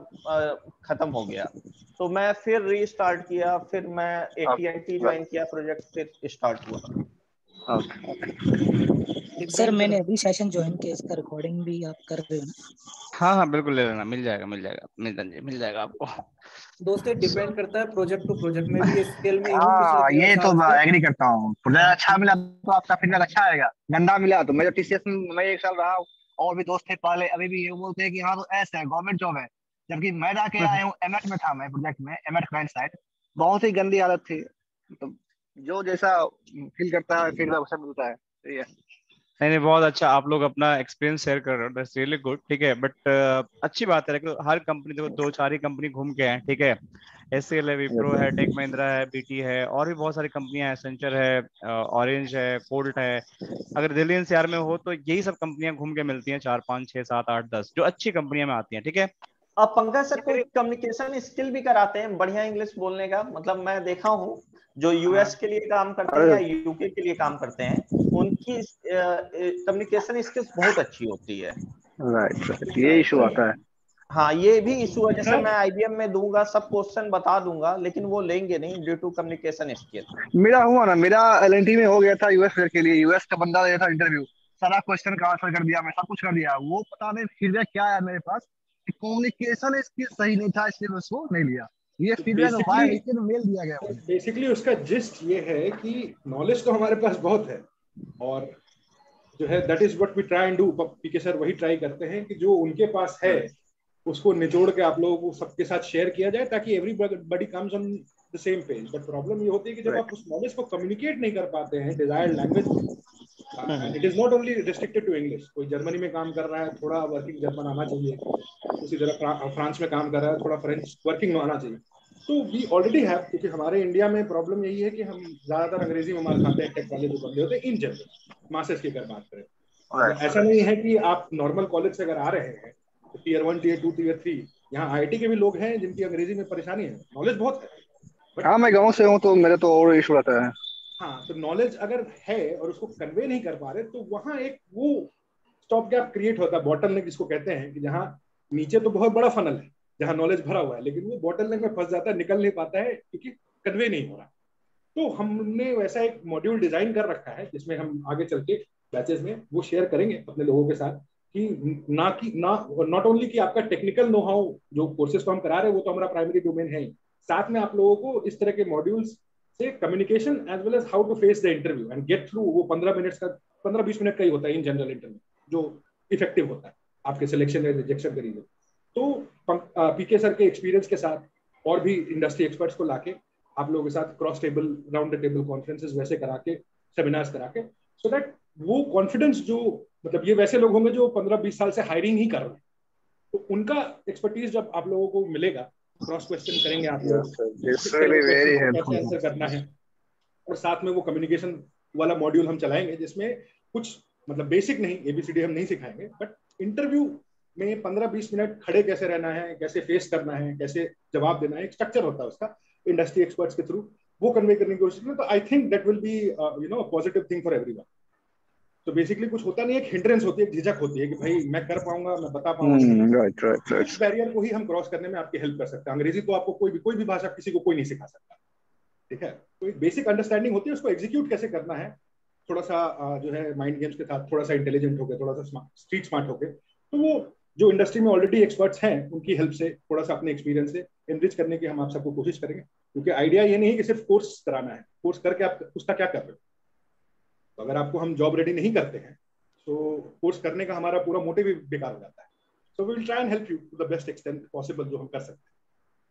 खत्म हो गया। तो मैं फिर रीस्टार्ट किया, फिर मैं AT&T ज्वाइन किया, प्रोजेक्ट फिर स्टार्ट हुआ। ओके। Depend मैंने कर- अभी सेशन ज्वाइन किया, इसका रिकॉर्डिंग भी आप कर रहे हो ना? हाँ हाँ बिल्कुल ले लेना, मिल जाएगा मिल जाएगा आपको। दोस्तों डिपेंड करता है प्रोजेक्ट टू प्रोजेक्ट में भी, स्केल में हूँ हाँ पिछले ये 13 तो साल से। एग्री करता हूँ। प्रोजेक्ट अच्छा मिला तो आपका फीडबैक अच्छा आएगा, गंदा मिला तो मैं जो टीसीएस में मैं 1 साल रहा हूँ और भी दोस्त थे पहले, अभी भी ये बोलते हैं कि हाँ तो ऐसा है, गवर्नमेंट जॉब है। जबकि मैं जाके आया हूँ एमएट में था, मैं प्रोजेक्ट में एमएट क्लाइंट साइड, बहुत ही गंदी हालत थी। तो जो जैसा फील करता है फीडबैक वैसा मिलता है। सही है। नहीं बहुत अच्छा, आप लोग अपना एक्सपीरियंस शेयर कर रहे हो, दैट्स रियली गुड। ठीक है, बट अच्छी बात है कि हर कंपनी, देखो 2-4 ही कंपनी घूम के हैं। ठीक है, एचसीएल है, विप्रो है, टेक महिंद्रा है, बीटी है, और भी बहुत सारी कंपनियां हैं, एसेंचर है, ऑरेंज है, कोल्ट है। अगर दिल्ली एनसीआर में हो तो यही सब कंपनियां घूम के मिलती हैं, 4 5 6 7 8 10 जो अच्छी कंपनियां में आती हैं। ठीक है, अब पंकज सर कोई कम्युनिकेशन स्किल भी कराते हैं, बढ़िया इंग्लिश बोलने का, मतलब मैं देखा हूँ जो यूएस के लिए काम करते हैं या यूके के लिए काम करते हैं, उनकी कम्युनिकेशन स्किल्स बहुत अच्छी होती है। राइट, ये इशू आता है। हाँ ये भी इशू है, जैसे मैं आईबीएम में दूंगा, सब क्वेश्चन बता दूंगा, लेकिन वो लेंगे नहीं ड्यू टू कम्युनिकेशन स्किल। मेरा हुआ ना, मेरा एलएनटी में हो गया था यूएस के लिए, यूएस का बंदा दिया था इंटरव्यू, सारा क्वेश्चन का आंसर कर दिया, मैं सब कुछ कर दिया, वो पता नहीं फीडबैक क्या आया मेरे पास कि कम्युनिकेशन स्किल सही नहीं था, इसलिए मैं उसको नहीं लिया। ये फीडबैक वाया लिख के मेल दिया गया मुझे। बेसिकली उसका जिस्ट ये है कि नॉलेज तो हमारे पास बहुत है, और जो है that is what we try and do. PK sir वही ट्राई करते हैं कि जो उनके पास है उसको निचोड़ के आप लोगों को सबके साथ शेयर किया जाए, ताकि everybody comes on the same page. But problem ये होती है कि जब आप उस नॉलेज को कम्युनिकेट नहीं कर पाते हैं डिजायर्ड लैंग्वेज में, it is not only restricted to English. कोई जर्मनी में काम कर रहा है, थोड़ा वर्किंग जर्मन आना चाहिए, उसी तरह फ्रांस में काम कर रहा है, थोड़ा फ्रेंच वर्किंग में आना चाहिए। तो वी ऑलरेडी हैव, क्योंकि हमारे इंडिया में प्रॉब्लम यही है कि हम ज्यादातर अंग्रेजी में मार खाते हैं, टेक वाले जो बंदे होते हैं इन जनरल, मासेस की अगर बात करें। मतलब ऐसा नहीं है कि आप नॉर्मल कॉलेज से अगर आ रहे हैं तो टीयर 1 टीयर 2 टीयर 3, यहाँ आईआईटी के भी लोग हैं जिनकी अंग्रेजी में परेशानी है, नॉलेज बहुत है। हाँ मैं गाँव से हूँ तो मेरे तो और इशू रहता है। हाँ, तो नॉलेज अगर है और उसको कन्वे नहीं कर पा रहे, तो वहाँ एक वो स्टॉप गैप क्रिएट होता है, बॉटल नेक जिसको कहते हैं, कि जहाँ नीचे तो बहुत बड़ा फनल है जहाँ नॉलेज भरा हुआ है, लेकिन वो बॉटल नेक में फंस जाता है, निकल नहीं पाता है क्योंकि कन्वे नहीं हो रहा। तो हमने वैसा एक मॉड्यूल डिजाइन कर रखा है जिसमें हम आगे चल के बैचेस में वो शेयर करेंगे अपने लोगों के साथ, कि नॉट ओनली कि आपका टेक्निकल नो हाउ, जो कोर्सेज तो हम करा रहे हैं वो तो हमारा प्राइमरी डोमेन है ही, साथ में आप लोगों को इस तरह के मॉड्यूल्स से communication as well as how to face the interview and get through. वो 15-20 मिनट का ही होता है इन जनरल इंटरव्यू, जो इफेक्टिव होता है आपके सिलेक्शन या रिजेक्शन के रीजन। तो पीके सर के एक्सपीरियंस के साथ और भी इंडस्ट्री एक्सपर्ट्स को लाके आप लोगों के साथ cross table, round the table conferences वैसे करा के, सेमिनार्स करा के, सो दैट वो कॉन्फिडेंस, जो मतलब ये वैसे लोग होंगे जो 15-20 साल से हायरिंग ही कर रहे हैं, तो उनका एक्सपर्टीज जब आप लोगों को मिलेगा, क्रॉस क्वेश्चन करेंगे आप लोग, कैसे आंसर करना है, और साथ में वो कम्युनिकेशन वाला मॉड्यूल हम चलाएंगे जिसमें कुछ मतलब बेसिक नहीं, एबीसीडी हम नहीं सिखाएंगे, बट इंटरव्यू में 15-20 मिनट खड़े कैसे रहना है, कैसे फेस करना है, कैसे जवाब देना है, एक स्ट्रक्चर होता है उसका इंडस्ट्री एक्सपर्ट्स के थ्रू, वो कन्वे करने की कोशिश करें। तो I think that will be positive thing for everyone. तो बेसिकली कुछ होता नहीं है, एक हिंड्रेंस होती है, एक झिझक होती है कि भाई मैं कर पाऊंगा, मैं बता पाऊंगा। उस बैरियर को ही हम क्रॉस करने में आपकी हेल्प कर सकते हैं। अंग्रेजी तो आपको कोई भी भाषा किसी को कोई नहीं सिखा सकता, ठीक है। तो एक बेसिक अंडरस्टैंडिंग होती है, उसको एग्जीक्यूट कैसे करना है, थोड़ा सा जो है माइंड गेम्स के साथ, थोड़ा सा इंटेलिजेंट होकर, थोड़ा सा स्ट्रीट स्मार्ट होकर, तो वो जो इंडस्ट्री में ऑलरेडी एक्सपर्ट्स हैं उनकी हेल्प से, थोड़ा सा अपने एक्सपीरियंस से एनरिच करने की हम आप सबको कोशिश करेंगे। क्योंकि आइडिया ये नहीं कि सिर्फ कोर्स कराना है, कोर्स करके आप उसका क्या कर रहे हो। तो अगर आपको हम जॉब रेडी नहीं करते हैं तो कोर्स करने का हमारा पूरा मोटिव भी बेकार हो जाता है। So we will try and help you to the best extent possible जो हम कर सकते हैं।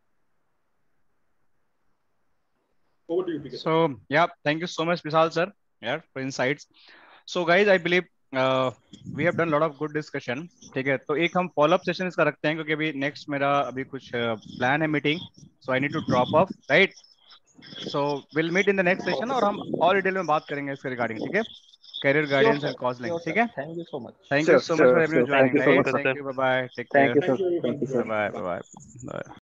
Over to you, PK. So yeah, thank you so much Vishal sir, yeah, for insights. So guys, I believe we have done a lot of good discussion. ठीक है, तो एक हम फॉलोअप सेशन इसका रखते हैं क्योंकि अभी नेक्स्ट मेरा अभी कुछ प्लान है meeting, so I need to drop off, right. So will meet in the next session और हम और डिटेल में बात करेंगे इसके रिगार्डिंग, ठीक है, कैरियर गाइडेंस एंड कॉस्लिंग, ठीक है। Thank you so much. Thank you so much for everyone Thank joining, you so right, much, thank you, bye bye, take Thank care, you, sir. Thank you, sir. Bye bye bye.